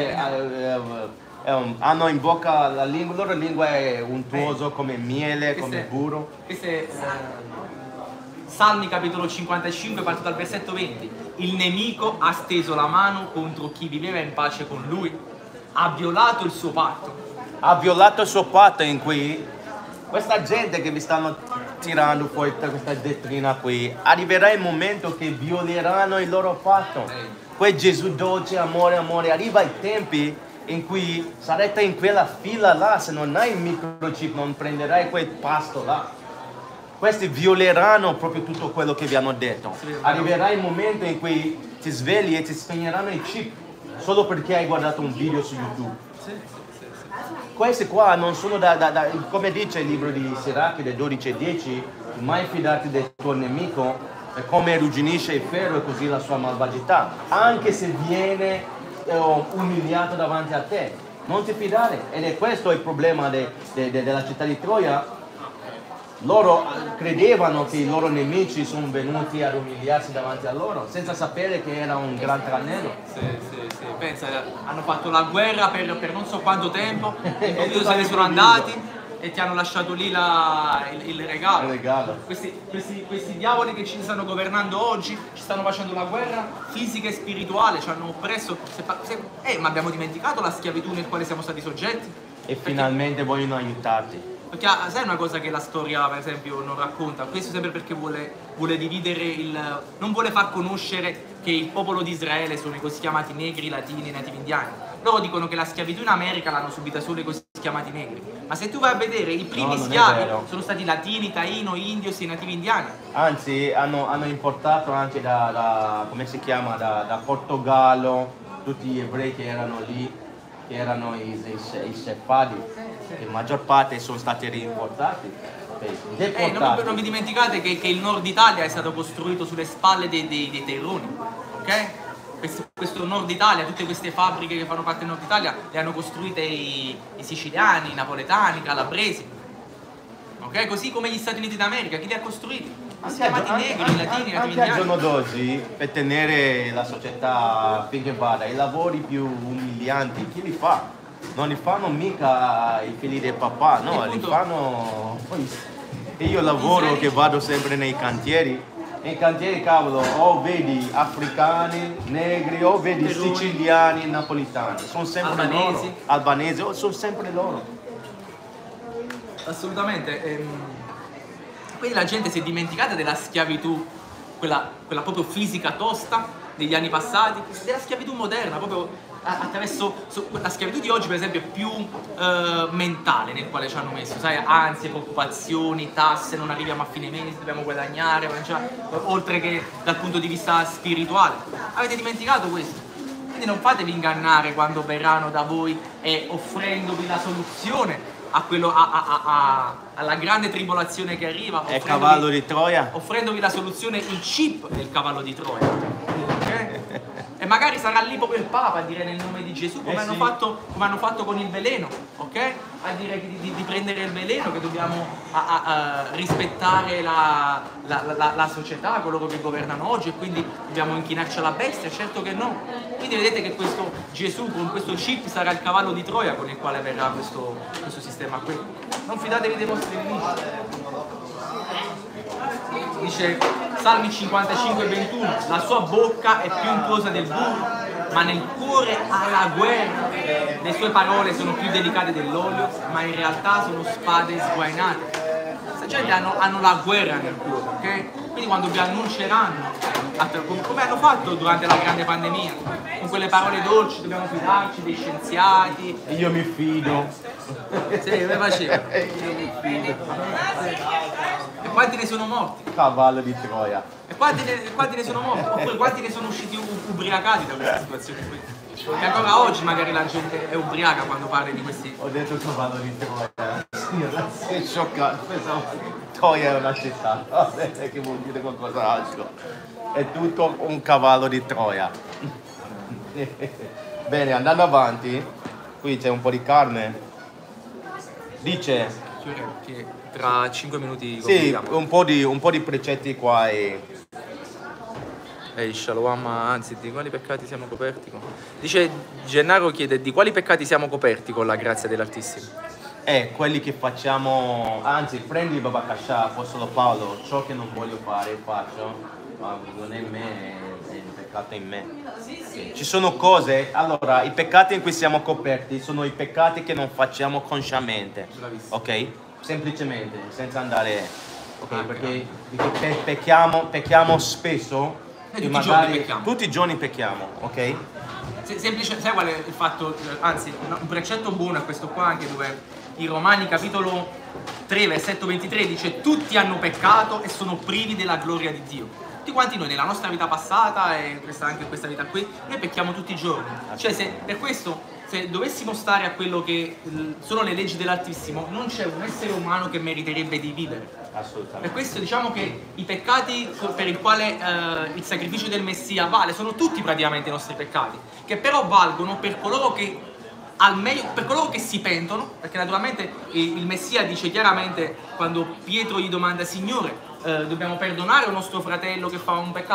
hanno in bocca la loro lingua è untuoso come miele, come burro. Questo è Salmi capitolo 55, partito dal versetto 20. Il nemico ha steso la mano contro chi viveva in pace con lui, ha violato il suo patto. Ha violato il suo patto, in cui questa gente che vi stanno tirando fuori questa dottrina qui, arriverà il momento che violeranno il loro patto. Quel Gesù dolce, amore, arriva i tempi in cui sarete in quella fila là, se non hai il microchip non prenderai quel pasto là. Questi violeranno proprio tutto quello che vi hanno detto. Arriverà il momento in cui ti svegli e ti spegneranno i chip solo perché hai guardato un video su YouTube. Questi qua non sono come dice il libro di Sirachide 12:10, mai fidarti del tuo nemico, è come rugginisce il ferro e così la sua malvagità, anche se viene umiliato davanti a te, non ti fidare. Ed è questo il problema della città di Troia. Loro credevano che i loro nemici sono venuti ad umiliarsi davanti a loro, senza sapere che era un gran tranello. pensa, hanno fatto la guerra per non so quanto tempo, improvviso se ne sono andati e ti hanno lasciato lì il regalo. Questi diavoli che ci stanno governando oggi ci stanno facendo la guerra fisica e spirituale, ci hanno oppresso. Ma abbiamo dimenticato la schiavitù nel quale siamo stati soggetti? E finalmente vogliono aiutarti. Perché sai una cosa che la storia, per esempio, non racconta? Questo sempre perché vuole dividere non vuole far conoscere che il popolo di Israele sono i così chiamati negri, latini e nativi indiani. Loro dicono che la schiavitù in America l'hanno subita solo i così chiamati negri. Ma se tu vai a vedere, i primi schiavi sono stati latini, taino, indios e nativi indiani. Anzi, hanno importato anche come si chiama, da Portogallo, tutti gli ebrei che erano lì, che erano i sefadi, che la maggior parte sono stati rimportati. Non vi dimenticate che il nord Italia è stato costruito sulle spalle dei terroni, ok? Questo nord Italia, tutte queste fabbriche che fanno parte del nord Italia le hanno costruite i siciliani, i napoletani, i calabresi, ok? Così come gli Stati Uniti d'America, chi li ha costruiti? Si chiamati negri, latini, nativi anche al giorno d'oggi, per tenere la società finché vada, i lavori più umilianti, chi li fa? Non li fanno mica i figli del papà, no, li fanno... E io lavoro che vado sempre nei cantieri, cavolo, o vedi africani, negri, o vedi siciliani, napolitani, sono sempre loro, albanesi, sono sempre loro. Assolutamente. Quindi la gente si è dimenticata della schiavitù, quella proprio fisica tosta degli anni passati, della schiavitù moderna, proprio attraverso la schiavitù di oggi, per esempio, è più mentale, nel quale ci hanno messo, sai, ansie, preoccupazioni, tasse, non arriviamo a fine mese, dobbiamo guadagnare, mangiare, oltre che dal punto di vista spirituale. Avete dimenticato questo? Quindi non fatevi ingannare quando verranno da voi e offrendovi la soluzione alla grande tribolazione che arriva. È cavallo di Troia. Offrendovi la soluzione, il chip del cavallo di Troia. Okay? E magari sarà lì proprio il Papa a dire nel nome di Gesù, come hanno fatto con il veleno, ok? A dire di prendere il veleno, che dobbiamo rispettare la società, coloro che governano oggi, e quindi dobbiamo inchinarci alla bestia. Certo che no. Quindi vedete che questo Gesù con questo chip sarà il cavallo di Troia con il quale verrà questo sistema qui. Non fidatevi dei vostri nemici. Dice Salmi 55 e 21, la sua bocca è più untuosa del burro, ma nel cuore ha la guerra. Le sue parole sono più delicate dell'olio, ma in realtà sono spade sguainate. Questa gente hanno la guerra nel cuore, ok? Quindi quando vi annunceranno, come hanno fatto durante la grande pandemia, con quelle parole dolci, dobbiamo fidarci dei scienziati. Io mi fido. Sì, come faceva? Io mi fido. E quanti ne sono morti? Cavallo di Troia. E quanti ne sono morti? Oppure quanti ne sono usciti ubriacati da questa situazione qui? E ancora oggi magari la gente è ubriaca quando parli di questi... Ho detto cavallo di Troia. Sei scioccato. Pensavo Troia è una città. Vabbè, che vuol dire qualcos'altro. È tutto un cavallo di Troia. Bene, andando avanti, qui c'è un po' di carne. Dice... che tra 5 minuti sì, un po' di precetti qua Shalom, anzi, di quali peccati siamo coperti? Dice Gennaro, chiede di quali peccati siamo coperti con la grazia dell'Altissimo. Quelli che facciamo, anzi prendi il Babakasha, Apostolo Paolo, ciò che non voglio fare faccio, ma non è in me, è il peccato in me. Ci sono cose, allora i peccati in cui siamo coperti sono i peccati che non facciamo consciamente, ok? Semplicemente, senza andare, ok? Perché pecchiamo spesso. Tutti i giorni pecchiamo, ok? Semplice, sai qual è il fatto? Anzi, un precetto buono è questo qua, anche dove i Romani capitolo 3 versetto 23 dice: tutti hanno peccato e sono privi della gloria di Dio. Tutti quanti noi nella nostra vita passata e anche in questa vita qui, noi pecchiamo tutti i giorni. Cioè, per questo, se dovessimo stare a quello che sono le leggi dell'Altissimo, non c'è un essere umano che meriterebbe di vivere. Assolutamente. Per questo diciamo che i peccati per il quale il sacrificio del Messia vale sono tutti praticamente i nostri peccati, che però valgono per coloro che al meglio, per coloro che si pentono, perché naturalmente il Messia dice chiaramente, quando Pietro gli domanda: Signore, dobbiamo perdonare un nostro fratello che fa un peccato?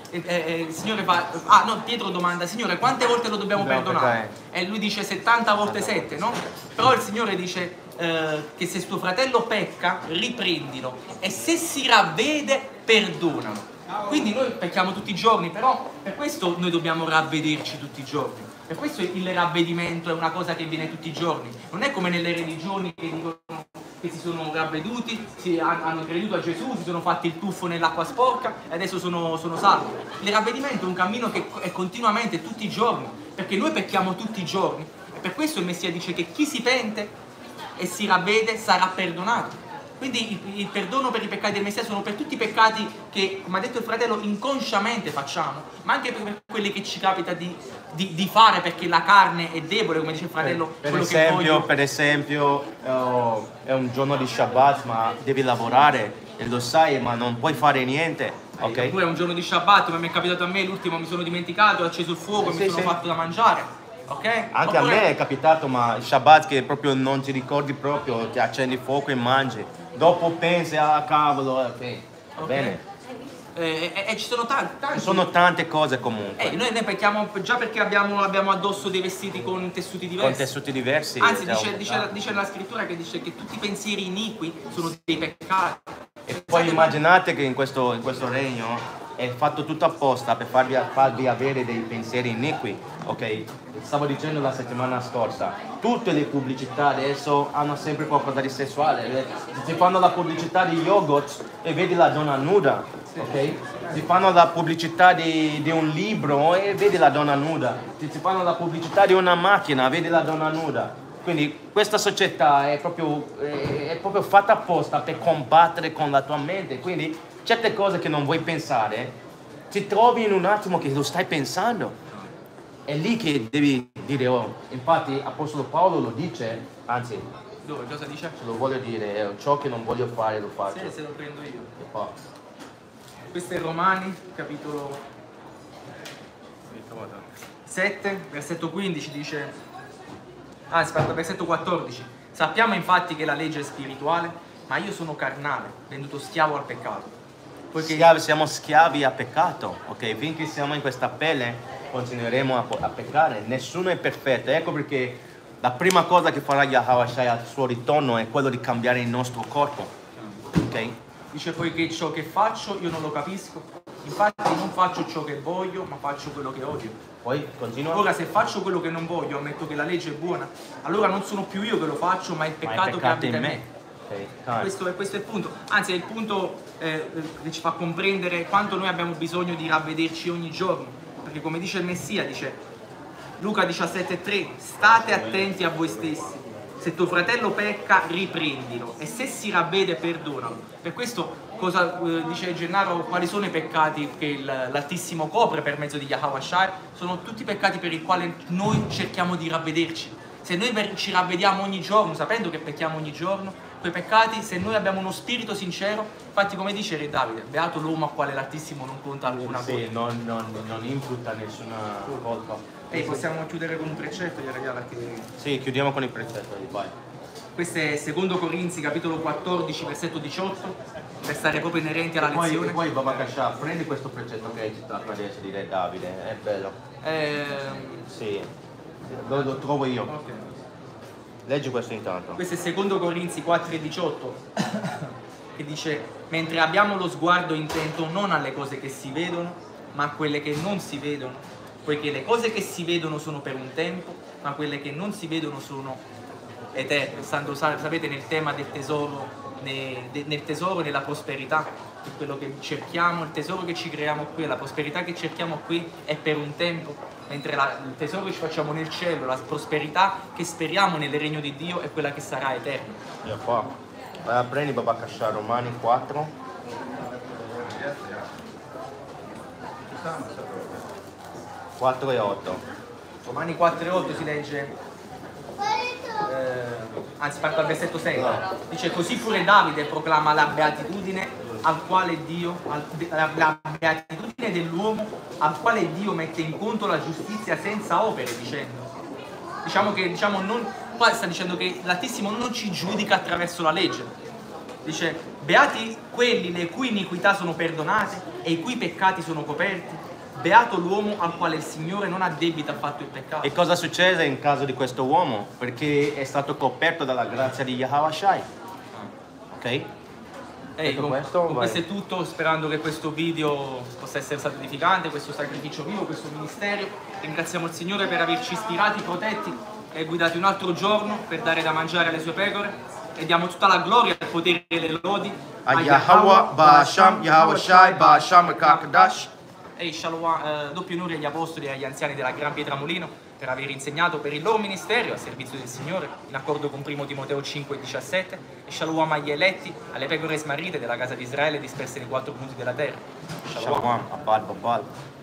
il Signore fa, no, Pietro domanda, Signore, quante volte lo dobbiamo perdonare? E lui dice 70 volte 7, no? Però il Signore dice che se tuo fratello pecca, riprendilo, e se si ravvede, perdonalo. Quindi noi pecchiamo tutti i giorni, però per questo noi dobbiamo ravvederci tutti i giorni. Per questo il ravvedimento è una cosa che viene tutti i giorni. Non è come nelle religioni che dicono che si sono ravveduti, hanno creduto a Gesù, si sono fatti il tuffo nell'acqua sporca e adesso sono salvi. Il ravvedimento è un cammino che è continuamente, tutti i giorni, perché noi pecchiamo tutti i giorni. E per questo il Messia dice che chi si pente e si ravvede sarà perdonato. Quindi il perdono per i peccati del Messia sono per tutti i peccati che, come ha detto il fratello, inconsciamente facciamo, ma anche per quelli che ci capita di fare perché la carne è debole, come dice il fratello. Per esempio, è un giorno di Shabbat, ma devi lavorare e lo sai, ma non puoi fare niente. Okay? Oppure è un giorno di Shabbat, ma mi è capitato a me, l'ultimo mi sono dimenticato, ho acceso il fuoco e mi sono fatto da mangiare. Okay? Anche a me è capitato, ma il Shabbat che proprio non ti ricordi proprio, ti accendi il fuoco e mangi. Dopo pensi, cavolo, va bene. E ci sono tanti. Ci sono tante cose comunque. Noi ne pecchiamo già perché abbiamo addosso dei vestiti con tessuti diversi. Con tessuti diversi. Anzi, dice nella scrittura che dice che tutti i pensieri iniqui sono dei peccati. E poi immaginate che in questo regno è fatto tutto apposta per farvi avere dei pensieri iniqui, ok? Stavo dicendo la settimana scorsa, tutte le pubblicità adesso hanno sempre qualcosa di sessuale. Si fanno la pubblicità di yogurt e vedi la donna nuda, ok? Si fanno la pubblicità di un libro e vedi la donna nuda. Si fanno la pubblicità di una macchina, vedi la donna nuda. Quindi questa società è proprio fatta apposta per combattere con la tua mente. Quindi certe cose che non vuoi pensare, ti trovi in un attimo che lo stai pensando. È lì che devi dire, infatti Apostolo Paolo lo dice, anzi, dove? Cosa dice? Se lo voglio dire, ciò che non voglio fare lo faccio. Sì, se lo prendo io. E poi. Questo è Romani, capitolo 7, versetto 15 dice, aspetta, versetto 14. Sappiamo infatti che la legge è spirituale, ma io sono carnale, venduto schiavo al peccato. Siamo schiavi a peccato, ok? Finché siamo in questa pelle continueremo a peccare, nessuno è perfetto. Ecco perché la prima cosa che farà Yahweh Shai al suo ritorno è quello di cambiare il nostro corpo, ok? Dice poiché ciò che faccio io non lo capisco, infatti non faccio ciò che voglio, ma faccio quello che odio. Poi continua. Ora se faccio quello che non voglio, ammetto che la legge è buona, allora non sono più io che lo faccio, ma il peccato che abita in me. Okay. Questo è il punto, anzi è il punto che ci fa comprendere quanto noi abbiamo bisogno di ravvederci ogni giorno, perché come dice il Messia, dice Luca 17,3, state attenti a voi stessi, se tuo fratello pecca riprendilo e se si ravvede perdonalo. Per questo cosa dice Gennaro, quali sono i peccati che l'Altissimo copre per mezzo di Yahweh Shai? Sono tutti i peccati per i quali noi cerchiamo di ravvederci. Se noi ci ravvediamo ogni giorno, sapendo che pecchiamo ogni giorno, quei peccati, se noi abbiamo uno spirito sincero, infatti come dice Re Davide, beato l'uomo a quale l'Altissimo non conta alcuna colpa. Sì, non imputa nessuna colpa. Possiamo chiudere con un precetto, che... Sì, chiudiamo con il precetto, vai. Questo è 2 Corinzi, capitolo 14, versetto 18, per stare proprio inerenti alla lezione. Poi Baba Kasha, prendi questo precetto che hai citato adesso di Re Davide, è bello. Sì, lo trovo io. Okay. Leggi questo intanto. Questo è 2 Corinzi 4 e 18, che dice, mentre abbiamo lo sguardo intento non alle cose che si vedono, ma a quelle che non si vedono, poiché le cose che si vedono sono per un tempo, ma quelle che non si vedono sono eterne. Sapete, nel tema del tesoro, nel tesoro, nella prosperità, quello che cerchiamo, il tesoro che ci creiamo qui, la prosperità che cerchiamo qui è per un tempo, mentre il tesoro che ci facciamo nel cielo, la prosperità che speriamo nel regno di Dio è quella che sarà eterna. Prendi Baba Kasha, Romani 4. 4 e 8. Romani 4 e 8 si legge, anzi parto dal versetto 6, dice così pure Davide proclama la beatitudine al quale Dio, la beatitudine dell'uomo al quale Dio mette in conto la giustizia senza opere, dicendo, qua sta dicendo che l'Altissimo non ci giudica attraverso la legge, dice Beati quelli le cui iniquità sono perdonate e i cui peccati sono coperti. Beato l'uomo al quale il Signore non addebita affatto il peccato. E cosa succede in caso di questo uomo? Perché è stato coperto dalla grazia di Yahweh Shai. Ok? Con questo è tutto, sperando che questo video possa essere stato edificante, questo sacrificio vivo, questo ministero. Ringraziamo il Signore per averci ispirati, protetti e guidati un altro giorno per dare da mangiare alle sue pecore, e diamo tutta la gloria, il potere e le lodi a Yahweh, Ba'asham, Yahweh Shai, Ba'asham, Kakadash. E Shalom, doppio onore agli apostoli e agli anziani della Gran Pietra-Mulino per aver insegnato per il loro ministero a servizio del Signore, in accordo con 1 Timoteo 5,17, e Shalom agli eletti, alle pecore smarrite della casa di Israele disperse nei 4 punti della terra. Shalom, Abad, Babal.